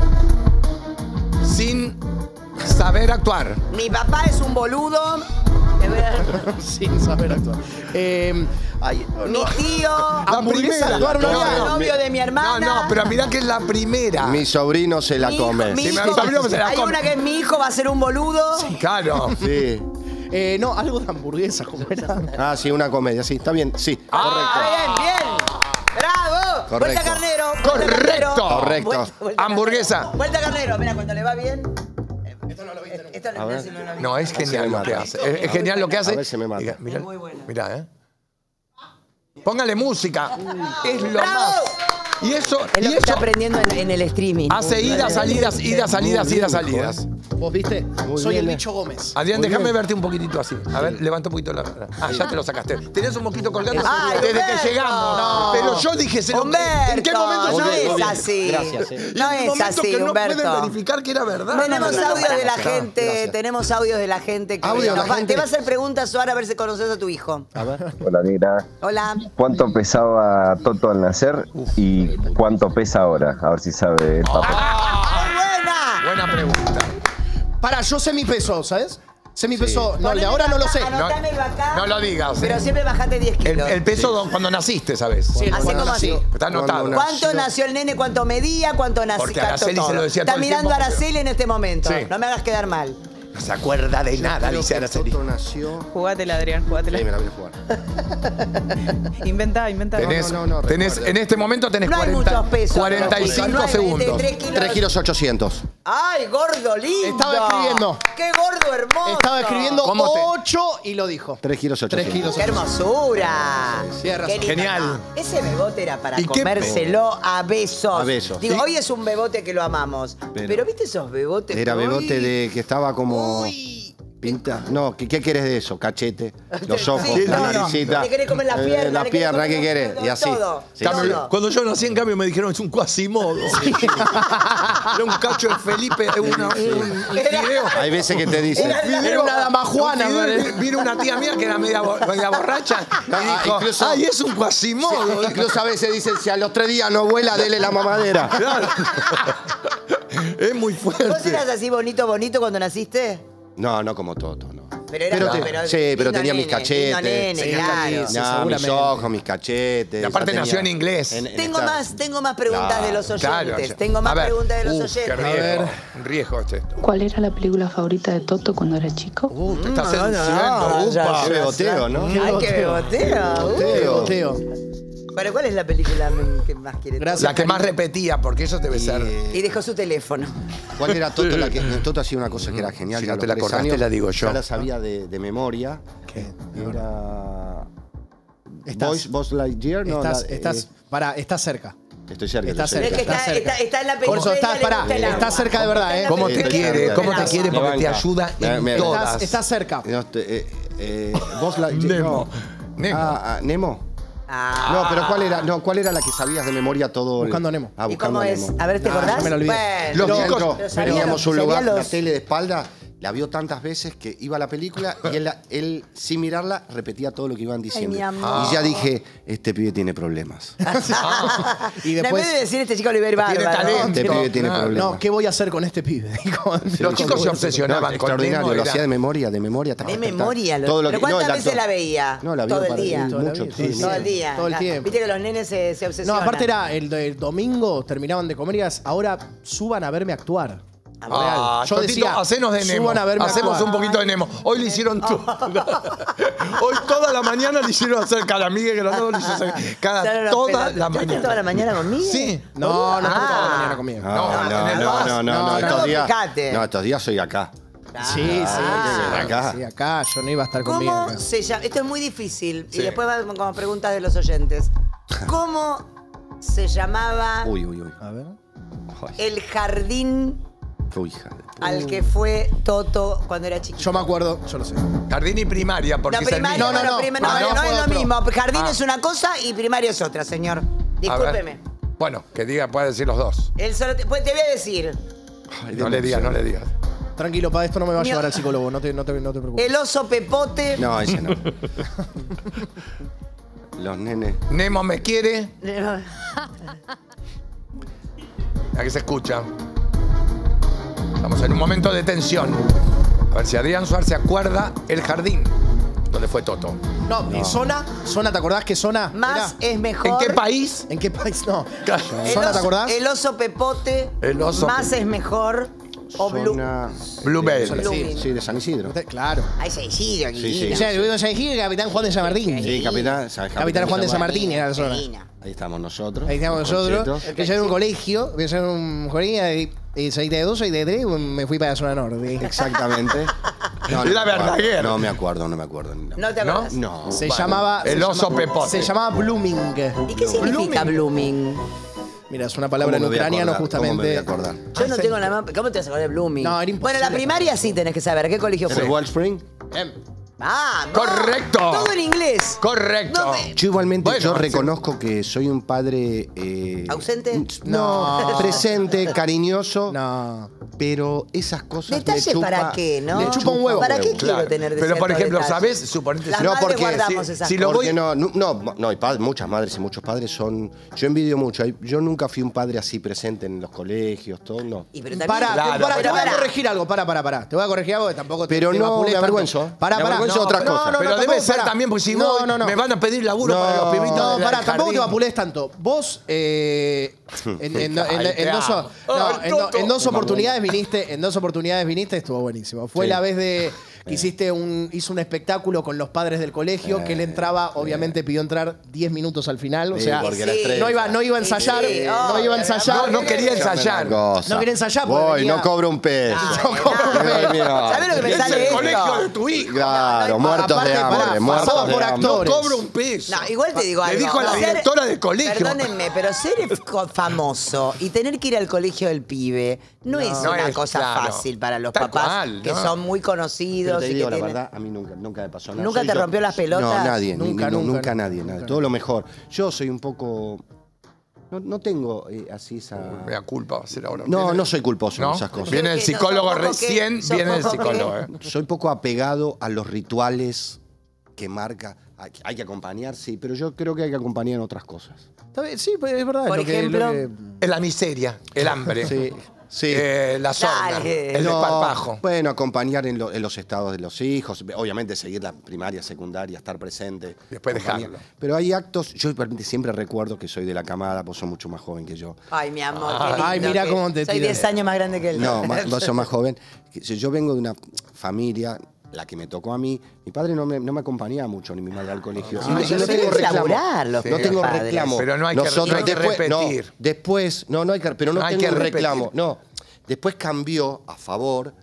sin saber actuar? Mi papá es un boludo. Te voy a- Sin saber actuar. Eh, ay, Mi tío. La Hamburguesa, primera. actuar no el había. novio de mi No, hermana. no, pero mirá que es la primera. Mi sobrino se la mi hijo- come. mi Sí, hijo- mi sobrino se la Hay come. una que es mi hijo va a ser un boludo. Claro. Sí. Eh, no, algo de hamburguesa, ¿cómo era? Ah, sí, una comedia, sí, está bien, sí. Ah, bien, bien. Bravo. Correcto. Vuelta carnero. vuelta Correcto. carnero. Correcto. Vuelta- vuelta Hamburguesa. carnero. Vuelta carnero. Mira, cuando le va bien. Esto no lo viste nunca. Esto no, A ver. si no lo viste. No, es Se genial me lo mata. que hace. Es, es genial lo que hace. A ver, se me mata. Mira, mira, Es muy buena. mira, ¿eh? Póngale música. Es lo ¡Bravo! más. Y eso, Es lo y que está eso aprendiendo en, en el streaming. hace idas, salidas, idas, salidas, idas, salidas. ¿Vos viste? Soy bien, el eh. bicho Gómez. Adrián, Muy déjame bien. verte un poquitito así. A ver, levanta un poquito la. Ah, ya te lo sacaste. Tenés un poquito colgando Ay, desde Humberto. que llegamos. No. Pero yo dije, se lo- Humberto, ¿en qué momento no Muy bien, es muy bien. así. Gracias, eh. No en un es momento así, que no pueden Humberto. verificar que era verdad. Tenemos no, no, audios de la pará, gente, gracias. tenemos audios de la gente que Audio de la nos va- gente. te va a hacer preguntas, Suar, a ver si conoces a tu hijo. A ver. Hola, Negra. Hola. ¿Cuánto pesaba Toto al nacer y cuánto pesa ahora? A ver si sabe el papá. ¡Muy buena! Buena pregunta. Para, yo sé mi peso, ¿sabes? Sé mi peso. No, el de Ponémelo ahora no lo acá, sé. Anotámelo acá. No lo digas. Pero siempre bajate diez El, kilos. el peso do- cuando naciste, ¿sabes? Sí, Así cuando como nací. así. Está anotado. Cuando ¿Cuánto nació. nació el nene? ¿Cuánto medía? ¿Cuánto nació? Porque Araceli se lo decía Está todo el mirando a tiempo, Araceli en este momento. Sí. No me hagas quedar mal. No se acuerda de nada, Creo dice que Araceli. Toto nació. Jugátela, Adrián, Sí, jugátela. me la voy a jugar. Inventá, inventá. Tenés, no, no, tenés, recuerda. en este momento tenés No hay cuarenta, muchos pesos. cuarenta y pero cinco no hay segundos. veintitrés kilos. tres kilos ochocientos. ¡Ay, gordo lindo! Estaba escribiendo. ¡Qué gordo hermoso! Estaba escribiendo ¿Cómo te- ocho y lo dijo. tres kilos Tres ochocientos. kilos. ¡Qué hermosura! Tienes razón. Qué lindo. Genial. Ese bebote era para ¿Y qué- comérselo a besos. A besos. Digo, ¿Y- hoy es un bebote que lo amamos. Pero, Pero- ¿viste esos bebotes? Era que bebote hoy- de que estaba como. Uy, Pinta. No, ¿qué, qué querés de eso? Cachete, los ojos, Sí, la no, no. naricita. Le querés comer las eh, piernas, las le querés piernas, comer ¿qué los querés? dedos, Y así. todo. Sí, Todo. sí. Cuando yo nací, en cambio, me dijeron es un cuasimodo. Era un cacho de Felipe, una, un, un fideo. Hay veces que te dicen. Era una dama juana, Un fideo, ¿vale? Vino una tía mía que era media, bo- media borracha y Ah, dijo, incluso- ay, es un cuasimodo. Incluso a veces dicen, si a los tres días no vuela, dele la mamadera. Claro. Es muy ¿Vos fuerte. eras así bonito, bonito cuando naciste? No, no como Toto, no. Pero era Pero no, te- pero sí, pero lindo tenía mis nene, cachetes. lindo nene, Sí, claro. sí, No, mis seguramente. ojos, mis cachetes. Y aparte ya nació en inglés. en- en Tengo esta- más, tengo más preguntas Claro, de los oyentes. Claro, Tengo a más ver. preguntas de los Uf, oyentes. Qué riesgo. A ver. Un riesgo es esto. ¿Cuál era la película favorita de Toto cuando era chico? Uh, te estás no, no, seduciendo. no, ya, upa. Qué beboteo, ¿no? Ay, qué beboteo. Uh. Beboteo. Teo. Pero ¿cuál es la película que más quiere? Gracias. La que más repetía, porque eso debe Y, ser. eh, Y dejó su teléfono. ¿Cuál era Toto? La que, Toto hacía una cosa que era genial. Si que a no te los la tres acordaste, años la digo yo. Ya la sabía de, de memoria. ¿Qué? Era. Estás- Buzz, Buzz Lightyear, no. Estás, la- estás, eh, pará, estás cerca. estoy cerca. estás estoy Es cerca. que está, cerca. está, está en la Por eso periferia, estás, le pará, gusta el agua. estás cerca de verdad, Está en ¿eh? la ¿Cómo te periferia, quiere? le gusta ¿Cómo el te agua. quiere? Me Porque te banca. ayuda Me- en me- todas. Estás, estás cerca. No, te- eh, eh, Buzz Lightyear. Nemo. no. Nemo. Ah, ah, Nemo. Ah. No, pero ¿cuál era? No, ¿cuál era la que sabías de memoria todo? el- Buscando a Nemo. Ah, ¿Y buscando cómo a es? Nemo. A ver, ¿te Ah, acordás? yo me lo olvidé. Bueno, Los Nosotros chicos- pero sabía teníamos los- un lugar, sabía la los- tele de espalda, la vio tantas veces que iba a la película y él, la- él sin mirarla, repetía todo lo que iban diciendo. mi amor. Y ya dije, este pibe tiene problemas. Y No, después, en vez de decir este chico Oliver Tiene Bárbaro. talento. Este pibe tiene Claro. problemas. no, ¿qué voy a hacer con este pibe? Dijo, Los chicos se No, obsesionaban con extraordinario, Nemo. lo era- hacía de memoria, de memoria. tac, De tac, tac, memoria. Lo, todo lo ¿Pero que- no, cuántas el veces actor. la veía? No, la vio Todo el para- día. Toda la mucho, vida, todo el sí, día. Todo el día. Todo el Ah, tiempo. Viste que los nenes se, se No, obsesionan. aparte era el, el domingo, terminaban de comer y eras, ahora suban a verme actuar. Ah, Yo Totito, decía, hacenos de Nemo. suban a verme Hacemos actuar. un poquito de Nemo. Hoy le hicieron todo. Hoy toda la mañana le hicieron hacer cada Miguel Granado le hizo hacer cada No, no, no, toda pero, la ¿estuviste mañana. toda la mañana conmigo? Sí. No, no, Ah. toda la mañana conmigo. No, No, no, en no, el no, bus. no, no, No, estos no, días. fíjate. No, estos días soy acá. Sí, sí, Ah. acá. sí, acá yo no iba a estar conmigo. ¿Cómo acá. se llama? Esto es muy difícil. Sí. Y después van como preguntas de los oyentes. ¿Cómo se llamaba Uy, uy, uy. A ver. el jardín Uy, hija de puta. al que fue Toto cuando era chiquito? Yo me acuerdo, yo lo sé. Jardín y primaria, porque No, es el primaria, mismo. No, no, bueno, no. prima- Ah, no, no, no fue es lo otro. mismo. Jardín Ah. es una cosa y primaria es otra, señor. A ver. Discúlpeme. Bueno, que diga, puede decir los dos. Él solo te, pues te voy a decir. Ay, No de le digas, no emoción. le digas. Tranquilo, para esto no me va a Mi- llevar al psicólogo, no te, no te, no te preocupes. El oso Pepote. No, ese no. Los nenes. Nemo me quiere. Aquí se escucha. Estamos en un momento de tensión. A ver si Adrián Suárez se acuerda el jardín donde fue Toto. No, ¿y Zona? ¿Zona, te acordás que Zona? Más era? es mejor. ¿En qué país? ¿En qué país? No. El ¿Zona, te oso- acordás? El oso Pepote. El oso Más Pe- es mejor. O Blue. Zona- Bluebell. Sí, Blooming. sí, de San Isidro. Claro. Ay, se Isidro, Sí, sí. O sea, vivimos en San Gil, Capitán Juan de San Martín. Sí, capitán. Capitán Juan de San Martín era la zona. Ahí estamos nosotros. Ahí estamos nosotros. Conchetos. Que yo era un colegio, yo era un colegio y, y salí de dos y de tres me fui para la zona norte. Exactamente. No, La me acuerdo. Verdaguer. No me acuerdo, no me acuerdo. ni nada. ¿No te ¿No? acuerdas? No. Se Bueno, llamaba. el se oso llama- Pepote. Se llamaba Blooming. ¿Y qué significa blooming? Mira, es una palabra en ¿Cómo me voy a ucraniano acordar? ¿Cómo me voy justamente. a acordar? Yo no tengo la más. ¿Cómo te vas a acordar de blooming? No, era imposible. Bueno, la primaria sí tenés que saber. ¿Qué colegio ¿Es fue? el Wellspring? Ah, no. Correcto. Todo en inglés. Correcto. No me- Yo igualmente Bueno, yo sí. reconozco que soy un padre... eh, ¿Ausente? No, No. presente, cariñoso, No. pero esas cosas me ¿Detalles chupa, para qué, no? le chupa un huevo. ¿Para qué huevo. quiero Claro. tener de Pero, por ciertos ejemplo, detalles? ¿sabes? Suponete. Las si- No, madres porque guardamos si- esas si lo cosas. voy- Porque no, no, no, no, hay padres, muchas madres y muchos padres son... Yo envidio mucho. hay- Yo nunca fui un padre así presente en los colegios, todo, no. Y pero también- Para, Claro, te, para, te pero voy a pará. corregir algo, para, para, para. Te voy a corregir algo que tampoco te Pero te no, vapules me tanto. avergüenzo. Para, Me para. avergüenzo no, otra no, cosa. no, no, Pero tampoco, debe ser pará. también, porque si no, voy, no, no. me van a pedir laburo para los pibitos No, del pará, tampoco te jardín. vapules tanto. Vos, eh, en, en- en- Ay, en te dos, amo. no, Ay, en do- Toto. en dos oportunidades viniste, en dos oportunidades viniste, estuvo buenísimo. Fue Sí. la vez de que hiciste un, hizo un espectáculo con los padres del colegio, que él entraba, obviamente pidió entrar diez minutos al final. O Sí, sea, porque Sí. era estrella. no iba, no iba a ensayar, Sí, no iba a obvio, ensayar. No, no quería ensayar. Cosa. No quería ensayar porque Voy, venía- no cobro un peso. Ay, nada. ¿Sabés lo que me Es sale el esto? colegio de tu hijo. Claro, muertos Aparte, de hambre, pará, muertos pasado de por hambre. actores. No cobro un peso. No, igual te digo Le algo. dijo a la Ser- directora del colegio. Perdónenme, pero ser co- famoso y tener que ir al colegio del pibe no, es No una es, cosa claro. fácil para los Tal papás cual, que ¿no? son muy conocidos. oídos te y que digo la tiene... verdad, a mí nunca, nunca me pasó nada. ¿Nunca Soy te yo- rompió las pelotas? No, nadie. ni- Nunca, ni- nunca, nunca nunca, nadie. nunca. nadie. Todo lo mejor. Yo soy un poco... No, no tengo eh, así esa... Me da culpa va a ser ahora. No, Viene- no soy culposo ¿No? en esas cosas. Viene el Creo que no, psicólogo sos poco que- recién, sos viene el poco que- psicólogo. ¿eh? Soy poco apegado a los rituales que marca. Hay, hay que acompañar, sí, pero yo creo que hay que acompañar en otras cosas. Está bien, sí, pues es verdad. Por es lo que- ejemplo, lo que- Es la miseria, el hambre, Sí, sí. eh, la sorna, Dale. el No, desparpajo. Bueno, acompañar en, lo- en los estados de los hijos, obviamente seguir la primaria, secundaria, estar presente. Después acompañar. dejarlo. Pero hay actos, yo realmente siempre recuerdo que soy de la camada, vos sos mucho más joven que yo. Ay, mi amor, qué Ay, lindo mira que- cómo te Soy tira. diez años más grande que él. No, más- vos sos más joven. Que si Yo vengo de una familia, la que me tocó a mí, mi padre no me, no me acompañaba mucho, ni mi madre al colegio. Ah, Y no- y pero no tenés tengo que reclamo. laburar los No tengo padres. reclamo. Pero no hay que- Nosotros no hay que después, repetir. No, después, no, no hay que, pero no, No hay tengo que repetir. reclamo. No, después cambió a favor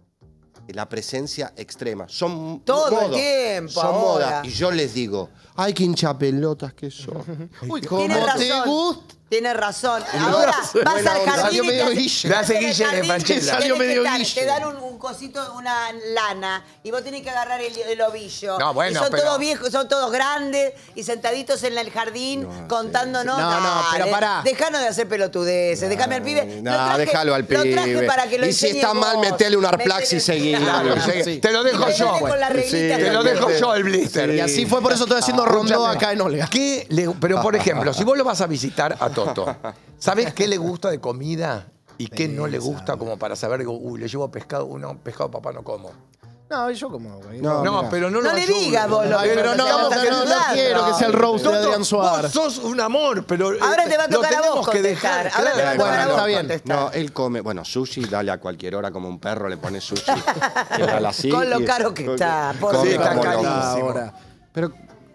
la presencia extrema. Son Todo el modas, tiempo, Son ahora. modas. Y yo les digo, ay, qué hinchapelotas que son. Uy, Tienes ¿cómo te razón. gusta? Tienes razón. Ahora vas Buena al onda. jardín Salió y medio te, Guille. te hacen Gracias, el Guille, jardín, Franchella. tenés Salió que medio estar- Guille. Te dan un, un cosito, una lana, y vos tenés que agarrar el, el ovillo. No, bueno, y son pero- todos viejos, son todos grandes y sentaditos en el jardín No, contándonos. sí, sí. No, no, pero Dale, pará. Dejanos de hacer pelotudeces, déjame al pibe. Lo No, traje- déjalo al Lo traje pibe. para que lo Y si enseñes está mal, vos. metele un Arplax y Metele- seguí. Claro, Claro, sí. sí. Te lo dejo Y yo. metele con la reglita Sí, que Te lo tiene. dejo yo el blister. Y así fue, por eso estoy haciendo rondó Escúchame, acá en Olga. ¿qué le- pero, por ejemplo, si vos lo vas a visitar a Toto, ¿sabés qué le gusta de comida y qué no le gusta como para saber? Digo, uy, le llevo pescado, no, pescado papá no como. No, yo como, güey. No, No, mira. pero no lo No le ayudes. digas vos lo Ay, que pero no no, te vamos, estás que no, no ayudando. quiero que sea el roast de Toto, Adrián Suárez. vos sos un amor, pero eh, Ahora te va a lo tocar a tenemos vos que contestar. dejar. Ahora te va a claro. tocar a Bueno, vos está bien. contestar. No, él come, bueno, sushi, dale a cualquier hora como un perro, le pone sushi. y dale así, Con lo y- caro que está, por come Sí, está como loco. carísimo. Ahora. Pero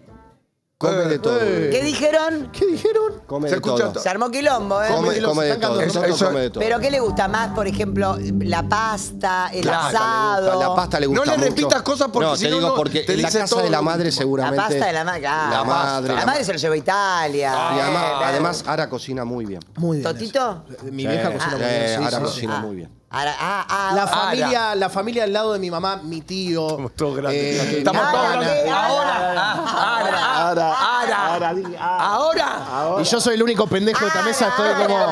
come de todo. eh. ¿Qué dijeron? ¿Qué dijeron? Come Se de escucha todo. to- Se armó quilombo, ¿eh? Come, Come- come de están todo. cantando. Toto Eso- come de todo. ¿Pero qué le gusta más? Por ejemplo, la pasta, el La pasta le asado. gusta, la pasta le No gusta le mucho. repitas cosas porque no, si te no, digo no, porque te en la dice casa todo de la lo madre último. seguramente. La pasta de la madre. claro. La madre. La madre se lo lleva a Italia. Y Eh, además, eh, además Ara cocina muy bien. Muy bien. ¿Totito? eso. Mi vieja Sí, cocina sí, muy bien. sí, Ara sí, sí. cocina Ah. muy bien. Ahora, ah, ah, La ah, familia, la familia al lado de mi mamá, mi tío. Estamos todos grandes. eh, Estamos mi todos Ara, hermana. grandes. ¿qué? Ahora, Ara, ahora, ahora, ahora, ahora. Y yo soy el único pendejo de esta mesa, estoy como.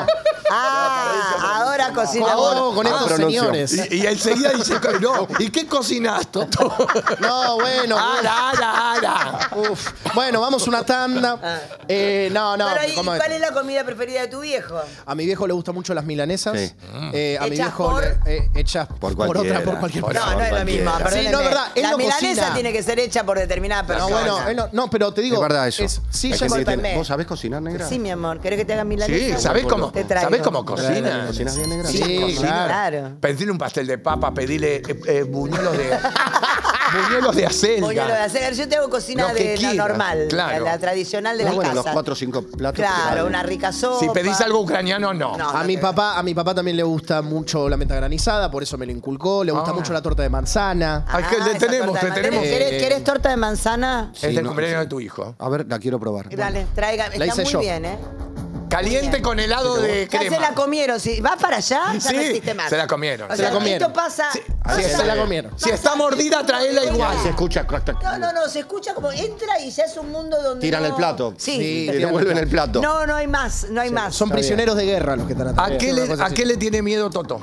Ah, ahora cocina ¿Cómo vos. hago con Ah, estos pronunció. señores? Y, y enseguida dice, no, ¿y qué cocinas, Toto? No, bueno. Ara, ara, ara. Uf. Bueno, vamos una tanda. Eh, no, no. Pero, ¿y ¿cómo es? cuál es la comida preferida de tu viejo? A mi viejo le gustan mucho las milanesas. Sí. Eh, a mi Hechas viejo por- le- eh, hechas Por por, otra, cualquiera. por cualquier Por- persona. No, no es lo cualquiera. mismo. Sí, perdónenme. no, es verdad, él La no milanesa cocina. tiene que ser hecha por determinada No, persona. bueno, él no, no, pero te digo. Es verdad eso. es- sí, Hay ya gente que Discúlpenme. tiene- ¿Vos sabés cocinar, negra? Sí, mi amor. ¿Querés que te haga milanesa? Sí, ¿sabés cómo, Te traigo. ¿sabés cómo cocina? ¿Cocinas bien, negra? Sí, cocina. claro. Claro. Pedirle un pastel de papa, pedirle eh, eh, buñuelos de buñuelos de acelga. Buñuelo de hacer. Yo te hago cocina Lo que de la quieras, normal, claro. la, la tradicional de Ah, las bueno, los casas. cuatro o cinco platos. que Claro, valen. una rica sopa. Si pedís algo ucraniano, no. No. A mi papá, a mi papá también le gusta mucho la menta granizada, por eso me lo inculcó. Le gusta Ah. mucho la torta de manzana. Ay, que le Ah, esa tenemos, torta de le manzana. tenemos. ¿Querés, Eh, querés torta de manzana? Es Sí, el no, cumpleaños sí. de tu hijo. A ver, la quiero probar. Dale, traiga. La Está hice muy yo. bien, ¿eh? Caliente con helado de Ya crema. se la comieron. Si va para allá, ya Sí, no existe más. se la comieron. O Se sea, la comieron. Esto pasa. Sí, Sí, sí, se la sí. comieron. Si está mordida, traela igual. Se escucha. clac, clac. No, no, no, se escucha como entra y se hace un mundo donde. Tiran no- el plato. Sí. Sí, Te devuelven el plato. No, no hay más, no hay más. Son prisioneros de guerra los que están atrás. ¿A qué, Una le, cosa ¿A así. qué le tiene miedo Toto?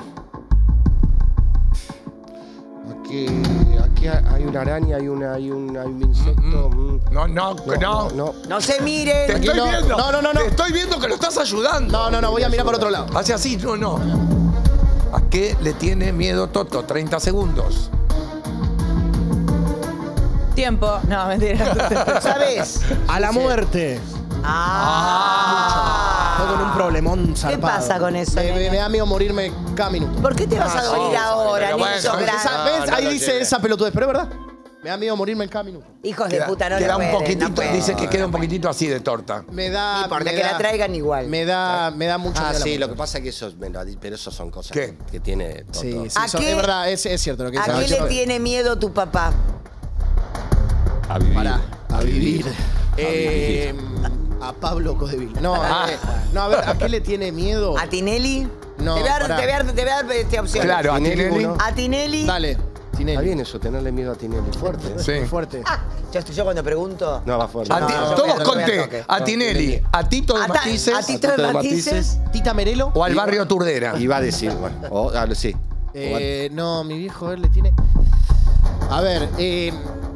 Aquí, aquí hay una araña, hay, una, hay, un, hay un insecto. mm. No, no, no. no. No se Te miren. estoy Tranquilo. viendo. No, no, no, no. Te estoy viendo que lo estás ayudando. No, no, no, voy a mirar por otro lado. Hace así, no, no. ¿A qué le tiene miedo Toto? treinta segundos. Tiempo. No, mentira. ¿Sabes? A la muerte. Ah. Estoy con un problemón zarpado. pasa con eso, Me, me- nene? me da miedo morirme cada minuto. ¿Por qué te vas Ah, a doler sí, ahora, pero ni bueno, sos esa- grande? Esa- ¿Ves? no Ahí lo dice lleve. esa pelotudez, pero es verdad. Me da miedo morirme en cada minuto. Hijos de Queda, puta, no queda le un pueden, poquitito, no pueden. dice que queda un poquitito así de torta. Me da. No importa, me que da- la traigan igual. Me da, me da mucho Ah, miedo la sí, muerte. lo que pasa es que eso, bueno, pero eso son cosas ¿Qué? que, que tiene Toto. Sí, sí, ¿A son- qué- es verdad, es, es cierto lo que ¿A dice. qué le tiene miedo tu papá? A vivir. Pará, a vivir. vivir. Eh, a Pablo Codeville. No, Ah. eh, no, a ver, ¿a qué le tiene miedo? ¿A Tinelli? No, te voy a dar, pará. te voy a dar, te voy a dar este opción. Claro, a Tinelli, Tinelli. uno. A Tinelli. Dale. Tinelli. Está bien eso, tenerle miedo a Tinelli. Fuerte. ¿eh? Sí. Muy fuerte. Yo, yo cuando pregunto... No, va fuerte. A ti- No, no, todos no, no, no, conté. no, no, A Tinelli, a Tito de A ta- Matices a Tito de Tito de Matices. Tita Merelo. o al barrio Turdera. Y va a decir, bueno, o, ah, sí. Eh, no, mi viejo, él le tiene... A ver, eh,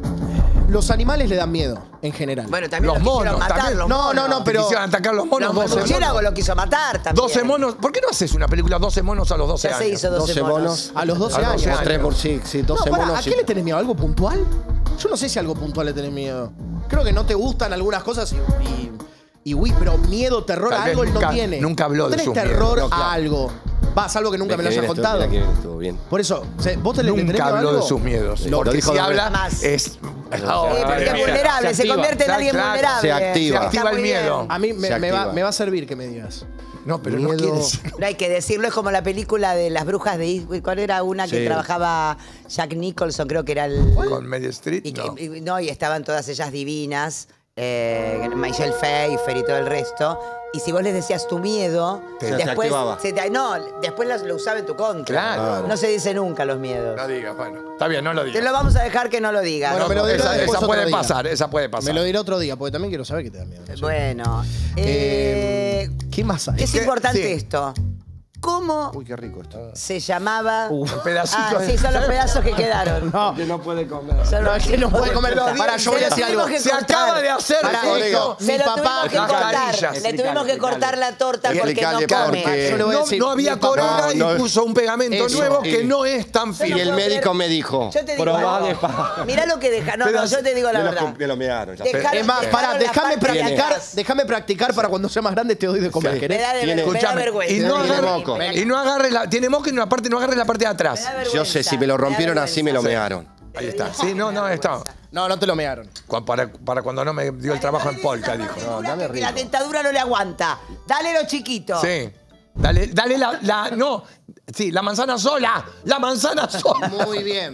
los animales le dan miedo, en general. Bueno, también Los lo quisieron monos, matar, también. los No, monos. no, no, Te pero- quisieron atacar los monos, Los doce murciélagos monos. lo quiso matar también. doce monos. ¿Por qué no haces una película doce monos a los doce Ya años? se hizo doce, doce monos. monos. A los doce A los años. doce O años. tres por sí, sí, doce No, pará, monos. ¿a sí. qué le tenés miedo? ¿Algo puntual? Yo no sé si algo puntual le tenés miedo. Creo que no te gustan algunas cosas y... y, y uy, pero miedo, terror Tal a vez algo él no nunca- tiene. nunca habló no de tenés sus terror miedos. No, a claro. algo. Va, salvo que nunca me lo Qué hayas bien estuvo, contado. mira qué bien estuvo bien. Por eso, o sea, ¿vos te le tenés Nunca miedo a habló algo? de sus miedos. Lo Porque dijo si de habla, más. es. Sí, porque es vulnerable, se, activa. convierte en alguien Claro, vulnerable. se activa. Se activa Está el muy miedo. bien. A mí me, Se me va, activa. me va a servir que me digas. No, pero no Miedo. quieres. Pero hay que decirlo, es como la película de las brujas de Eastwick. ¿Cuál era una que Sí. trabajaba Jack Nicholson? Creo que era el... Con Meryl Streep, Y, que- no. y- no, y estaban todas ellas divinas, eh, Michelle Pfeiffer y todo el resto. Y si vos les decías tu miedo, Te- Se después, activaba. se te- no, después lo, lo usaba en tu contra. Claro. No se dice nunca los miedos. No digas, bueno. Está bien, no lo Te digas. lo vamos a dejar que no lo digas. Bueno, No, me lo dirá esa después esa otro puede día. pasar, esa puede pasar. Me lo diré otro día, porque también quiero saber que te da miedo. No sé. Bueno, Eh, eh, ¿Qué más hay? es que- importante sí. esto. ¿Cómo Uy, qué rico esto. se llamaba? Uh. Pedacitos Ah, sí, son los pedazos que quedaron. No, Que no puede comer. Son no, los es que no chicos puede de- comer. Se lo Pará, yo voy a decir tuvimos algo. que Se cortar. acaba de hacer Pará, esto. Se Mi lo papá- tuvimos que Las cortar. carillas. Le tuvimos que cortar la torta porque no Explicale come. por qué. Yo le voy a No, decir, no había mi papá- corona y No, no. puso un pegamento Eso. nuevo que Y- no es tan Yo fino. Y no el puedo médico creer- me dijo, Yo te digo probá algo. de pa- Mirá lo que deja. No, no, Pedazos- yo te digo la Me lo, verdad. com- me lo mearon. Ya está. Dejaron- Es más, dejaron pará, la déjame parte de practicar, atrás. déjame practicar para cuando sea más grande te doy de comer. Sí. ¿querés? Me da, de, Tiene- me da Escuchame, vergüenza. y no, Tiene agarre- moco. y no agarres la, tiene moco y una parte no agarres la parte de Me atrás. da Yo sé, vergüenza, si me lo da rompieron así, me lo vergüenza. mearon. Ahí está. Sí, no, no, está. No, no te lo mearon. Cu- Para, para cuando no me dio el trabajo en Polka, dijo. No, dame Que la rico. dentadura no le aguanta. Dale lo chiquito. Sí. Dale, dale la, la- no, sí, la manzana sola, la manzana sola. Muy bien.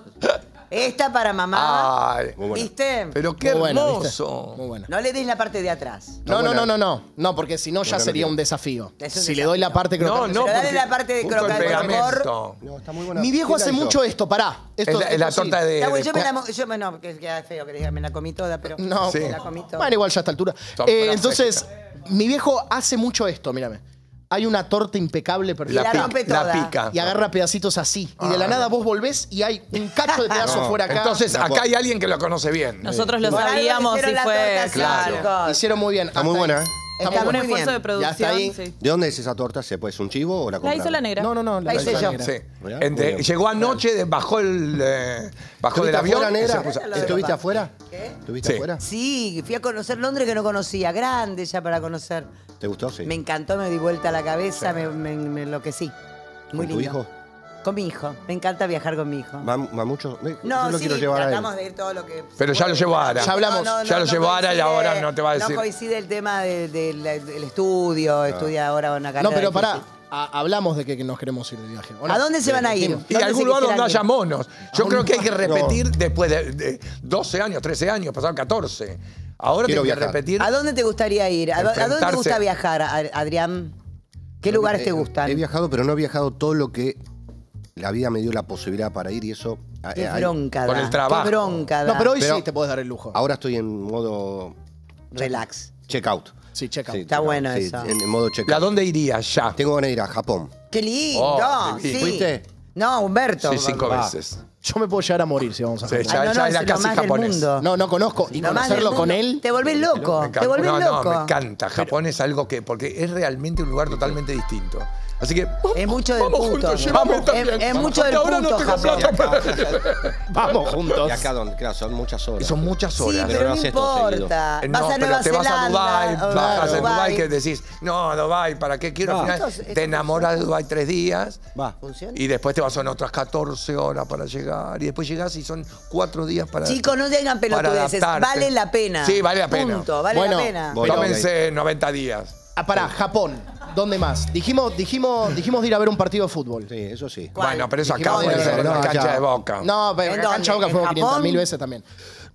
Esta para mamá. Ay, Muy buena. ¿Viste? pero qué Muy buena, ¿viste? hermoso. Muy buena. No le des la parte de atrás. No, no, buena. no, no, no. No, porque si no ya no sería quiero. un desafío. Es un Si le desafío. doy la parte No, crocante. no, Pero dale porque la parte de justo el crocante, pegamento. No, está muy buena. Mi viejo ¿Quién la hace hizo? mucho esto, pará. Esto, Es la, es la esto sí. torta de... Está bueno, de- yo me la, mo- yo me, no, que queda feo que diga, me la comí toda, pero No, Sí. me la comí toda. bueno, igual ya a esta altura. Son Eh, frases. entonces, mi viejo hace mucho esto, mírame. Hay una torta impecable, Y perfecta. la pi- rompe la toda. pica. Y agarra pedacitos así. Y de la nada vos volvés y hay un cacho de pedazo No, fuera acá. Entonces, No, acá hay alguien que lo conoce bien. Nosotros lo Por algo sabíamos hicieron y la fue. torta así, Claro. chicos. Hicieron muy bien. Está Hasta muy ahí. buena, ¿eh? Está Un muy esfuerzo bien. de Ya está producción. ahí. Sí. ¿De dónde es esa torta? ¿Se puede? ¿Es un chivo o la La compraron? hizo la negra. No, no, no. La hice hizo yo. negra. Sí. Real, Entre- muy bien. llegó anoche, de- bajó el eh, bajó del ¿Estuviste avión. afuera, y se negra? puso- ¿Estuviste afuera? ¿Qué? ¿Estuviste Sí. afuera? Sí, fui a conocer Londres que no conocía. Grande ya para conocer. ¿Te gustó? Sí. Me encantó, me di vuelta la cabeza, me, me, me enloquecí. Muy ¿Con tu lindo. hijo? Con mi hijo. Me encanta viajar con mi hijo. ¿Va, va mucho? Eh, No, Yo lo sí, quiero llevar a él. tratamos de ir todo lo que... Pero ya lo llevó Ara. Ya hablamos. Ya lo llevó Ara y coincide- ahora no te va a decir. No coincide el tema de- de la- del estudio, estudia ahora una carrera No, pero difícil. pará. a- hablamos de que, que nos queremos ir de viaje. ¿o no? ¿A dónde se van a ir? Y ¿Dónde algún se lugar donde quisieran haya ir? monos. Yo un creo que hay que lugar- repetir después de, de doce años, trece años, pasaron catorce. Ahora Quiero hay que viajar. repetir. ¿A dónde te gustaría ir? ¿A, dó- a dónde te Enfrentarse- gusta viajar, A- Adrián? ¿Qué lugares te Eh, gustan? He viajado, pero no he viajado todo lo que la vida me dio la posibilidad para ir y eso. Qué eh, hay- bronca Con da, el trabajo. Qué bronca da. No, pero hoy Pero- sí te podés dar el lujo. Ahora estoy en modo Relax. checkout. Sí, checa. Sí, Está checkout. bueno Sí, eso. En, en modo ¿A checkout. dónde irías ya? Tengo ganas de ir a Japón. Qué lindo. Oh, qué sí. lindo. ¿Fuiste? No, Humberto. Sí, cinco Va. veces. Yo me puedo llegar a morir si vamos a Sí, Japón. ya, Ay, no, ya no, era es lo casi más del japonés. mundo. No, no conozco. Y Lo más conocerlo del con mundo. él. Te volvés Me loco. encanta. Te volvés no, loco. no, me encanta. Japón es algo que. Porque es realmente un lugar totalmente distinto. Así que. Es mucho del vamos punto. juntos, llévame Es- también. es mucho del Ahora no punto, tengo Japón. plata para- Vamos juntos. Y acá donde, claro, son muchas horas. Son muchas Sí, horas. pero no no haces todo importa. Eh, Vas no, a pero Nueva te vas a Zelanda, Dubái, o bajas en Dubái. Dubái que decís, no, Dubái, ¿para qué quiero? Al final Esto es- esto te es- enamoras de Dubái tres días Va. ¿Funciona? y después te vas son otras catorce horas para llegar y después llegás y son cuatro días para Chicos, no tengan para pelotudeces. adaptarte. Vale la pena. Sí, vale la pena. Punto, vale Bueno, la pena. Voy. Tómense noventa días. Ah, pará, Japón. ¿Dónde más? Dijimos, dijimos, dijimos de ir a ver un partido de fútbol. Sí, eso sí. ¿Cuál? Bueno, pero eso acá Dijimos de puede ir a ser ver- en la no, cancha ya. de Boca. No, pero ¿En en la cancha de dónde? Boca fuimos ¿En quinientas mil Japón? veces también.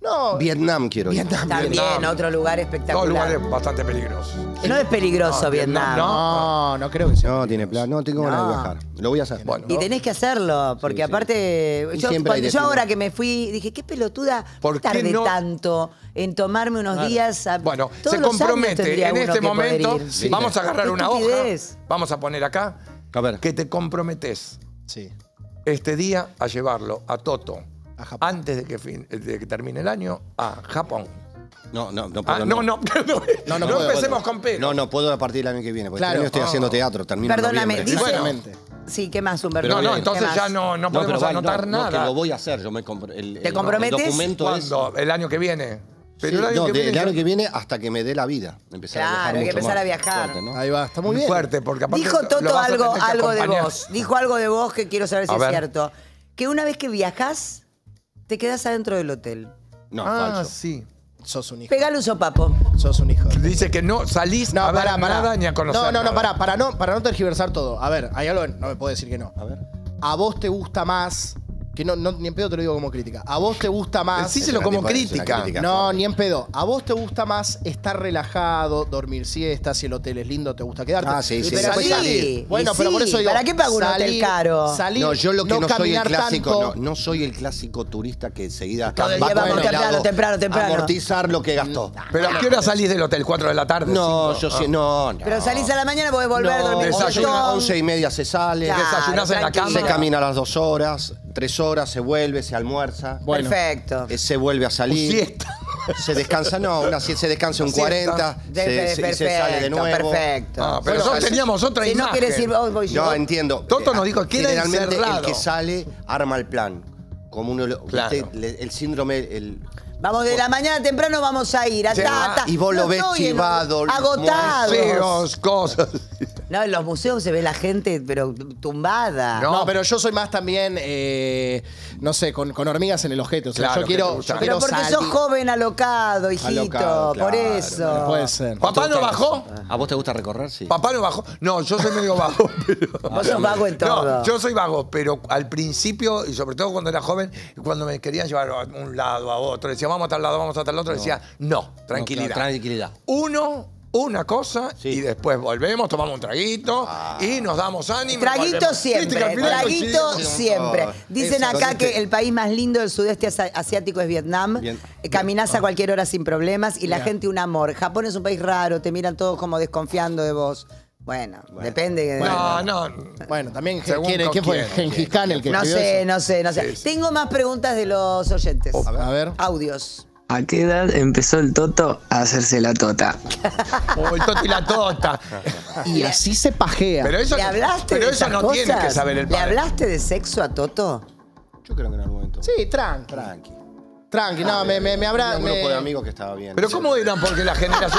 No, Vietnam quiero ir. Vietnam. También, Vietnam. otro lugar Dos espectacular. lugares bastante peligrosos. No es peligroso No, Vietnam. Vietnam, No, no creo que sea. No, tiene plan. No, tengo ganas No. de viajar. Lo voy a hacer. Bueno. Y tenés que hacerlo, porque Sí, sí. aparte, Y yo, siempre hay cuando- yo destino. ahora que me fui, dije, qué pelotuda, ¿Por qué tardé no? tanto en tomarme unos días. A, Bueno, todos se los años compromete tendría en uno este que poder momento. ir. Sí. Vamos a agarrar Qué una hoja. estupidez. Vamos a poner acá. A ver. Que te comprometes Sí. este día a llevarlo a Toto. A Japón. Antes de que, fin- de que termine el año, a Japón. No, no, no puedo. Ah, no, no, no, No, no no puedo, empecemos puedo. con pero. No, no puedo a partir del año que viene. Porque Claro. este año estoy Ah. haciendo teatro. Termino en Perdóname, noviembre. dice- Exactamente. Sí, ¿qué más, Humberto? No, no, bien. entonces ¿Qué ya más? no, no No, podemos pero vale, anotar no, no, que nada. lo voy a hacer. Yo me compro- el, ¿Te el- comprometes? El documento es. ¿Cuándo? El año que viene. Pero Sí, el año no, que de- viene el ya- año que viene hasta que me dé la vida. Empezar a Claro, viajar hay que mucho empezar más. a viajar. Fuerte, ¿no? Ahí va, está muy Muy bien. fuerte, porque aparte Dijo lo Toto vas a algo, tener que algo de acompañar. vos. Dijo algo de vos que quiero saber si A es ver. cierto. Que una vez que viajas, te quedas adentro del hotel. No, Ah, falso. sí. Sos un hijo. Pegale un sopapo. Sos un hijo. Dice que no salís No, a ver pará, pará. nada ni a conocer No, no, no, nada. pará, para no, para no tergiversar todo. A ver, hay algo que no me puede decir que no. A ver. A vos te gusta más. Que no, no, ni en pedo te lo digo como crítica. A vos te gusta más. Decíselo Es una como tipa- es una crítica. crítica. No, ni en pedo. A vos te gusta más estar relajado, dormir siestas, si el hotel es lindo, te gusta quedarte. Ah, sí, Y sí, pero después salir- salir. Bueno, Y pero por sí, eso digo. ¿para qué pago un hotel caro? Salir, No, yo lo que no, soy el caminar clásico, tanto. no, no soy el clásico turista que enseguida Todo el va día con vamos el temprano, helado temprano, temprano. a amortizar lo que gastó. ¿Pero a qué hora salís del hotel? ¿Cuatro de la tarde? No, cinco? yo sí, no, no. Pero salís a la mañana, podés volver, No, dormir un desayuno, once, montón. once y media se sale, Claro, desayunás en la tranquilo. cama. se camina a las dos horas, tres horas, se vuelve, se almuerza, Bueno. Perfecto. eh, se vuelve a salir. Siesta. Se descansa, no, una, sie- se descansa un Siesta. cuarenta, De- se, de- se- y perfecto, se sale de nuevo. perfecto. Ah, pero Bueno, nosotros así- teníamos otra Si no imagen. quieres ir, vos voy yo. No, entiendo. Toto Eh, nos dijo que era generalmente encerrado. el que sale arma el plan. Como uno, lo- Claro. usted, le- el síndrome, el, Vamos de la mañana temprano, vamos a ir. A Sí. ta, ta. Y vos lo No ves estoy en- chivado, Agotado. Museos, cosas. No, en los museos se ve la gente, pero tumbada. No. No, pero yo soy más también, eh, no sé, con, con hormigas en el ojete. O sea, Claro, yo que te quiero, gusta. yo Pero quiero porque salir. sos joven alocado, hijito. Alocado, por claro, eso. Puede ser. ¿Papá no bajó? ¿A vos te gusta recorrer? Sí. Papá no bajó. No, yo soy medio vago. Pero... Vos sos vago en todo. No, yo soy vago, pero al principio, y sobre todo cuando era joven, cuando me querían llevar a un lado, a otro, decía, vamos a tal lado, vamos a tal otro, decía, no, tranquilidad. No, tranquilidad. Uno, una cosa, Sí. y después volvemos, tomamos un traguito y nos damos ánimo. y Traguito volvemos. Viste que siempre, al final traguito coincidimos. siempre. Dicen Eso. acá que el país más lindo del sudeste asi- asiático es Vietnam. Bien. Eh, Caminás a cualquier hora sin problemas y la Mirá. gente un amor. Japón es un país raro, te miran todos como desconfiando de vos. Bueno, depende. de- No, no. Bueno, también, Según ¿quién, con quién fue? quién, Gengis quién. Khan el que No escribió sé, eso. no sé, no sé. Sí, sí. Tengo más preguntas de los oyentes. A ver. Audios. ¿A qué edad empezó el Toto a hacerse la tota? O el toto y la tota. Y así se pajea. Pero eso, ¿Le hablaste pero de eso esas no cosas? tiene que saber el ¿Le padre. hablaste de sexo a Toto? Yo creo que en algún momento. Sí, tranqui. Tranqui. Tranqui, no, me, me, me habrá. Tenía un me- grupo de amigos que estaba bien. Pero ¿cómo eran? Porque la generación...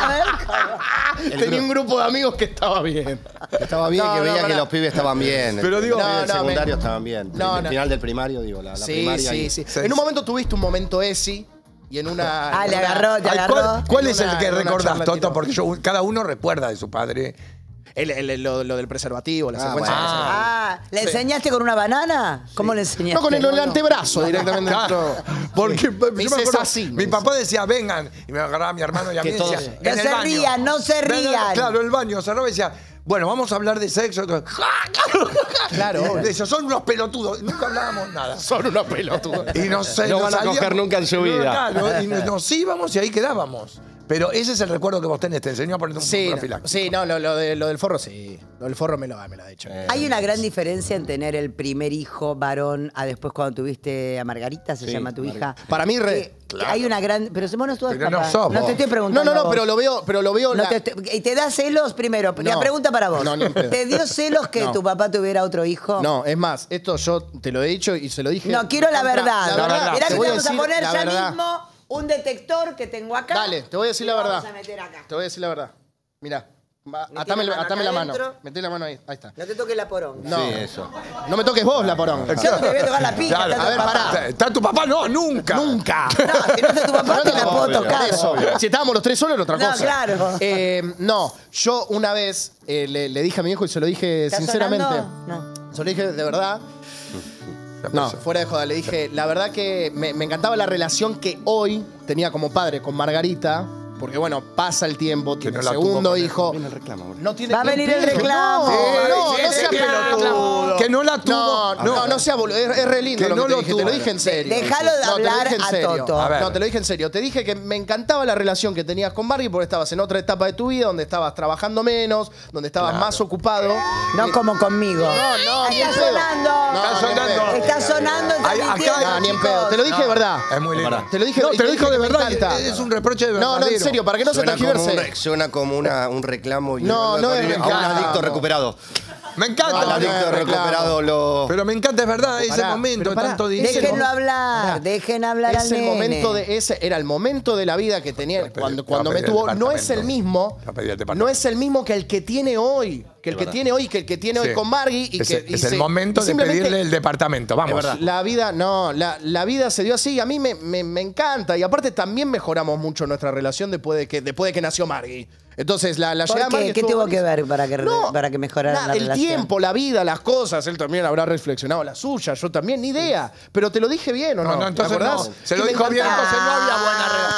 El Tenía gru- un grupo de amigos que estaba bien. Estaba bien, No, que no, veía pará. que los pibes estaban bien. Pero digo- los No, pibes del no, secundario me- estaban bien. No, el no. final del primario, digo, la, la Sí, primaria. sí, y- sí, Sí. En un momento tuviste un momento ESI y en una. Ah, en le una- agarró, te Ay, agarró. ¿Cuál, cuál en es el una- que en una recordás, charla Toto? tiró. Porque yo, cada uno recuerda de su padre. El- el- lo, lo del preservativo, la Ah, secuencia bueno. del preservativo. Ah, ¿le enseñaste con una banana? ¿Cómo le enseñaste? No, con el, el antebrazo directamente. Claro, entró. porque Sí. yo Me me hice acuerdo, así, me mi hice. papá decía, vengan, y me agarraba a mi hermano y a mí Que y todos- decía, No en se el baño. rían, no se No, no, rían. Claro, el baño cerraba y decía, bueno, vamos a hablar de sexo. Claro. Decía, son unos pelotudos. Nunca hablábamos nada. Son unos pelotudos. Y no sé, No nos van a salíamos- coger nunca en su No, vida. Claro, y nos, nos íbamos y ahí quedábamos. Pero ese es el recuerdo que vos tenés, te enseñó a poner un Sí, profiláctico. sí, no, lo, lo de- lo del forro sí. Lo del forro me lo, me lo ha dicho. Hay una gran diferencia en tener el primer hijo varón a después cuando tuviste a Margarita, se Sí, llama tu Mar- hija. Para mí, re. Que- que Hay una gran. Pero si vos no estás Pero no sos No vos. te estoy No, preguntando. no, a no, vos. pero lo veo, pero lo veo. No la- te estoy- ¿Y te da celos primero? La No. pregunta para vos. No, ni en pedo. ¿Te dio celos que No. tu papá tuviera otro hijo? No, es más, esto yo te lo he dicho y se lo dije. No, quiero la Contra- verdad. La verdad, Mirá te que voy te a vamos a decir poner la ya verdad. mismo un detector que tengo acá. Dale, te voy a decir y la lo verdad. Vamos a meter acá. Te voy a decir la verdad. Mirá, va, Metí atame, la mano atame acá la mano. adentro. Metí la mano ahí, ahí está. No te toques la poronga. No, Sí, eso. no me toques vos la poronga. Yo no te voy a tocar la pija. Claro. está tu A ver, papá. pará. ¿Está tu papá? No, nunca. Nunca. No, si no está tu papá, te la puedo obvio. tocar. Eso. Si estábamos los tres solos era otra No, cosa. claro. Eh, no, yo una vez eh, le, le dije a mi viejo y se lo dije ¿Está sinceramente. sonando? No. Se lo dije de verdad. No, fuera de joda, le dije, la verdad que me, me encantaba la relación que hoy tenía como padre con Margarita, porque bueno, pasa el tiempo, tiene no un la tuvo segundo con hijo. Viene el reclamo, boludo. No tiene Va a venir el reclamo. No, Sí, no, sí, no sí, sea que pelotudo. que no la tuvo. No, no, no, no sea boludo. Es, es re lindo Que lo no que te lo dije, tuvo. te lo dije en serio. Déjalo de No, te lo hablar dije en a serio. Toto. A ver. No, te lo dije en serio. Te dije que me encantaba la relación que tenías con Margie porque estabas en otra etapa de tu vida donde estabas trabajando menos, donde estabas Claro. más ocupado. No como conmigo. No, no, ni Está en pedo. sonando. No, Está ni en sonando. pedo. Está sonando. está Ay, acá- mintiendo, No, ni en chicos. pedo. Te lo dije de verdad. Es muy lindo. Te lo dije No, y te lo dijo de que me verdad. encanta. Es un reproche de No, verdadero. no, en serio, para que no se Suena como, un, tergiverse. re- suena como una, un reclamo y No, no es a un reclamo. adicto recuperado. Me encanta. Al no, adicto no es reclamo. recuperado lo... Pero me encanta, es verdad, ese Pará, momento, pero pará. tanto dinero. Déjenlo hablar. Pará. Dejen hablar al Es el nene. momento de ese era el momento de la vida que tenía Te va a cuando, pedir- cuando te va a me pedir tuvo el no es el departamento. mismo Te va a pedir el departamento. no es el mismo que el que tiene hoy que el que tiene hoy que el que tiene Sí. hoy con Margie y es que el- y es se- el momento y de simplemente- pedirle el departamento. Vamos. La vida, no, la, la vida se dio así y a mí me, me- me encanta. Y aparte también mejoramos mucho nuestra relación después de que, después de que nació Margie. Entonces, la, la ¿Por llegada de qué? Margie ¿Qué estuvo tuvo que buenísima. ver para que, No, para que mejorara nada, la el relación? tiempo, la vida, las cosas. Él también habrá reflexionado la suya, yo también, ni idea. Pero te lo dije bien, ¿o no? No, no, ¿Te entonces acordás? no. Se Que lo me dijo bien, encantaba. entonces no había buena relación.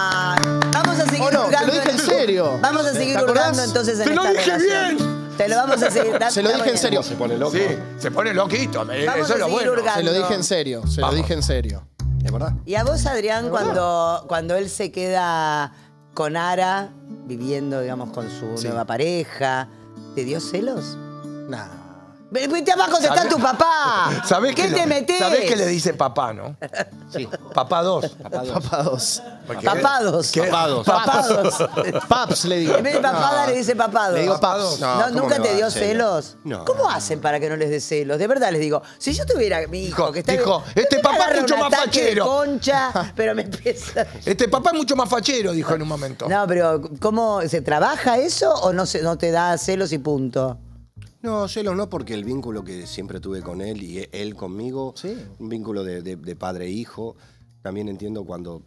Ah, Vamos a seguir ¿O no? Te hurgando lo dije en serio. Vamos a seguir ¿Te acordás? hurgando entonces en Te lo esta dije relación. bien. Te lo vamos a seguir dando. Se lo dije en serio. Se pone loco. Sí, se pone loquito. me- Vamos Eso a es lo seguir bueno. hurgando. Se lo dije en serio, se Vamos. lo dije en serio. ¿Es verdad? Y a vos, Adrián, cuando, cuando él se queda con Ara, viviendo, digamos, con su Sí. nueva pareja, ¿te dio celos? Nah. Vete abajo, está ¿Sabés? tu papá. ¿Sabés ¿Qué que te lo- metés? ¿Sabés que le dice papá, no? Sí. Papá dos. Papá dos. Porque- Papados. ¿Qué? Papados. Papados. Paps le digo. En vez de papada le dice papados. Le digo papados. paps. No, No, ¿cómo ¿Nunca me te va a dio dar celos? celos? No. ¿Cómo hacen para que no les dé celos? De verdad les digo, si yo tuviera mi hijo Dijo, que está... dijo, me este papá es agarra mucho un más ataque de fachero. concha, pero me empieza... Este papá es mucho más fachero, dijo en un momento. No, pero ¿cómo se trabaja eso o no, se, no te da celos y punto? No, celos no, porque el vínculo que siempre tuve con él y él conmigo, Sí. un vínculo de, de- de padre e hijo. También entiendo cuando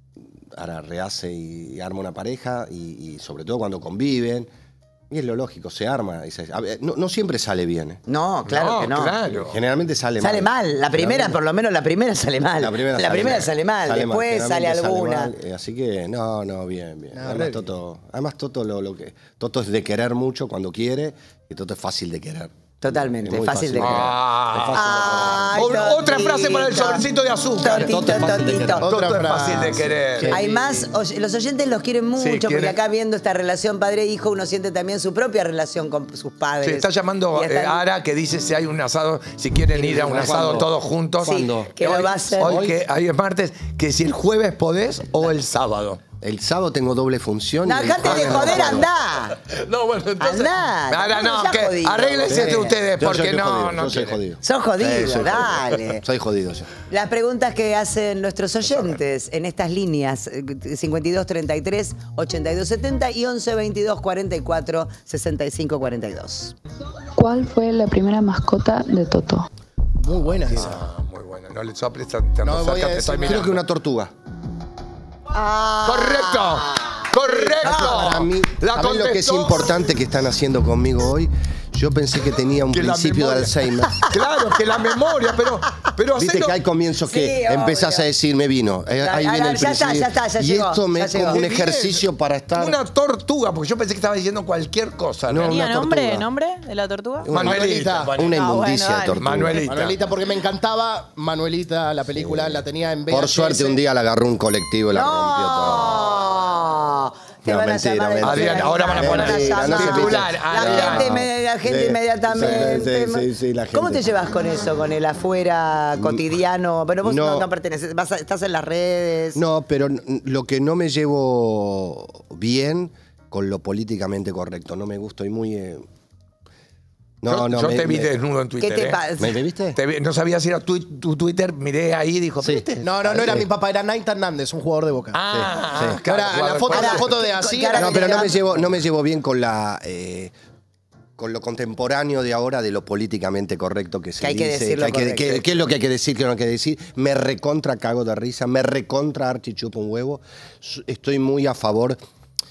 ahora rehace y arma una pareja y, y sobre todo cuando conviven. Y es lo lógico, se arma. y se- a ver, no, no siempre sale bien. ¿eh? No, claro No, que no. claro. Generalmente sale, Sale mal. La primera, Generalmente- por lo menos la primera sale mal. La primera, sale, primera mal. sale mal. Después sale generalmente alguna. mal, eh, así que, no, no, bien, bien. No, además, re Toto, además, Toto, lo, lo que, Toto es de querer mucho cuando quiere y Toto es fácil de querer. Totalmente, Es muy fácil de querer. Ah. Ay, O- otra Totito. frase para el sobrecito de azúcar. Totito, Toto es fácil de Totito. querer. Toto Otra es fácil de frase. querer. Qué Hay lindo. más, oye, los oyentes los quieren mucho, Sí, porque quieren- acá viendo esta relación padre-hijo uno siente también su propia relación con sus padres. Se está llamando Y eh, están- Ara que dice si hay un asado, si quieren ir a un ¿Cuándo? asado todos juntos. Sí, ¿Cuándo? que hoy, lo va a hacer. Hoy que hoy es martes, que si el jueves podés o el sábado. El sábado tengo doble función. No, y el dejate de jueves no joder, puedo. andá. No, bueno, entonces. Andá, Ahora no, tampoco que seas jodido. arréglense entre Sí. ustedes, Yo porque soy no, jodido, no yo soy quieren. jodido. Sos jodido, Sí, soy dale. jodido. Soy jodido, sí. Las preguntas que hacen nuestros oyentes en estas líneas, eh, cincuenta y dos treinta y tres, ochenta y dos setenta y once veintidós cuarenta y cuatro sesenta y cinco cuarenta y dos. ¿Cuál fue la primera mascota de Toto? Muy buena esa. Ah, muy bueno. No le soples tan, tan No cerca, voy a te decir- estoy creo Creo mirando. que una tortuga. ¡Correcto! ¡Correcto! Para mí, La ¿saben lo que es contestó. importante que están haciendo conmigo hoy? Yo pensé que tenía un Que la principio de memoria- Alzheimer. Claro, que la memoria, pero, pero Viste hacelo- que hay comienzos que Sí, empezás obvio. a decir, me vino. eh, Ya, Ahí ya, viene el ya está, principio. ya está, ya y llegó, esto me ya es como llegó. un Qué bien. ejercicio para estar. Una tortuga, porque yo pensé que estaba diciendo cualquier cosa. No, ¿no? ¿Tenía una nombre, tortuga. nombre de la tortuga? Manuelita. Manuelita. Una Ah, bueno, inmundicia dale. de tortuga. Manuelita. Manuelita, porque me encantaba Manuelita, la película, la tenía en V H S. Por suerte un día la agarró un colectivo y la rompió todo. No. Te No, van a mentira, llamar mentira. Adrián, ahora van a te poner llamar. no se titular. La Adrián. gente, me- la gente Sí, inmediatamente. sí, sí, sí, la gente. ¿Cómo te llevas con eso? Con el afuera cotidiano. Pero vos no, No. no perteneces, vas a- estás en las redes. No, pero n- lo que no me llevo bien con lo políticamente correcto. No me gusta y muy. eh, No, yo no. yo me- te vi me- desnudo en ¿Qué Twitter. te ¿eh? pasa? ¿Me, me viste? Te vi- no sabía si era tu, tu Twitter, miré ahí y dijo, Sí. ¿viste? No, no, no era mi papá, era Nait Hernández, un jugador de Boca. Ah, Sí, sí. sí. claro, Ahora, jugador la foto, de la fútbol. foto de así. ¿Qué cara No, que pero te no me levanta? llevo, no me llevo bien con la. eh, con lo contemporáneo de ahora, de lo políticamente correcto que se Que hay que dice. decir lo hay que- correcto. que- ¿Qué es lo que hay que decir? ¿Qué no hay que decir? Me recontra cago de risa, me recontra archichupo un huevo. S- Estoy muy a favor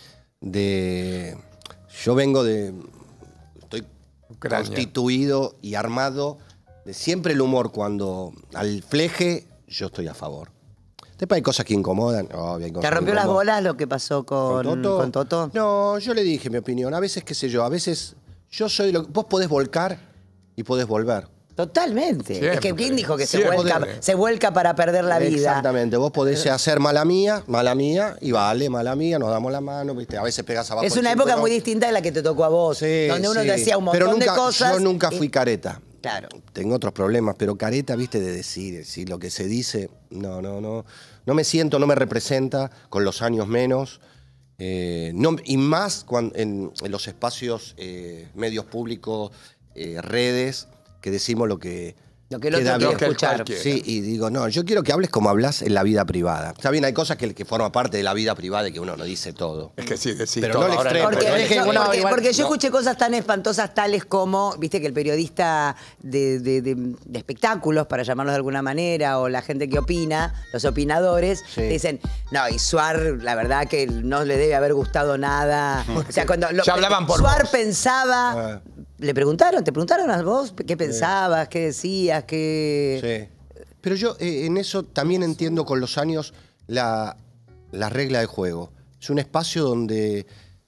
de. Yo vengo de. Estoy Ucrania. constituido y armado de siempre el humor cuando al fleje, yo estoy a favor. Después hay cosas que incomodan. Obvio, hay cosas ¿Te que rompió las incomodan. bolas lo que pasó con, ¿Con Toto? con Toto? No, yo le dije mi opinión. A veces, qué sé yo, a veces yo soy lo vos podés volcar y podés volver. Totalmente. Siempre. Es que ¿quién dijo que se Siempre. vuelca, se vuelca para perder la vida? Exactamente. Vos podés hacer mala mía, mala mía, y vale, mala mía, nos damos la mano, ¿viste? A veces pegas abajo. Es el una época cinturón. muy distinta de la que te tocó a vos, Sí, donde uno sí. te hacía un montón Pero nunca, de cosas. Yo nunca y- fui careta. Claro. Tengo otros problemas, pero careta, viste, de decir, decir lo que se dice, no, no, no. No me siento, no me representa, con los años menos. Eh, no, y más cuando, en, en los espacios, eh, medios públicos, eh, redes, que decimos lo que... Lo que el otro queda quiere bien. escuchar. cualquiera. Sí, y digo, no, yo quiero que hables como hablas en la vida privada. Está bien, hay cosas que, que forman parte de la vida privada y que uno no dice todo. Es que sí, decís Pero todo. no al Ahora extremo. Porque, Pero es que, yo, bueno, porque- igual- porque yo no. escuché cosas tan espantosas tales como, viste que el periodista de, de- de- de espectáculos, para llamarlos de alguna manera, o la gente que opina, los opinadores, Sí. dicen, no, y Suar, la verdad que no le debe haber gustado nada. O sea, cuando lo- Ya hablaban por Suar vos. pensaba, Ah. le preguntaron, te preguntaron a vos qué pensabas, qué decías, qué... Sí. Pero yo eh, en eso también entiendo con los años la, la regla de juego. Es un espacio donde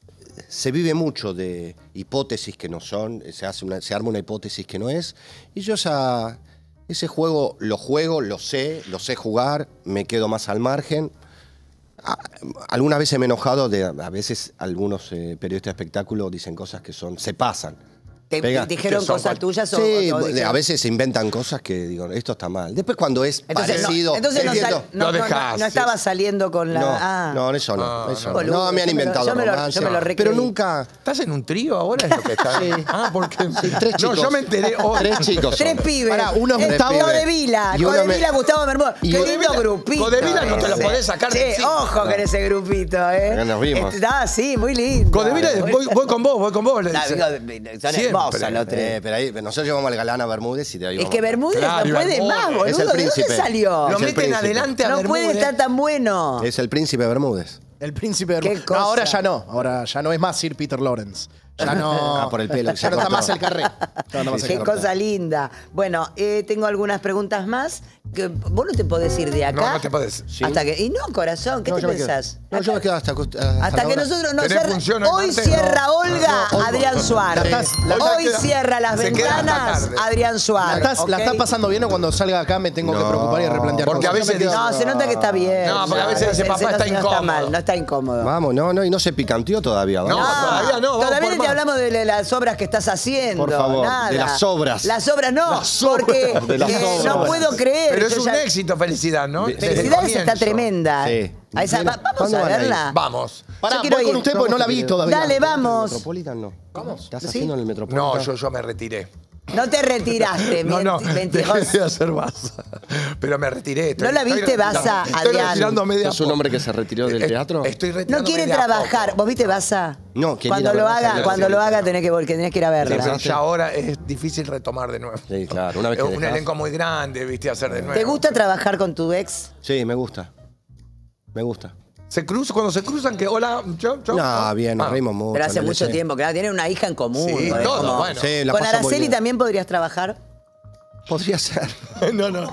se vive mucho de hipótesis que no son, se, hace una, se arma una hipótesis que no es. Y yo esa, ese juego lo juego, lo sé, lo sé jugar, me quedo más al margen. Ah, algunas veces me he enojado, de, a veces algunos eh, periodistas de espectáculo dicen cosas que son, se pasan. ¿Te Pega. dijeron Que son cosas cual- tuyas o Sí, o a dijeron- veces se inventan cosas que digo, esto está mal. Después cuando es Entonces, no, parecido... entonces no, entiendo. sal- no, Lo no- no- dejás, no estaba sí. saliendo con la... No, ah. no, eso no. Ah, eso no. no. Boludo, No, me han yo me lo- inventado yo me lo- romance. yo me lo Pero recreí. nunca... ¿Estás en un trío ahora? Es lo que estás. Sí. Ah, porque. tres No, chicos. yo me enteré hoy. Tres chicos. Tres son. pibes. Pará, uno es Gustavo Tres pibes. de Vila. Y uno me- Codevila, Gustavo Bermúdez. y Qué uno- lindo grupito. Codevila no te lo ese. podés sacar de Sí, encima. ojo con ese grupito, ¿eh? Acá nos vimos. Este, ah, sí, muy lindo. Codevila, voy, voy con vos, voy con vos. le Ah, dice. digo, son Siempre. hermosos los tres. Eh, pero ahí, nosotros llevamos al galán a Bermúdez y de ahí Es vamos. que Bermúdez Claro, no puede Bermúdez. más, Es el boludo. ¿De dónde príncipe. salió? Es Lo el meten príncipe. adelante a No Bermúdez. puede estar tan bueno. Es el príncipe Bermúdez. El príncipe de Qué Bermúdez. No, cosa. ahora ya no. Ahora ya no es más Sir Peter Lawrence. Ya no. Ah, por el pelo, Ya no se está cortó. más el carré. Ya no está más el Qué carré. cosa linda. Bueno, eh, tengo algunas preguntas más. Que vos no te podés ir de acá. No, no te podés. Sí. Hasta que, y no, corazón, ¿qué No, te yo me quedo. pensás? No, yo me quedo hasta... Hasta, Hasta la que hora. nosotros no ¿Tenés cierra. función hoy Hoy martes? cierra No. Olga, No, hoy- Adrián Suárez. La estás- la- Hoy se queda- cierra las se queda hasta ventanas, tarde. Adrián ¿La Suárez. estás, la ¿ok? estás pasando bien o cuando salga acá me tengo que No, preocupar y replantear porque cosas? a veces Yo me quedo- No, se nota que está bien. No, porque a veces dice, se- papá, se- no- está no incómodo. mal, no está incómodo. Vamos, no, no, y no se picanteó todavía. No, vamos. todavía no, vamos Todavía por no te más. hablamos de la- las obras que estás haciendo. Por favor, nada. de las obras. Las obras no, Las obras. porque De las eh, no obras. puedo creer. Pero es yo un ya- éxito, felicidad, ¿no? Desde el Felicidades, está comienzo. tremenda. Sí. A esa- va- vamos ¿Cuándo a van a ir? verla. Vamos. Pará, Yo quiero voy con ir. usted porque no la vi todavía. Dale, vamos. ¿Metropolitan no? ¿Cómo? ¿Estás ¿Sí? haciendo en el Metropolitan? No, yo, yo me retiré. No te retiraste, No, no, menti- dejé mentiroso. de hacer Baza. Pero me retiré. Estoy- ¿No la viste, estoy Baza, retirando- Estoy Adrián? retirando media ¿Es un poco. hombre que se retiró del Eh, teatro? Estoy No retirando quiere media trabajar. poco. ¿Vos viste, Baza? No, quería Cuando ir a lo ver Baza, haga, sí, cuando sí, lo sí. haga tenés que, vol- que tenés que ir a verla. Pero ya ahora es difícil retomar de nuevo. Sí, claro, una vez que Es un dejás. elenco muy grande, viste, hacer de nuevo. ¿Te gusta trabajar con tu ex? Sí, me gusta. Me gusta. Se cruzan, cuando se cruzan, que hola, yo, yo. No, bien, nos Ah. reímos mucho. Pero hace no le mucho sé. tiempo, claro, tienen una hija en común. Sí, ¿no? Es todo, como- bueno. Sí, la ¿Con paso muy Araceli bien. también podrías trabajar? Podría ser. No, no.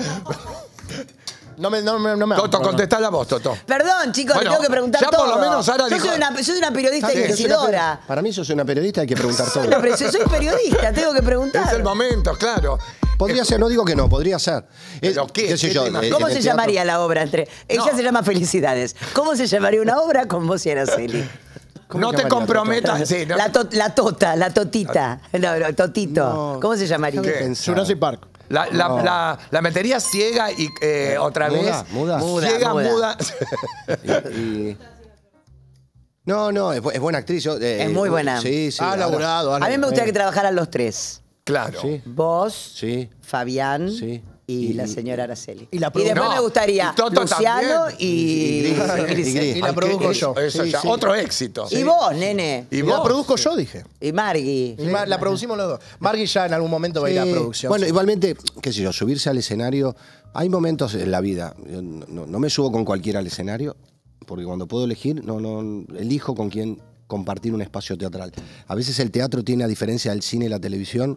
No me, no, me- no me Toto, no, no. contestá la voz, Toto. Perdón, chicos, Bueno, le tengo que preguntar ya todo. por lo menos ahora yo, dijo- soy una, yo soy una periodista Está bien, Yo soy una inquisidora. peri- Para mí, sos una periodista, hay que preguntar todo. No, pero yo soy periodista, tengo que preguntar. Es el momento, claro. Podría ser, no digo que no, podría ser. ¿Pero Eh, qué? sé ¿Qué yo, te imaginas? eh, ¿Cómo en se el teatro- llamaría la obra entre? Ella No. se llama Felicidades. ¿Cómo se llamaría una obra con vos y Araceli? ¿Cómo No se te llamaría, comprometas. Sí, no. La, to- la tota, la totita. No, no, totito. No. ¿Cómo se llamaría? ¿Qué? Pensar. Jurassic Park. La, la, la, la metería ciega y eh, otra Muda, vez. muda. Muda, Ciega, muda. muda. Y- y- No, no, es, bu- es buena actriz. yo, eh, Es muy buena. Sí, sí. Ha ahora- laburado. ha A mí me laburado. gustaría que trabajaran los tres. Claro. Sí, Vos, sí. Fabián Sí. y, Y- la señora Araceli. y la después produ- me No, gustaría y Toto Luciano también. y, Y Gris. y Gris. Y Gris. Y la Ay, produzco qué- yo. Eso Sí, ya, sí. otro éxito. Y vos, nene. ¿Y Y la vos? produzco yo, dije. Y Margui. Y ma- La producimos los dos. Margui ya en algún momento va a ir a Sí. producción. Bueno, sí. igualmente, qué sé yo, subirse al escenario. Hay momentos en la vida. Yo no, no- no me subo con cualquiera al escenario, porque cuando puedo elegir, no, no elijo con quién compartir un espacio teatral. A veces el teatro tiene, a diferencia del cine y la televisión,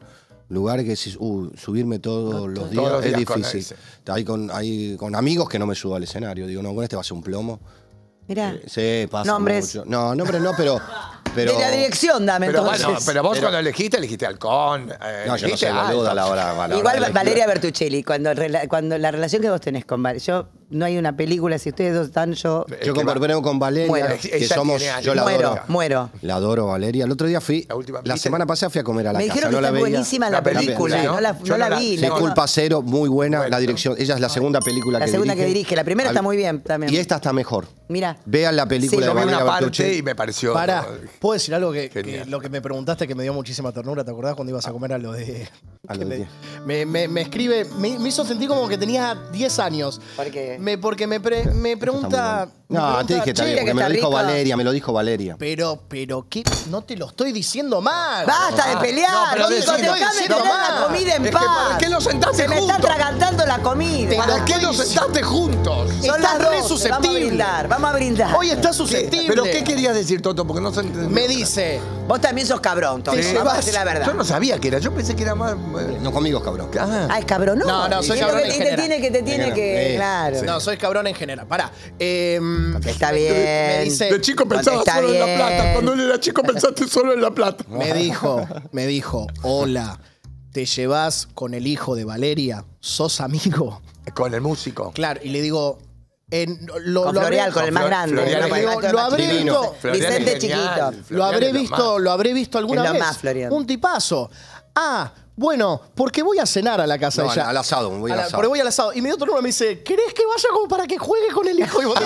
Lugares que decís, uh, subirme todos los días Todos los es días con difícil. ese. Hay con, hay con amigos que no me subo al escenario. Digo, no, con este va a ser un plomo. Mirá. Eh, sí, pasa Nombres. mucho. No, nombres no, pero... pero De la dirección, dame Pero entonces. bueno, pero vos cuando elegiste, elegiste Halcón. Eh, no, yo no elegiste soy boluda a la hora. a la hora Igual de elegir. Valeria Bertuccelli, cuando, rela- cuando la relación que vos tenés con Valeria, yo no hay una película, si ustedes dos están, yo Es Yo que con, va- primero con Valeria, Muero. que Ella somos... tiene años. Yo la muero, adoro. muero. La adoro, Valeria. El otro día fui... La última- La ¿viste? semana pasada fui a comer a la Me casa. dijeron no que la está veía. buenísima la La película, película, ¿no? no la, Yo no la no la- vi. De la- culpa cero, muy buena Bueno. la dirección. Ella es la segunda película La que segunda dirige. que dirige. La primera está muy bien también. Y esta está mejor. Mira. Vean la película Sí, de Yo vi Valeria una parte Bertuccelli. y me pareció. Pará, ¿puedo decir algo que, que Genial. lo que me preguntaste que me dio muchísima ternura? ¿Te acordás cuando ibas a comer a lo de...? ¿A lo que de me, qué? me, me- me escribe, me, me hizo sentir como que tenía diez años. ¿Por qué? Me, porque me, pre- me pregunta... me No, pregunta, te dije "Che, también, que porque me lo está dijo rico". Valeria, me lo dijo Valeria. Pero, pero, ¿qué? No te lo estoy diciendo mal. Basta de pelear, No, pero Nico, decilo, dejame decilo tener más. la comida en Es que, paz. ¿para qué lo sentaste Se me está juntos? atragantando la comida. ¿Para qué nos sentaste juntos? Son Estás las re doce, vamos a susceptible. brindar, vamos a brindar. Hoy está susceptible. ¿Pero qué querías decir, Toto? Porque no se entendió. Me dice, Vos también sos cabrón, Toto. Te Vamos a llevas- decir la verdad. Yo no sabía que era. Yo pensé que era más. eh, No conmigo, cabrón. Ah. Ah, es cabrón, ¿no? No, no, soy Es lo cabrón que- en Y te general. tiene que, te tiene En que, general. claro. no, soy cabrón en general. Pará. Eh, Está bien. Me dice, De chico pensaba Está solo en la bien. plata. Cuando él era chico pensaste solo en la plata. me dijo, me dijo, hola, ¿te llevas con el hijo de Valeria? ¿Sos amigo? Con el músico. Claro, y le digo, en, lo, Con lo habré- Florial, con el más Flor- grande. Florial No, es porque Digo, esto es lo más habré chiquito. visto, Florian Vicente es genial. chiquito. lo Florian habré es lo visto, más. lo habré visto alguna Es lo vez. más, Florian. Un tipazo. Ah, bueno, porque voy a cenar a la casa No, de ella. al asado, voy A al la- asado. Porque voy al asado. Y me dio ternura, me dice, ¿querés que vaya como para que juegue con el hijo? Y vos-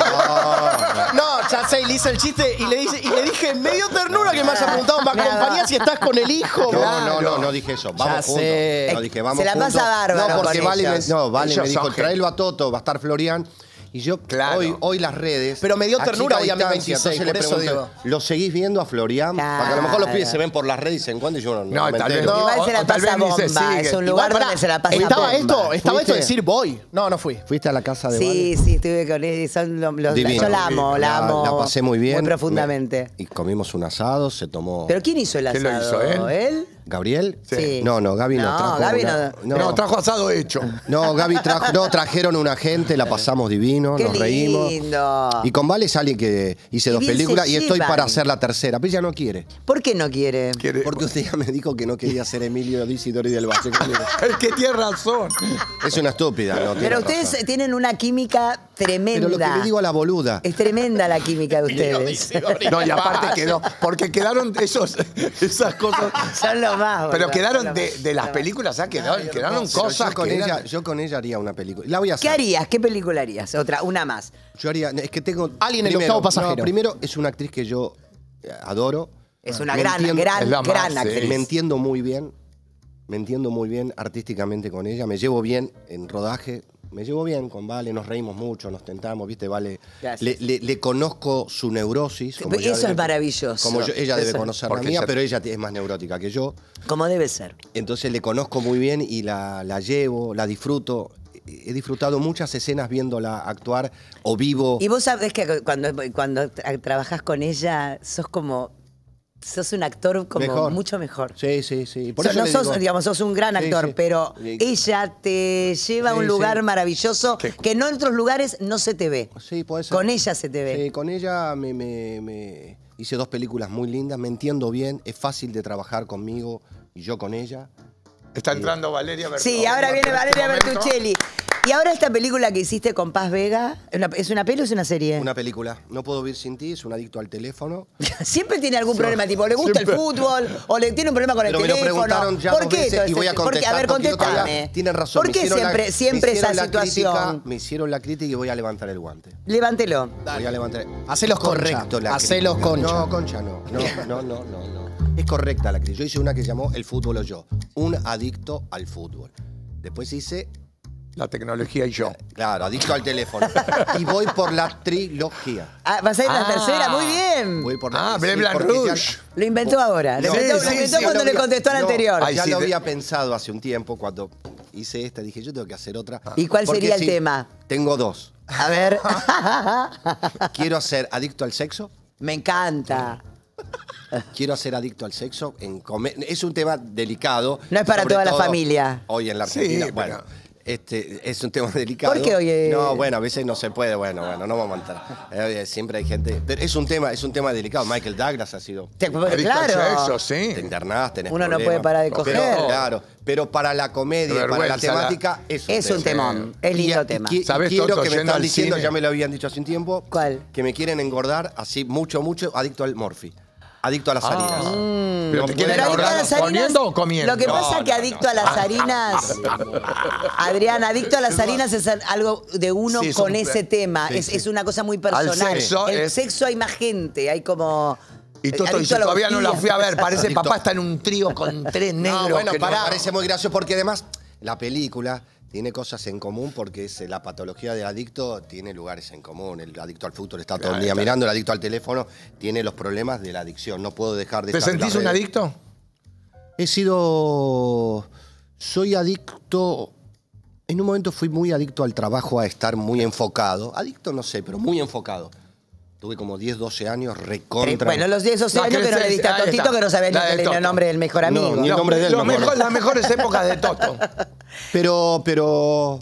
no, ya sé, y le hice el chiste y le, dice, y le dije, me dio ternura que me haya preguntado, ¿me acompañás si estás con el hijo? No, no, no, no dije eso. Vamos Ya juntos. sé. No dije, vamos Se la pasa juntos. bárbaro No, porque con Vale, me, ellos. no, Vale me Ellos dijo, son genios. traelo a Toto, va a estar Florian. Y yo, Claro. hoy, hoy las redes. Pero me dio a ternura chica hoy a mi distancia, veintiséis, entonces por le eso pregunté, digo. ¿lo seguís viendo a Florian? Porque a lo mejor los Claro. pibes se ven por las redes y se encuentran y yo no, no, No, me tal vez entero. no. Igual se la O tal pasa vez ni se bomba. sigue. Es un Igual, lugar Pará, donde se la pasa estaba bomba. esto, estaba esto de ¿Fuiste? decir voy. No, no fui. ¿Fuiste a la casa de Sí, Vale? sí, estuve con él. Son los, los- Divino. yo la amo, la amo. La pasé muy bien. Muy profundamente. Me- y comimos un asado, se tomó... ¿Pero quién hizo el ¿Quién asado? lo hizo, él? ¿Gabriel? Sí. No, no, Gaby no, No, trajo Gaby una- no- No, trajo asado hecho. No, Gaby trajo, no, trajeron una gente, la pasamos divino, Qué nos reímos. lindo. Y con Vale es alguien que hice Qué dos bien películas se y estoy llevan. para hacer la tercera, pero ella no quiere. ¿Por qué no quiere? Quiere- Porque usted ya me dijo que no quería ser Emilio Dizidori del Valle. Es que tiene razón. Es una estúpida, ¿no? tiene Pero ustedes razón. tienen una química tremenda. Pero lo que le digo a la boluda. Es tremenda la química de ustedes. No, y aparte quedó. Porque quedaron esos, esas cosas. Son lo más. Pero boludo, quedaron son lo de, más. de las películas, ¿sabes? Quedaron, quedaron Pero cosas yo con que ella, eran- yo con ella haría una película. La voy a hacer. ¿Qué harías? ¿Qué película harías? Otra, una más. Yo haría, es que tengo... Alguien, el primero, octavo pasajero. no, primero, es una actriz que yo eh, adoro. Es una Me gran, entiendo- gran, es la más, gran sí. actriz. Me entiendo muy bien, me entiendo muy bien artísticamente con ella, me llevo bien en rodaje, me llevo bien con Vale, nos reímos mucho, nos tentamos, ¿viste? Vale, Gracias. le, le- le conozco su neurosis. Sí, como pero ella eso es maravilloso. Como yo- ella debe Eso- conocer la Porque mía, ella- pero ella es más neurótica que yo. Como debe ser. Entonces le conozco muy bien y la, la llevo, la disfruto. He disfrutado muchas escenas viéndola actuar o vivo. Y vos sabés que cuando, cuando tra- trabajás con ella, sos como. Sos un actor como Mejor. mucho mejor. Sí, sí, sí. Por So- eso no le sos, digo- digamos, sos un gran Sí, actor, sí. pero Sí. ella te lleva a un Sí, lugar sí. maravilloso Que- que no en otros lugares no se te ve. Sí, puede ser. Con ella se te ve. Sí, con ella me, me- me- hice dos películas muy lindas, me entiendo bien, es fácil de trabajar conmigo y yo con ella. Está entrando Valeria Bertuccelli. Sí, ahora viene en este Valeria momento. Bertuccelli. Y ahora esta película que hiciste con Paz Vega, ¿es una, ¿es una peli o es una serie? Una película, No puedo vivir sin ti, es un adicto al teléfono. Siempre tiene algún problema, tipo, le gusta siempre. el fútbol, o le tiene un problema con Pero el me lo teléfono. preguntaron ya ¿Por dos qué veces todo y voy a ese- por qué? contestar. A ver, porque el otro día- contestame. Tienen razón. ¿Por me qué hicieron la- siempre, me siempre esa hicieron la situación? crítica, me hicieron la crítica y voy a levantar el guante. Levántelo. Voy a levantar. Hacelos concha. Correcto la Hacelos crítica. concha. No, concha no. No, no, no, no, no. Es correcta la crítica. Yo hice una que se llamó El fútbol o yo. Un adicto al fútbol. Después hice, La tecnología y yo. claro, adicto al teléfono. Y voy por la trilogía. Ah, ¿vas a ir a la Ah. tercera? Muy bien. Voy por la Ah, Bleu sí, Blanc porque ya- Rouge. Lo inventó ahora. Lo No. inventó, Sí, lo sí, inventó sí, cuando lo le había- contestó al no, anterior. Ay, ya sí, lo de- había pensado hace un tiempo cuando hice esta. Dije, yo tengo que hacer otra. ¿Y cuál Porque sería el sí, tema? Tengo dos. A ver. Quiero ser adicto al sexo. Me encanta. quiero ser adicto al sexo. En comer. Es un tema delicado. No es para sobre toda la todo familia. Hoy en la Argentina, Sí, bueno. pero- Este, es un tema delicado. ¿Por qué hoy, eh? No, bueno, a veces no se puede, bueno, bueno, no vamos a mentir. Eh, siempre hay gente. Pero es un tema, es un tema delicado. Michael Douglas ha sido. Te- Adicto al claro. sexo, sí. Te internás, tenés Uno no problemas. puede parar de Pero, coger. claro, pero para la comedia, para la Vergüenza, la- temática, es un Es un tema. temón. Es lindo Y- y tema. qui- y ¿Sabés, quiero Toto, que me yendo están al diciendo, cine? ya me lo habían dicho hace un tiempo, ¿Cuál? que me quieren engordar así mucho, mucho, adicto al morfi. Adicto a las harinas. ¿Pero No te puede quieren Pero adicto a ahorrar las harinas, poniendo o comiendo? Lo que pasa No, es que no, adicto no. a las harinas, Adrián, adicto a las harinas es algo de uno Sí, es con un- ese tema. sí, es, sí. es una cosa muy personal. sexo El es- sexo hay más gente, hay como. Y Toto adicto dice, a la todavía no la orgía. fui a ver. Parece Adicto. papá está en un trío con tres negros. No, bueno, que pará, no- parece muy gracioso porque además la película tiene cosas en común porque es la patología del adicto tiene lugares en común. El adicto al fútbol está todo el día Claro. mirando, el adicto al teléfono tiene los problemas de la adicción. No puedo dejar de ¿Te estar en sentís las un redes. adicto? He sido. Soy adicto. En un momento fui muy adicto al trabajo, a estar muy enfocado. Adicto no sé, pero muy enfocado. Tuve como diez, doce años recontra. Bueno, los diez o No, años que no le diste a ahí Totito, está. que no sabías La ni de el Toto. nombre del mejor No, amigo. ni el nombre de él Lo no me mejor- acuerdo. las mejores épocas de Toto. Pero, pero.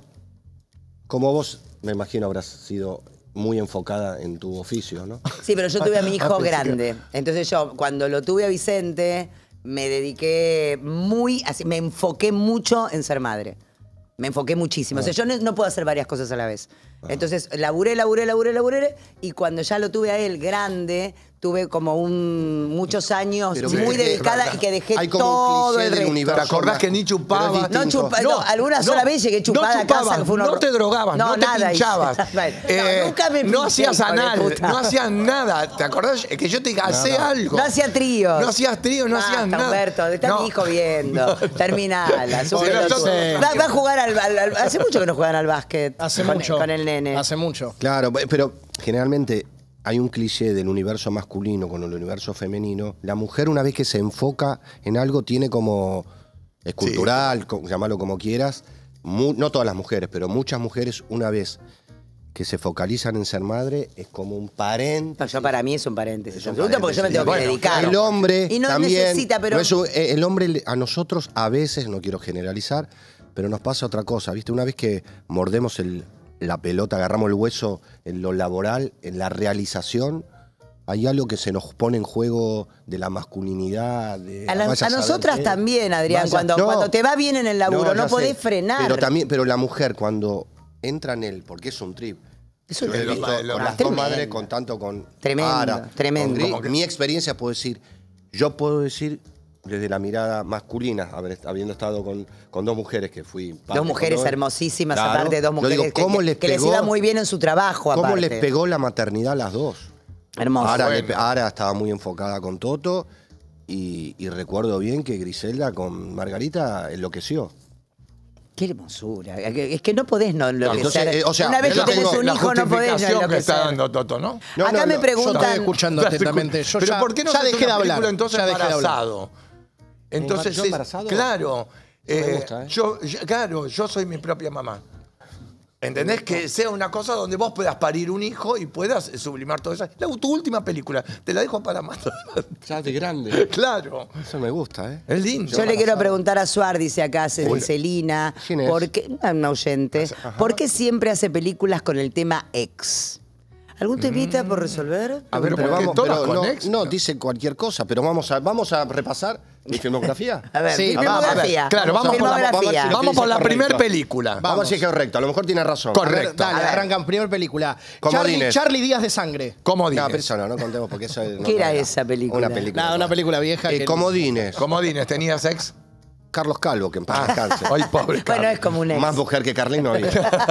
Como vos, me imagino, habrás sido muy enfocada en tu oficio, ¿no? Sí, pero yo tuve a mi hijo Ah, pensé que- grande. Entonces yo, cuando lo tuve a Vicente, me dediqué muy, así, me enfoqué mucho en ser madre. Me enfoqué muchísimo. O sea, yo no, no puedo hacer varias cosas a la vez. Entonces, laburé, laburé, laburé, laburé. Y cuando ya lo tuve a él grande, tuve como un muchos años Pero muy viste que- dedicada y que dejé hay como un todo cliché el del resto. universo. ¿Te acordás que ni Pero chupabas? es No, distinto. chupa, no, alguna sola vez llegué chupada no a casa, chupabas, que fue un no horror. te drogabas, no, No, te nada hice. pinchabas. Bueno, no, Eh, nunca me no pinché, hacías hijo de anal, puta. no hacías nada. ¿Te acordás? Es que yo te dije, hacé algo. No hacía tríos. No hacías tríos, no Basta, hacías nada. Humberto, está No. mi hijo viendo. Terminala. sos Sí, pelotudo. nosotros- va, va a jugar al, al- al- Hace mucho que no juegan al básquet. Hace con, mucho. Con el nene. Hace mucho. Claro, pero generalmente hay un cliché del universo masculino con el universo femenino. La mujer, una vez que se enfoca en algo, tiene como. Es cultural, co- llámalo como quieras. Mu- no todas las mujeres, pero muchas mujeres, una vez que se focalizan en ser madre, es como un No, paréntesis. yo para mí es un paréntesis. Es un absoluto, porque yo me tengo paréntesis. que dedicar. El hombre Y no también. necesita, pero. no es un- eh, el hombre, le- a nosotros, a veces, no quiero generalizar, pero nos pasa otra cosa. ¿Viste? Una vez que mordemos el, la pelota, agarramos el hueso en lo laboral, en la realización, hay algo que se nos pone en juego de la masculinidad. De, A, la- vaya a saber nosotras qué. también, Adrián, Vaya- cuando, no. cuando te va bien en el laburo, no, ya podés sé. frenar. Pero, también, pero la mujer, cuando entra en él, porque es un trip. Es un Yo he trip. visto Lo- con lo- las tremendo. dos madres, con tanto con Tremendo, Ara, tremendo. con Gri. Mi experiencia puedo decir, yo puedo decir desde la mirada masculina, haber- habiendo estado con, con dos mujeres que fui parte Dos mujeres con dos- hermosísimas, Claro. aparte, dos Yo mujeres digo, que- ¿cómo que, les que les pegó- iba muy bien en su trabajo, ¿Cómo aparte. les pegó la maternidad a las dos? Hermoso. Ara, le Bueno. pe- Ara estaba muy enfocada con Toto y, y recuerdo bien que Griselda con Margarita enloqueció. Qué hermosura. Es que no podés no enloquecer. Entonces, eh, o sea, Una vez yo que tenés tengo un la hijo no podés no justificación que está enloquecer. dando Toto, ¿no? No, Acá no, me no, Yo estoy preguntan. escuchando atentamente. Yo Pero ya, ¿por qué no ya se hace dejé de una hablar. película entonces ya dejé de hablar. embarazado? Entonces, ¿Yo es- embarazado? claro. me eh, gusta, ¿eh? yo, yo- claro, yo soy mi propia mamá. ¿Entendés? Que sea una cosa donde vos puedas parir un hijo y puedas sublimar todo eso. La, tu última película, te la dejo para más. Ya de grande. Claro. Eso me gusta, ¿eh? Es lindo. Yo le quiero preguntar a Suar, dice acá, ce- Hola. Celina, ¿Quién es? ¿por qué, un oyente, ¿por qué siempre hace películas con el tema ex? ¿Algún temita por resolver? A ver, Pero ¿por qué vamos, todas pero con no, ex? no, dice cualquier cosa, pero vamos a, vamos a repasar mi filmografía. A ver, Sí, vamos, a ver, filmografía. claro, vamos por la- filmografía. vamos a- Vamos por la Correcto. primera película. Vamos a decir que es correcto, a lo mejor tiene razón. A ver, Correcto. dale, A ver. arrancan. Primer película. Comodines. Charlie, Charlie Díaz de Sangre. ¿Cómo No, dices? pero eso no, no contemos porque eso no ¿Qué era cabe. esa película? Una película. Nada, una película vieja. Eh, que- Comodines. Comodines, ¿tenías ex? Carlos Calvo, que en paz Ah, descanse. ay, pobre Bueno, Carlos. es como un ex. Más mujer que Carlín no había.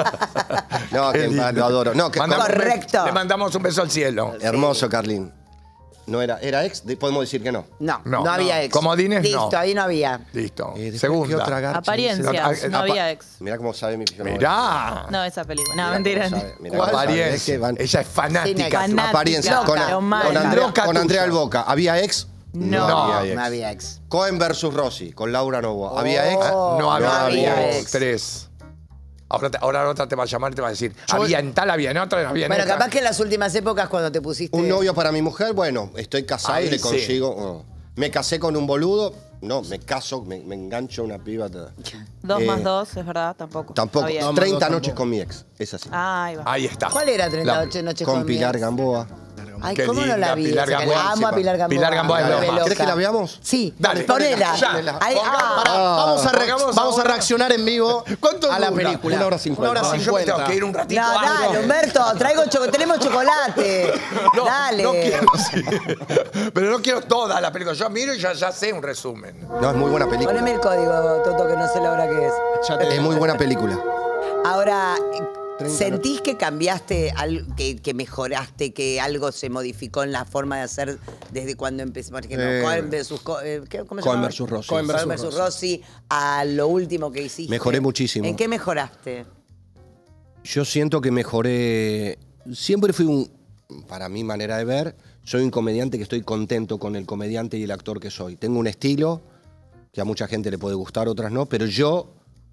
No, que en paz, lo adoro. No, que Mandamos un beso- Correcto. Le mandamos un beso al cielo. hermoso Carlín. No era, era ex, De- podemos decir que no. No, No, no, había no. ex. Comodines, Listo, no. ahí no había. Listo. Eh, después, Segunda. ¿qué otra garcha? Apariencias, No, no apa- había ex. Mirá cómo sabe mi filmografía. Mirá. No, esa película. No, Mirá mentira. cómo sabe, mirá cómo sabe, Apariencia. es que van- Ella es fanática. Cine- Fanática. Apariencia. Con, Loca, con mala. Andrea, Loca con Andrea tuya. Alboca. ¿Había ex? No. había No ex. había ex. Cohen versus Rossi, con Laura Novoa. ¿Había ex? Oh, No había, no había ex. ex. Tres. Ahora, te, ahora otra te va a llamar y te va a decir, había en tal, había en otra, había en Bueno, esta. capaz que en las últimas épocas cuando te pusiste... Un novio para mi mujer, bueno, estoy casado Ahí y le sí. consigo... oh. Me casé con un boludo, no, me caso, me, me engancho a una piba. Dos Eh, más dos, es verdad, tampoco. Tampoco, Está bien. treinta No, no, noches tampoco. con mi ex, es así. Ah, ahí va. Ahí está. ¿Cuál era treinta La- noches noches con mi Pilar ex? Gamboa. Ay, Qué ¿cómo no linda, la vi? Pilar Esa que- Gamboa. Amo a Pilar Gamboa. Pilar Gamboa es Me loca. vuelve ¿Querés que la loca. veamos? Sí, Dale, ponela. ya. Ahí, ah, Pará, vamos, a, re- Pongamos vamos a ahora- reaccionar en vivo ¿Cuánto a la dura? película. Una hora cincuenta. Una hora No, yo me tengo cincuenta. que ir un ratito. no, algo. dale, Humberto, traigo cho- tenemos chocolate. No, dale. no quiero, sí. Pero no quiero toda la película. Yo miro y ya, ya sé un resumen. No, es muy buena película. Poneme el código, Toto, que no sé la hora que es. Ya te- Es muy buena película. Ahora, treinta ¿sentís que cambiaste, al- que, que mejoraste, que algo se modificó en la forma de hacer desde cuando empezó? Por ejemplo, Eh, Cohen versus, Co- eh, ¿qué- ¿cómo se Cohen llama? versus Rossi. Cohen Cohen versus, versus Rossi, a lo último que hiciste. Mejoré muchísimo. ¿En qué mejoraste? Yo siento que mejoré. Siempre fui un. Para mi manera de ver, soy un comediante que estoy contento con el comediante y el actor que soy. Tengo un estilo que a mucha gente le puede gustar, otras no, pero yo,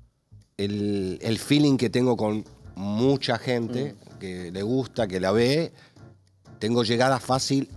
el, el feeling que tengo con mucha gente que le gusta, que la ve, tengo llegada fácil.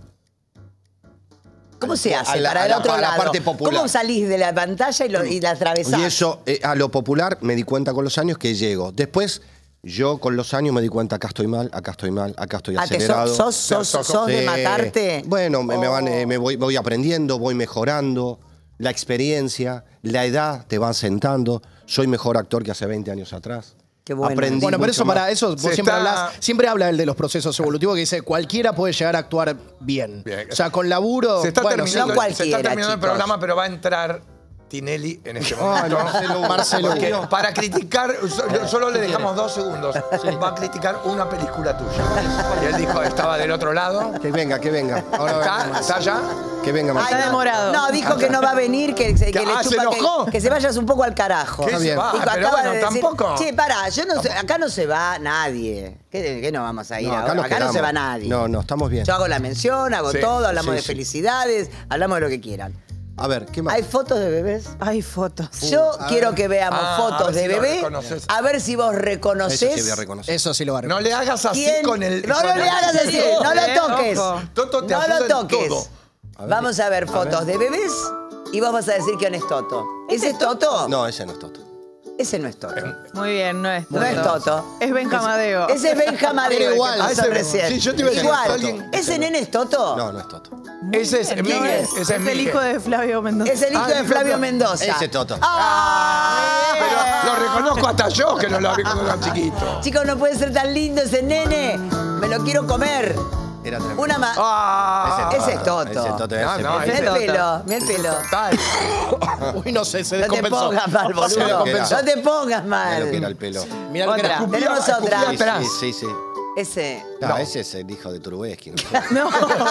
¿Cómo se hace a la- para a el la- otro a la lado? parte popular. ¿Cómo salís de la pantalla y, lo, y la atravesás? Y eso, eh, a lo popular, me di cuenta con los años que llego. Después, yo con los años me di cuenta, acá estoy mal, acá estoy mal, acá estoy Ah, que acelerado. sos, sos, sos, sos de Sí. matarte. Bueno, me, me van, Oh. eh, me voy, voy aprendiendo, voy mejorando. La experiencia, la edad te van sentando. Soy mejor actor que hace veinte años atrás. Qué bueno. Aprendí Bueno, pero mucho eso más. para eso vos Se siempre está- hablas, siempre habla el de los procesos evolutivos que dice cualquiera puede llegar a actuar bien. Bien. O sea, con laburo. Se está, bueno, terminando, no se cualquiera, está terminando el chicos. programa, pero va a entrar Tinelli en este Ah, momento. Marcelo, Marcelo. Porque para criticar, so- solo le dejamos dos segundos. Va a criticar una película tuya. Y él dijo, estaba del otro lado. Que venga, que venga. Ahora ¿Está? venga más. ¿Está allá? Que venga más. Ay, Está no. demorado. No, dijo que no va a venir, que, se- que ¿Que- le ah, se chupa, enojó? que, que se vayas un poco al carajo. ¿Qué Está se bien. va? Dijo, Pero acaba bueno, de decir, tampoco. Che, pará, yo no sé, acá no se va nadie. ¿Qué, qué no vamos a ir No, ahora? nos Acá no quedamos. se va nadie. No, no, estamos bien. Yo hago la mención, hago Sí, todo, hablamos sí, de sí. felicidades, hablamos de lo que quieran. A ver, ¿qué más? ¿Hay fotos de bebés? Hay fotos. Yo quiero que veamos Ah, a fotos ver de si lo bebé, reconoces. a ver si vos Eso reconoces. sí voy a reconocer. Eso sí lo va a No le hagas así ¿Quién? con el... No, no con le el- hagas así, Sí, no lo eh, toques. ojo. Toto te No ayuda lo en toques. todo. A ver. Vamos a ver fotos de bebés y vos vas a decir quién es Toto. ¿Ese es Toto? No, ese no es Toto. Ese no es Toto. Muy bien, no es Toto. No es Toto. Es Benjamadeo. Ese es Benjamadeo. Era el igual. que pasó Ah, ese- recién. sí, yo te iba a decir, Igual. alguien- ¿Ese nene es Toto? No, no es Toto. Ese es ¿Quién Miguel. es? Ese es Es el Miguel. hijo de Flavio Mendoza. Es el hijo Ah, de el hijo Flavio de- Mendoza. Ese es Toto. ¡Ah! Pero lo reconozco hasta yo, que no lo vi cuando era chiquito. Chicos, no puede ser tan lindo ese nene. Me lo quiero comer. Era tremendo. Una más. Ah, Ese es Toto. Ese es Toto. No, ese no, es Mira el ese- pelo, mira el pelo. Total. Uy, no sé, se No te descompensó. pongas mal, Se boludo. descompensó. No te pongas Mirá lo que era el mal. pelo. Mirá lo que era. Otra. Tenemos Escupía- otra. escupía atrás. Sí, sí, sí. Ese. No, ese es el hijo de Turubeski. ¿no? No.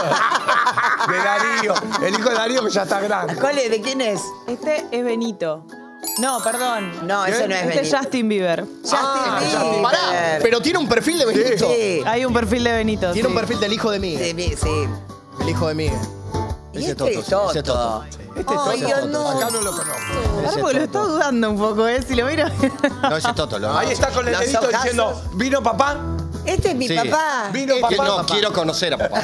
De Darío. El hijo de Darío que ya está grande. ¿Cuál es? ¿De quién es? Este es Benito. No, perdón. No, ese no es Este es Benito. Justin Bieber. Justin Ah, Bieber. Pará, pero tiene un perfil de Benito. Sí. Hay un perfil de Benito. Tiene un sí. perfil del hijo de Miguel. Sí, mi- sí. El hijo de Miguel. Y Ese este es es Toto, sí, ese es Toto. Toto. Este es Ay, Toto. Dios, no. Acá no lo conozco. Ahora porque lo está dudando un poco, ¿eh? Si lo miro. No, ese es Toto. Lo Ahí está con el Los dedito ojazos. diciendo, ¿vino papá? Este es mi Sí. papá. Vino Que papá. no, quiero conocer a papá.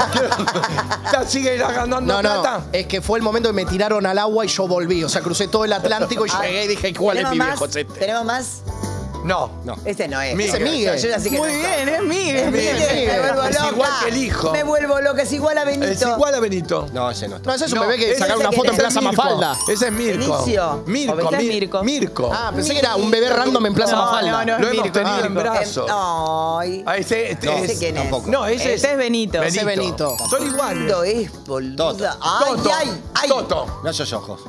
¿Ya sigue ganando No, no, plata? es que fue el momento que me tiraron al agua y yo volví. O sea, crucé todo el Atlántico y Ah, llegué y dije, ¿cuál es ¿Tenemos mi más? viejo? Es este. ¿Tenemos más? No. No. Este no es. Miguel. Ese es Miguel. Yo ya sé que Muy no es. bien, es Miguel. Es Miguel, me vuelvo Es loca. igual que el hijo. Me vuelvo loca, es igual a Benito. Es igual a Benito. No, ese no es No, Toto. ese es un No, bebé que ese sacaron es una el foto que- en Plaza Mirko. Mafalda. Ese es Mirko. Inicio. Mirko, Este es Mir- Mirko. Mirko. Ah, pensé que era un bebé random en Plaza No, Mafalda. no, no. Lo hemos Mirko, tenido en Mirko. brazos. Ay. Ah, ese, este No es- sé quién es. tampoco. No, ese Este es Benito. Ese Benito. Son iguales. Lindo es, boluda. Toto. Ay, Toto. ay, ay. Toto. No esos ojos.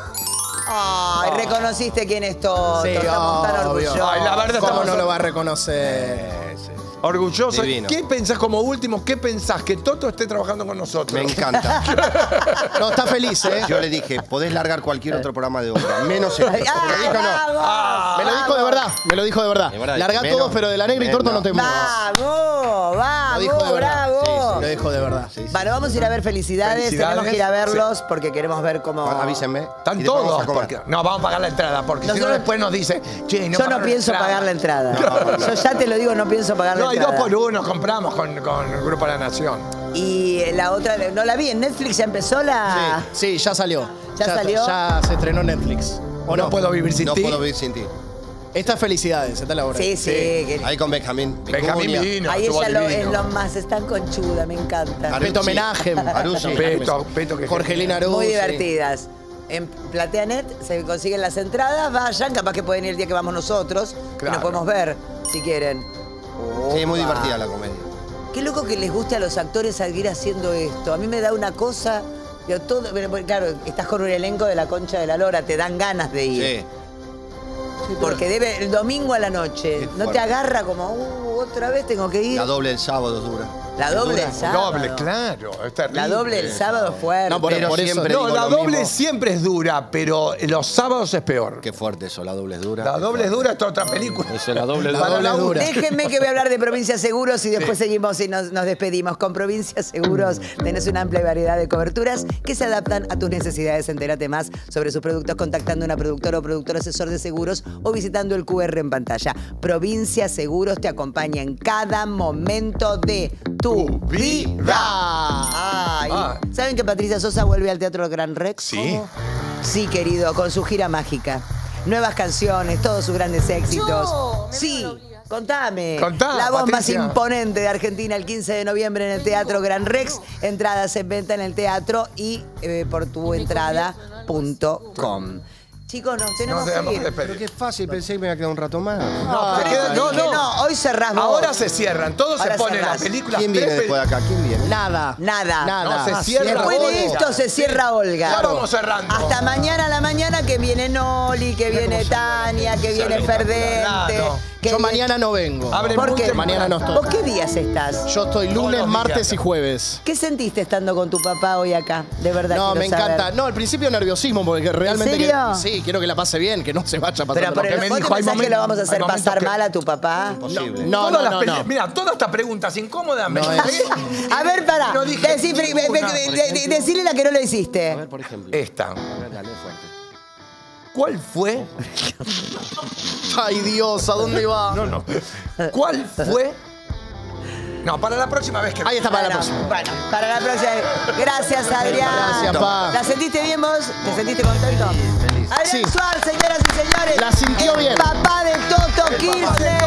Ay, reconociste quién es Toto. Sí, Estamos tan obvio. orgullosos. Ay, la verdad ¿Cómo estamos no lo va a reconocer? orgulloso. Divino. ¿Qué pensás como último? ¿Qué pensás? Que Toto esté trabajando con nosotros. Me encanta. No, está feliz, ¿eh? Yo le dije, podés largar cualquier otro programa de obra, menos este. Ay, ¿Me lo dijo o no? vamos, Me lo dijo de verdad, me lo dijo de verdad. De verdad, Larga menos- todos, pero de la negra y torto menos. no te muevas. Vamos, Lo dijo vamos, de verdad. bravo. Sí, dejo? Lo dejo de verdad. Sí, sí. Bueno, vamos a ir a ver Felicidades. Felicidades. Tenemos que ir a verlos porque queremos ver cómo... Bueno, avísenme. Están y después todos. vamos a comer. Porque, no, vamos a pagar la entrada, porque si no Nosotros- después nos dice, che, no Yo no pagaron pienso entrada. pagar la entrada. Yo ya te lo digo, no pienso pagar la No, hay entrada. dos por uno, compramos con, con el Grupo La Nación. Y la otra, no la vi. ¿En Netflix ya empezó la...? Sí, sí, ya salió. ¿Ya salió? Ya se estrenó en Netflix. ¿O no, no? puedo vivir sin No ti. puedo vivir sin ti. Estas felicidades, está la hora. Sí, sí. que- Ahí con Benjamín. Benjamín Vicuña, vino, Ahí estuvo ella lo, divino. es lo más, es tan conchuda, me encanta. Arucci. Peto homenaje. Arucci. Peto, Peto que Jorgelina Aruz. Muy sí. divertidas. En PlateaNet se consiguen las entradas, vayan, capaz que pueden ir el día que vamos nosotros y Claro. nos podemos ver, si quieren. Sí, es muy Opa. divertida la comedia. Qué loco que les guste a los actores seguir haciendo esto. A mí me da una cosa, yo todo, pero, pero, claro, estás con un elenco de la Concha de la Lora, te dan ganas de ir. Sí. Porque debe el domingo a la noche, Qué no fuerte. te agarra como, uh, otra vez tengo que ir. La doble el sábado es dura. La doble el sábado. Doble, claro. Es terrible. La doble el sábado fuerte. No, por, Pero por eso. siempre- No, digo la lo doble mismo. siempre es dura, pero los sábados es peor. Qué fuerte eso, la doble es dura. La doble es dura, esta otra película. Eso es la doble La dura. doble es dura. Déjenme que voy a hablar de Provincia Seguros y después seguimos y nos, nos despedimos. Con Provincia Seguros tenés una amplia variedad de coberturas que se adaptan a tus necesidades. Entérate más sobre sus productos contactando a una productora o productor asesor de seguros o visitando el Q R en pantalla. Provincia Seguros te acompaña en cada momento de tu vida. Ay, Ah. ¿saben que Patricia Sosa vuelve al Teatro Gran Rex? Sí. Sí, querido, con su gira mágica. Nuevas canciones, todos sus grandes éxitos. Sí, contame. Contá, La voz Patricia. más imponente de Argentina el quince de noviembre en el Teatro Gran Rex. Entradas en venta en el teatro y eh, por tu entrada punto com. Chicos, nos tenemos Nos tenemos que que ir. Pero despedir. qué fácil, pensé que me iba a quedar un rato más. No, Por te queda- eso no, dije, no. hoy cerrás vos. Ahora se cierran, todos Ahora se ponen cerrás. las películas. ¿Quién viene tres después de acá? ¿Quién viene? Nada. Nada. Nada. No, se Ah, cierra Después de Olga. esto se cierra Olga. Ya vamos cerrando. Hasta mañana a la mañana que viene Noli, que viene Tania, que viene Ferdente. Claro. que Yo viene- mañana no vengo. Abre ¿Por muy qué? temprano. Mañana no estoy. ¿Vos qué días estás? Yo estoy lunes, los martes días. y jueves. ¿Qué sentiste estando con tu papá hoy acá? De verdad No, quiero me saber. encanta. No, al principio nerviosismo, porque realmente. serio? que- sí, quiero que la pase bien, que no se vaya a pasar. Pero por que el me ¿vos te dijo, hay pensás que lo momentos- vamos a hacer hay momentos pasar que- mal a tu papá? Imposible. No, Todas no, las no, peli- no. Mira, todas estas preguntas incómodas me No las es- pegué. A ver, pará. No dije Decí- ninguna, de- de- por de- ejemplo. decile la que no lo A hiciste. ver, por ejemplo. Esta. A ver, dale, fuerte. ¿Cuál fue? Ay, Dios, ¿a dónde va? No, no. ¿Cuál fue? No, para la próxima vez que. Ahí está para la Bueno, próxima. bueno, para la próxima. Gracias, Adrián. Gracias, pa. ¿La sentiste bien vos? ¿Te sentiste contento? Feliz, feliz. Adrián Sí. Suárez, señoras y señores. La sintió el bien. Papá de Toto Kirchner.